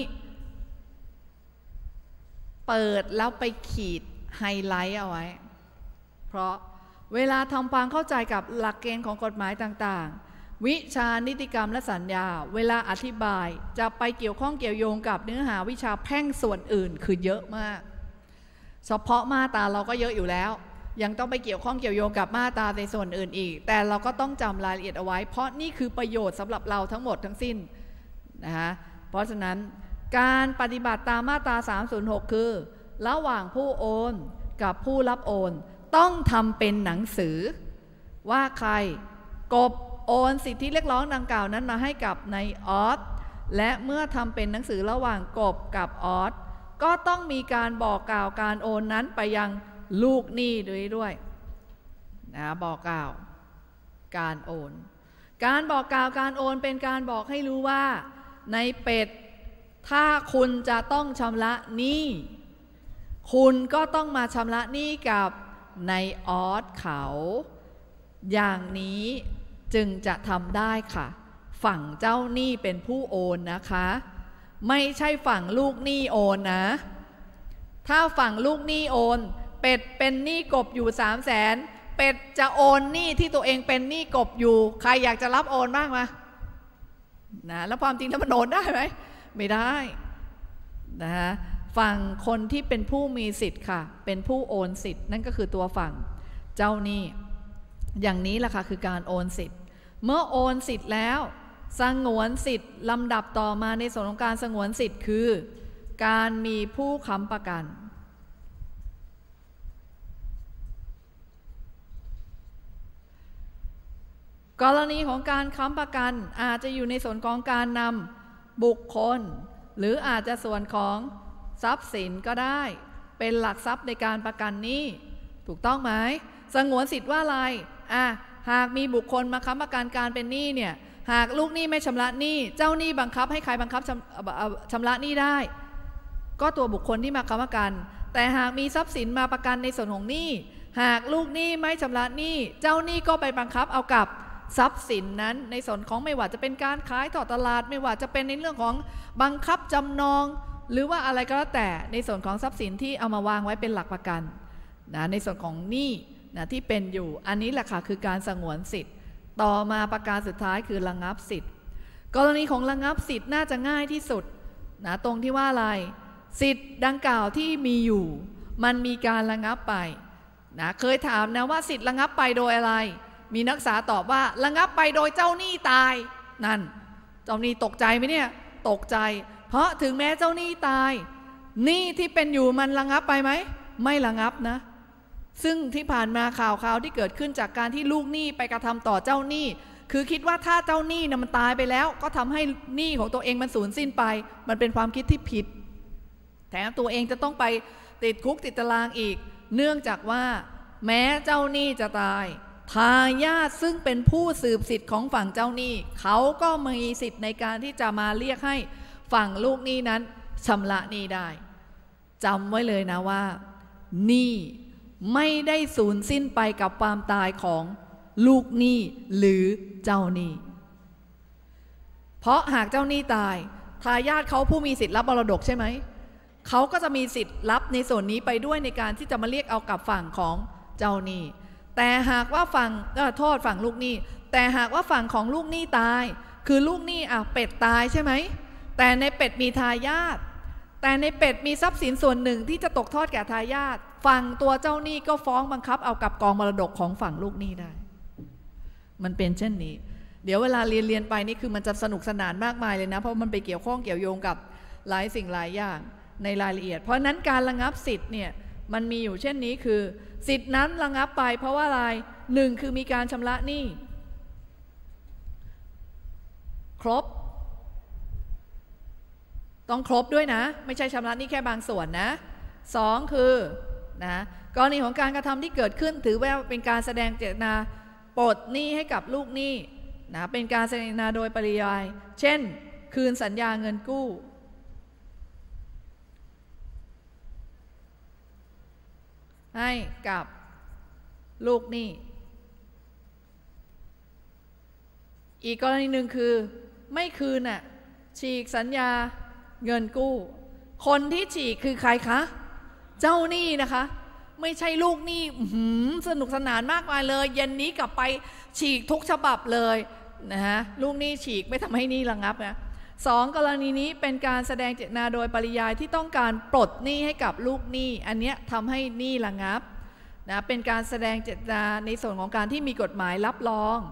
เปิดแล้วไปขีดไฮไลท์เอาไว้เพราะเวลาทำความเข้าใจกับหลักเกณฑ์ของกฎหมายต่างๆวิชานิติกรรมและสัญญาเวลาอธิบายจะไปเกี่ยวข้องเกี่ยวโยงกับเนื้อหาวิชาแพ่งส่วนอื่นคือเยอะมากเฉพาะมาตราเราก็เยอะอยู่แล้วยังต้องไปเกี่ยวข้องเกี่ยวโยงกับมาตราในส่วนอื่นอีกแต่เราก็ต้องจำรายละเอียดเอาไว้เพราะนี่คือประโยชน์สำหรับเราทั้งหมดทั้งสิ้นนะคะเพราะฉะนั้นการปฏิบัติตามมาตราสามศูนย์หกคือระหว่างผู้โอนกับผู้รับโอนต้องทำเป็นหนังสือว่าใครกบโอนสิทธิเรียกร้องดังกล่าวนั้นมาให้กับนายออสและเมื่อทำเป็นหนังสือระหว่างกบกับออสก็ต้องมีการบอกกล่าวการโอนนั้นไปยังลูกหนี้ด้วยด้วยนะบอกกล่าวการโอนการบอกกล่าวการโอนเป็นการบอกให้รู้ว่าในเป็ดถ้าคุณจะต้องชำระหนี้คุณก็ต้องมาชำระหนี้กับนายออสเขาอย่างนี้จึงจะทำได้ค่ะฝั่งเจ้าหนี้เป็นผู้โอนนะคะไม่ใช่ฝั่งลูกหนี้โอนนะถ้าฝั่งลูกหนี้โอนเป็ดเป็นหนี้กบอยู่สามแสนเป็ดจะโอนหนี้ที่ตัวเองเป็นหนี้กบอยู่ใครอยากจะรับโอนบ้างมานะแล้วความจริงแล้วมันโอนได้ไหมไม่ได้นะฝั่งคนที่เป็นผู้มีสิทธิ์ค่ะเป็นผู้โอนสิทธิ์นั่นก็คือตัวฝั่งเจ้าหนี้อย่างนี้แหละค่ะคือการโอนสิทธิ์เมื่อโอนสิทธิ์แล้วสงวนสิทธิ์ลำดับต่อมาในส่วนของการสงวนสิทธิ์คือการมีผู้ค้ำประกันกรณีของการค้ำประกันอาจจะอยู่ในส่วนของการนำบุคคลหรืออาจจะส่วนของทรัพย์สินก็ได้เป็นหลักทรัพย์ในการประกันหนี้ถูกต้องไหมสงวนสิทธิ์ว่าอะไรอ่ะหากมีบุคคลมาค้ำประกันการเป็นหนี้เนี่ยหากลูกหนี้ไม่ชำระหนี้เจ้าหนี้บังคับให้ใครบังคับชำชำระหนี้ได้ก็ตัวบุคคลที่มาค้ำประกันแต่หากมีทรัพย์สินมาประกันในส่วนของหนี้หากลูกหนี้ไม่ชำระหนี้เจ้าหนี้ก็ไปบังคับเอากับทรัพย์สินนั้นในส่วนของไม่ว่าจะเป็นการขายต่อตลาดไม่ว่าจะเป็นในเรื่องของบังคับจำนองหรือว่าอะไรก็แล้วแต่ในส่วนของทรัพย์สินที่เอามาวางไว้เป็นหลักประกันนะในส่วนของหนี้นะที่เป็นอยู่อันนี้แหละค่ะคือการสงวนสิทธิ์ต่อมาประการสุดท้ายคือระงับสิทธิ์กรณีของระงับสิทธิ์น่าจะง่ายที่สุดนะตรงที่ว่าอะไรสิทธิ์ดังกล่าวที่มีอยู่มันมีการระงับไปนะเคยถามนะว่าสิทธิ์ระงับไปโดยอะไรมีนักศึกษาตอบว่าระงับไปโดยเจ้าหนี้ตายนั่นเจ้าหนี้ตกใจไหมเนี่ยตกใจเพราะถึงแม้เจ้าหนี้ตายหนี้ที่เป็นอยู่มันระงับไปไหมไม่ระงับนะซึ่งที่ผ่านมาข่าวข่าวที่เกิดขึ้นจากการที่ลูกหนี้ไปกระทำต่อเจ้าหนี้คือคิดว่าถ้าเจ้าหนี้นะมันตายไปแล้วก็ทำให้หนี้ของตัวเองมันสูญสิ้นไปมันเป็นความคิดที่ผิดแถมตัวเองจะต้องไปติดคุกติดตารางอีกเนื่องจากว่าแม้เจ้าหนี้จะตายทายาทซึ่งเป็นผู้สืบสิทธิ์ของฝั่งเจ้าหนี้เขาก็มีสิทธิ์ในการที่จะมาเรียกให้ฝั่งลูกหนี้นั้นชำระหนี้ได้จำไว้เลยนะว่าหนี้ไม่ได้สูญสิ้นไปกับความตายของลูกหนี้หรือเจ้าหนี้เพราะหากเจ้าหนี้ตายทายาทเขาผู้มีสิทธิ์รับมรดกใช่ไหมเขาก็จะมีสิทธิ์รับในส่วนนี้ไปด้วยในการที่จะมาเรียกเอากับฝั่งของเจ้าหนี้แต่หากว่าฝั่งโทษฝั่งลูกหนี้แต่หากว่าฝั่งของลูกหนี้ตายคือลูกหนี้อ่ะเป็ดตายใช่ไหมแต่ในเป็ดมีทายาทแต่ในเป็ดมีทรัพย์สินส่วนหนึ่งที่จะตกทอดแก่ทายาทฝั่งตัวเจ้าหนี้ก็ฟ้องบังคับเอากับกองมรดกของฝั่งลูกหนี้ได้มันเป็นเช่นนี้เดี๋ยวเวลาเรียนเรียนไปนี่คือมันจะสนุกสนานมากมายเลยนะเพราะมันไปเกี่ยวข้องเกี่ยวโยงกับหลายสิ่งหลายอย่างในรายละเอียดเพราะนั้นการระงับสิทธิ์เนี่ยมันมีอยู่เช่นนี้คือสิทธินั้นระงับไปเพราะว่าอะไรหนึ่งคือมีการชำระหนี้ครบต้องครบด้วยนะไม่ใช่ชำระหนี้แค่บางส่วนนะสองคือนะกรณีของการกระทำที่เกิดขึ้นถือว่าเป็นการแสดงเจตนาปลดหนี้ให้กับลูกหนี้นะเป็นการแสดงเจตนาโดยปริยายเช่นคืนสัญญาเงินกู้ให้กับลูกหนี้อีกกรณีหนึ่งคือไม่คืนน่ะฉีกสัญญาเงินกู้คนที่ฉีกคือใครคะเจ้าหนี้นะคะไม่ใช่ลูกหนี้สนุกสนานมากมายเลยเย็นนี้กลับไปฉีกทุกฉบับเลยนะฮะลูกหนี้ฉีกไม่ทำให้หนี้ระงับนะสองกรณีนี้เป็นการแสดงเจตนาโดยปริยายที่ต้องการปลดหนี้ให้กับลูกหนี้อันเนี้ยทำให้หนี้ระงับนะเป็นการแสดงเจตนาในส่วนของการที่มีกฎหมายรับรอง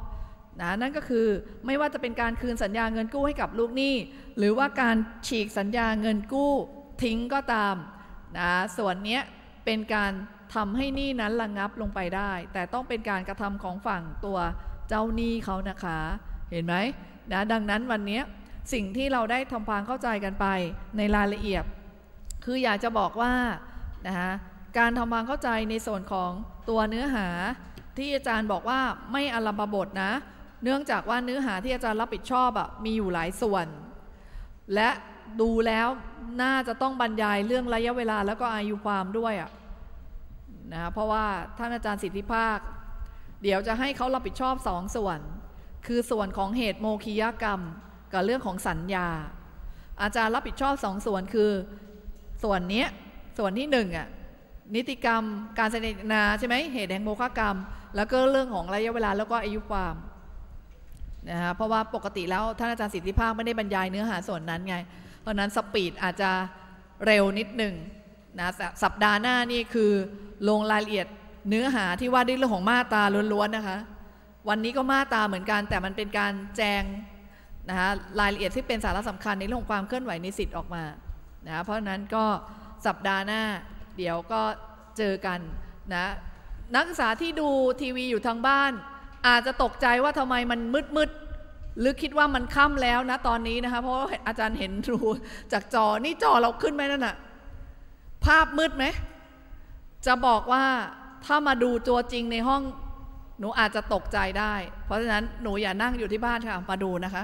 นะนั่นก็คือไม่ว่าจะเป็นการคืนสัญญาเงินกู้ให้กับลูกหนี้หรือว่าการฉีกสัญญาเงินกู้ทิ้งก็ตามนะส่วนนี้เป็นการทำให้หนี้นั้นระงับลงไปได้แต่ต้องเป็นการกระทำของฝั่งตัวเจ้าหนี้เขานะคะเห็นไหมนะดังนั้นวันนี้สิ่งที่เราได้ทำความเข้าใจกันไปในรายละเอียดคืออยากจะบอกว่านะคะการทำความเข้าใจในส่วนของตัวเนื้อหาที่อาจารย์บอกว่าไม่อลัมพบทนะเนื่องจากว่าเนื้อหาที่อาจารย์รับผิดชอบอ่ะมีอยู่หลายส่วนและดูแล้วน่าจะต้องบรรยายเรื่องระยะเวลาแล้วก็อายุความด้วยอ่ะนะเพราะว่าท่านอาจารย์สิทธิภาคเดี๋ยวจะให้เขารับผิดชอบสองส่วนคือส่วนของเหตุโมฆะกรรมกับเรื่องของสัญญาอาจารย์รับผิดชอบสองส่วนคือส่วนนี้ส่วนที่หนึ่งอ่ะนิติกรรมการแสดงนาใช่ไหมเหตุแห่งโมฆะกรรมแล้วก็เรื่องของระยะเวลาแล้วก็อายุความนะฮะเพราะว่าปกติแล้วท่านอาจารย์สิทธิภาคไม่ได้บรรยายเนื้อหาส่วนนั้นไงเพราะนั้นสปีดอาจจะเร็วนิดหนึ่งนะสัปดาห์หน้านี่คือลงรายละเอียดเนื้อหาที่ว่าด้วยเรื่องของมาตราล้วนๆนะคะวันนี้ก็มาตราเหมือนกันแต่มันเป็นการแจงนะคะรายละเอียดที่เป็นสาระสำคัญในเรื่องของความเคลื่อนไหวในสิทธิ์ออกมานะเพราะฉะนั้นก็สัปดาห์หน้าเดี๋ยวก็เจอกันนะนักศึกษาที่ดูทีวีอยู่ทางบ้านอาจจะตกใจว่าทำไมมันมืดๆหรือคิดว่ามันค่ำแล้วนะตอนนี้นะคะเพราะว่าอาจารย์เห็นดูจากจอนี่จอเราขึ้นไหมนั่นน่ะภาพมืดไหมจะบอกว่าถ้ามาดูตัวจริงในห้องหนูอาจจะตกใจได้เพราะฉะนั้นหนูอย่านั่งอยู่ที่บ้านค่ะมาดูนะคะ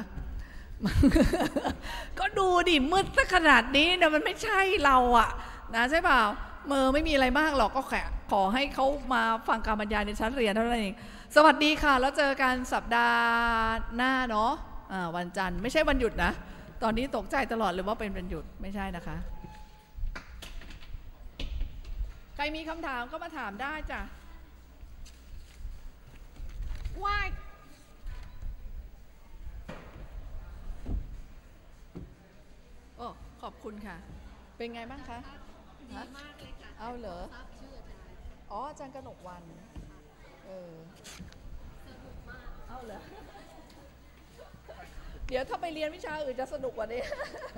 ก็ดูดิมืดซะขนาดนี้เนี่ยมันไม่ใช่เราอะนะใช่เปล่าเมอไม่มีอะไรมากหรอกก็แค่ขอให้เขามาฟังการบรรยายในชั้นเรียนเท่านั้นเองสวัสดีค่ะแล้วเจอกันสัปดาห์หน้าเนาะะวันจันทร์ไม่ใช่วันหยุดนะตอนนี้ตกใจตลอดเลยว่าเป็นวันหยุดไม่ใช่นะคะใครมีคำถามก็มาถามได้จ้ะว้ายโอ้ขอบคุณค่ะเป็นไงบ้างคะดีมากเลยค่ะเอาเหรออ๋ออาจารย์กนกวรรณเออเอาเหรอเดี๋ยวถ้าไปเรียนวิชาอื่นจะสนุกกว่านี้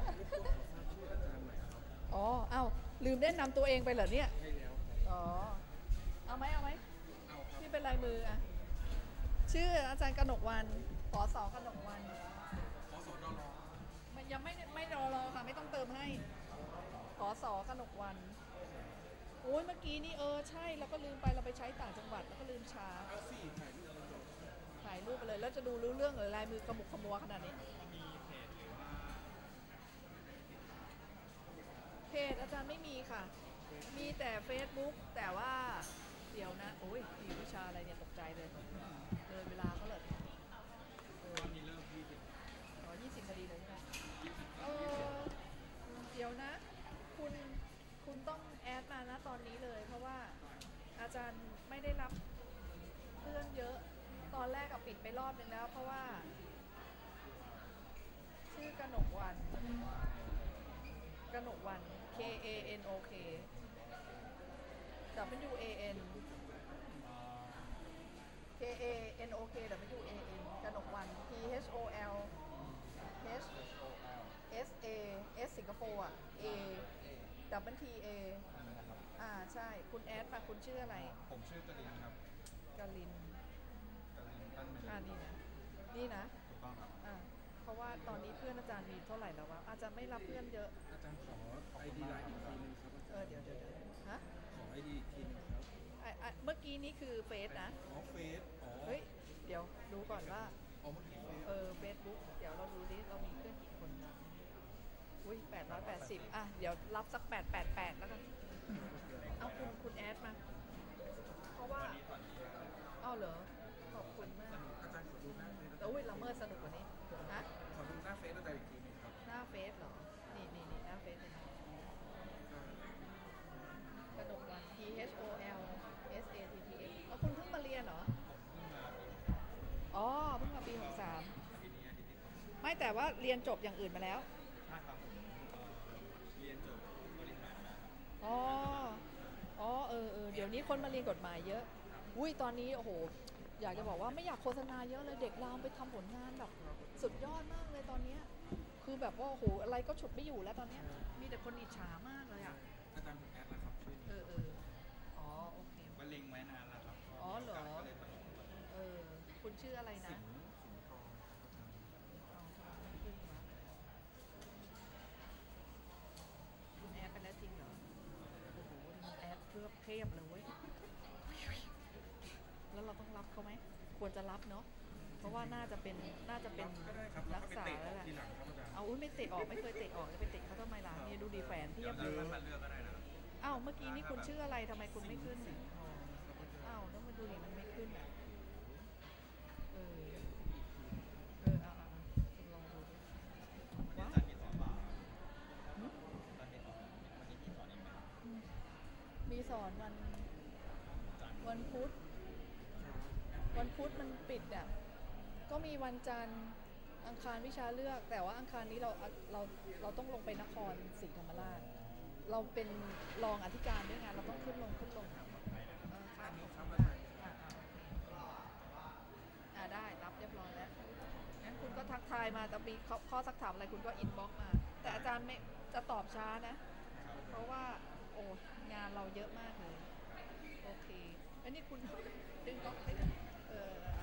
อ๋อเอ้าลืมแนะนำตัวเองไปเหรอเนี่ยอ๋อเอาไหมเอาไหมนี่เป็นลายมืออ่ะชื่ออาจารย์กนกวรรณขอสอกนกวรรณขอสอดอรอยังไม่ไม่รอรอค่ะไม่ต้องเติมให้ขอสอกนกวรรณโอ้ยเมื่อกี้นี่เออใช่เราก็ลืมไปเราไปใช้ต่างจังหวัดแล้วก็ลืมชาถ่ายรูปไปเลยแล้วจะดูรู้เรื่องหรือลายมือกระมุกขมัวขนาดนี้เพจอาจารย์ไม่มีค่ะมีแต่ Facebook แต่ว่าเดี๋ยวนะโอ้ยมีวิชาอะไรเนี่ยตกใจเลยเลยเวลาเขาเลยวันนี้เริ่มยี่สิบอ๋อยี่สิบนาทีเลยใช่ไหมเออเดี๋ยวนะคุณคุณต้องแอดมานะตอนนี้เลยเพราะว่าอาจารย์ไม่ได้รับเพื่อนเยอะตอนแรกกับปิดไปรอบนึงแล้วเพราะว่าชื่อกนกวรรณกนกวรรณ K A N O K W A N K A N O K W A N กนกวรรณ P H O L H S A S สิงคโปร์อ่ะ A W T A อ่าใช่คุณแอดมาคุณชื่ออะไรผมชื่อกลินครับกลินกลินตั้งไม่อ่านี่นะนี่นะถูกต้องครับอ่าเพราะว่าตอนนี้เพื่อนอาจารย์มีเท่าไหร่แล้ววะอาจารย์ไม่รับเพื่อนเยอะอาจารย์ขอไอดีไลน์อีกทีนึงครับเออเดี๋ยวเดี๋ยวฮะขอไอดีอีกทีนึงครับเมื่อกี้นี้คือเฟซนะอ๋อเฟซอ๋อเฮ้ยเดี๋ยวดูก่อนว่าอ๋อเมื่อกี้เฟซเออเฟซบุ๊กเดี๋ยวเราดูดิเรามีเพื่อนกี่คนนะอุ้ยแปดร้อยแปดสิบอ่ะเดี๋ยวรับสักแปดแปดแปดแล้วกันเอาคุณคุณแอดมาเพราะว่าอ้าวเหรอขอบคุณมากอาจารย์ขอดูหน้าเฟซแล้วอุ้ยละเมิดสนุกกว่านี้ฮะขอดูหน้าเฟซอาจารย์อีกทีนึงครับหน้าเฟซเหรอนี่นี่นี่หน้าเฟซเลยนะกนกวรรณ P H O L S A T T S แล้วคุณเพิ่งมาเรียนเหรออ๋อเพิ่งมาปีหกสามไม่แต่ว่าเรียนจบอย่างอื่นมาแล้วใช่ครับเรียนจบบริหารมาอ๋ออ๋อเออเออเดี๋ยวนี้คนมาเรียนกฎหมายเยอะอุ้ยตอนนี้โอ้โหอยากจะบอกว่าไม่อยากโฆษณาเยอะเลยเด็กเราไปทำผลงานแบบสุดยอดมากเลยตอนเนี้ยคือแบบว่าโอ้โหอะไรก็ฉุดไม่อยู่แล้วตอนเนี้ยมีแต่คนอิจฉามากเลยอ่ะอาจารย์ผมแอดแล้วครับช่วยเออเอออ๋อโอเคก็เล็งไว้นานแล้วครับอ๋อเหรอก็เลยมาลงเออคุณชื่ออะไรนะสิงห์สิงห์ทองครับอาจารย์เอาทำไมไม่ขึ้นวะคุณแอดไปแล้วจริงเหรอโอ้โหมันแอดเพื่อเพียบเลยเว้ยแล้วเราต้องรับเขาไหมควรจะรับเนาะเพราะว่าน่าจะเป็นน่าจะเป็นก็ได้ครับรักษาแล้แล้ว วก็แหไปละเตะออกทีหลังครับอาจารย์เอาอุ้ยไม่เตะออกไม่เคยเตะออกจะไปเตะเขาทำไมล่ะนี่ดูดีแฟนเพียบเลเดี๋ยยวมาเลือกก็ได้นะอ้าวเมื่อกี้นี่คุณชื่ออะไรทำไมคุณไม่ขึ้นอ่ะอ้าวแล้วมาดูดิมันไม่ขึ้นอ่ะเออเออเอาเอาเอาคุณลองดูดิอาว้าจารย์มีสอนเปล่าอาจารย์มีสอนวันนี้มีสอนอีกไหมมีสอนวันวันพุธวันพุธมันปิดอ่ะก็มีวันจันทร์อังคารวิชาเลือก แต่ว่าอังคารนี้เราเราเราต้องลงไปนครศรีธรรมราช เราเป็นรองอธิการด้วยไงเราต้องขึ้นลงขึ้นลงเออค่ะขอบคุณค่ะอ่าอ่าอ่าได้รับเรียบร้อยแล้วงั้นคุณก็ทักทายมาแต่มีข้อข้อสักถามอะไรคุณก็อินบ็อกซ์มา แต่อาจารย์ไม่จะตอบช้านะ เพราะว่าโอ้งานเราเยอะมากเลยโอเคอันนี้คุณดึงก๊อกให้หน่อยเอออ่ะ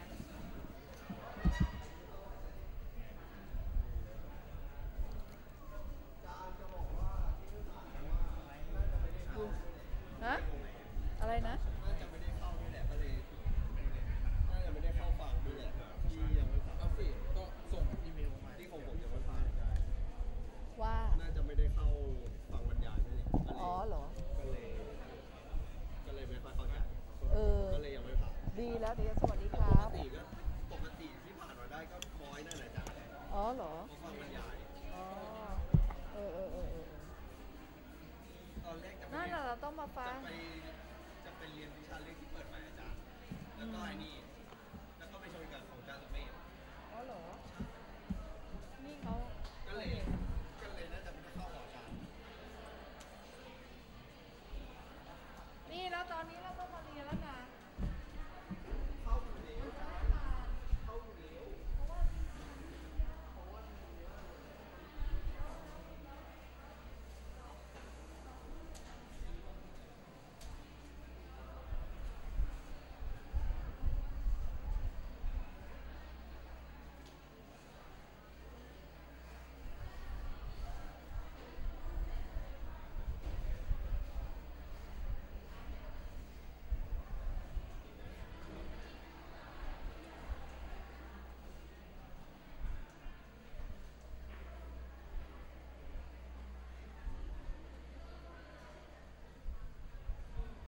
ฮะอะไรนะน่าจะไม่ได้เข้าด้วยแหละก็เลยน่าจะไม่ได้เข้าฟังด้วยแหละที่ยังไม่ผ่านเอาสิก็ส่งอีเมลมาที่ของผมยังไม่ผ่านว่าน่าจะไม่ได้เข้าฟังบรรยายด้วยเลยก็เลยอ๋อเหรอก็เลย ก็เลยไม่ค่อยเข้าใจเออก็เลยยังไม่ผ่านดีแล้วเดี๋ยวสวัสดีคปรักบติก็ปกติที่ผ่านมาได้ก็คอยนั่นแหละจ้ะอ๋อเหรอเพราะฟังบรรยายอ๋อเออเออเออเออตอนแรกจะไปนั่นแหละเราต้องมาฟัจะงไปจะไปเรียนวิชาเลขที่เปิดใหม่อาจารย์แล้วก็ไอ้นี่แล้วก็ไปชนกับของอาจารย์สุเมธอ๋อเหรอ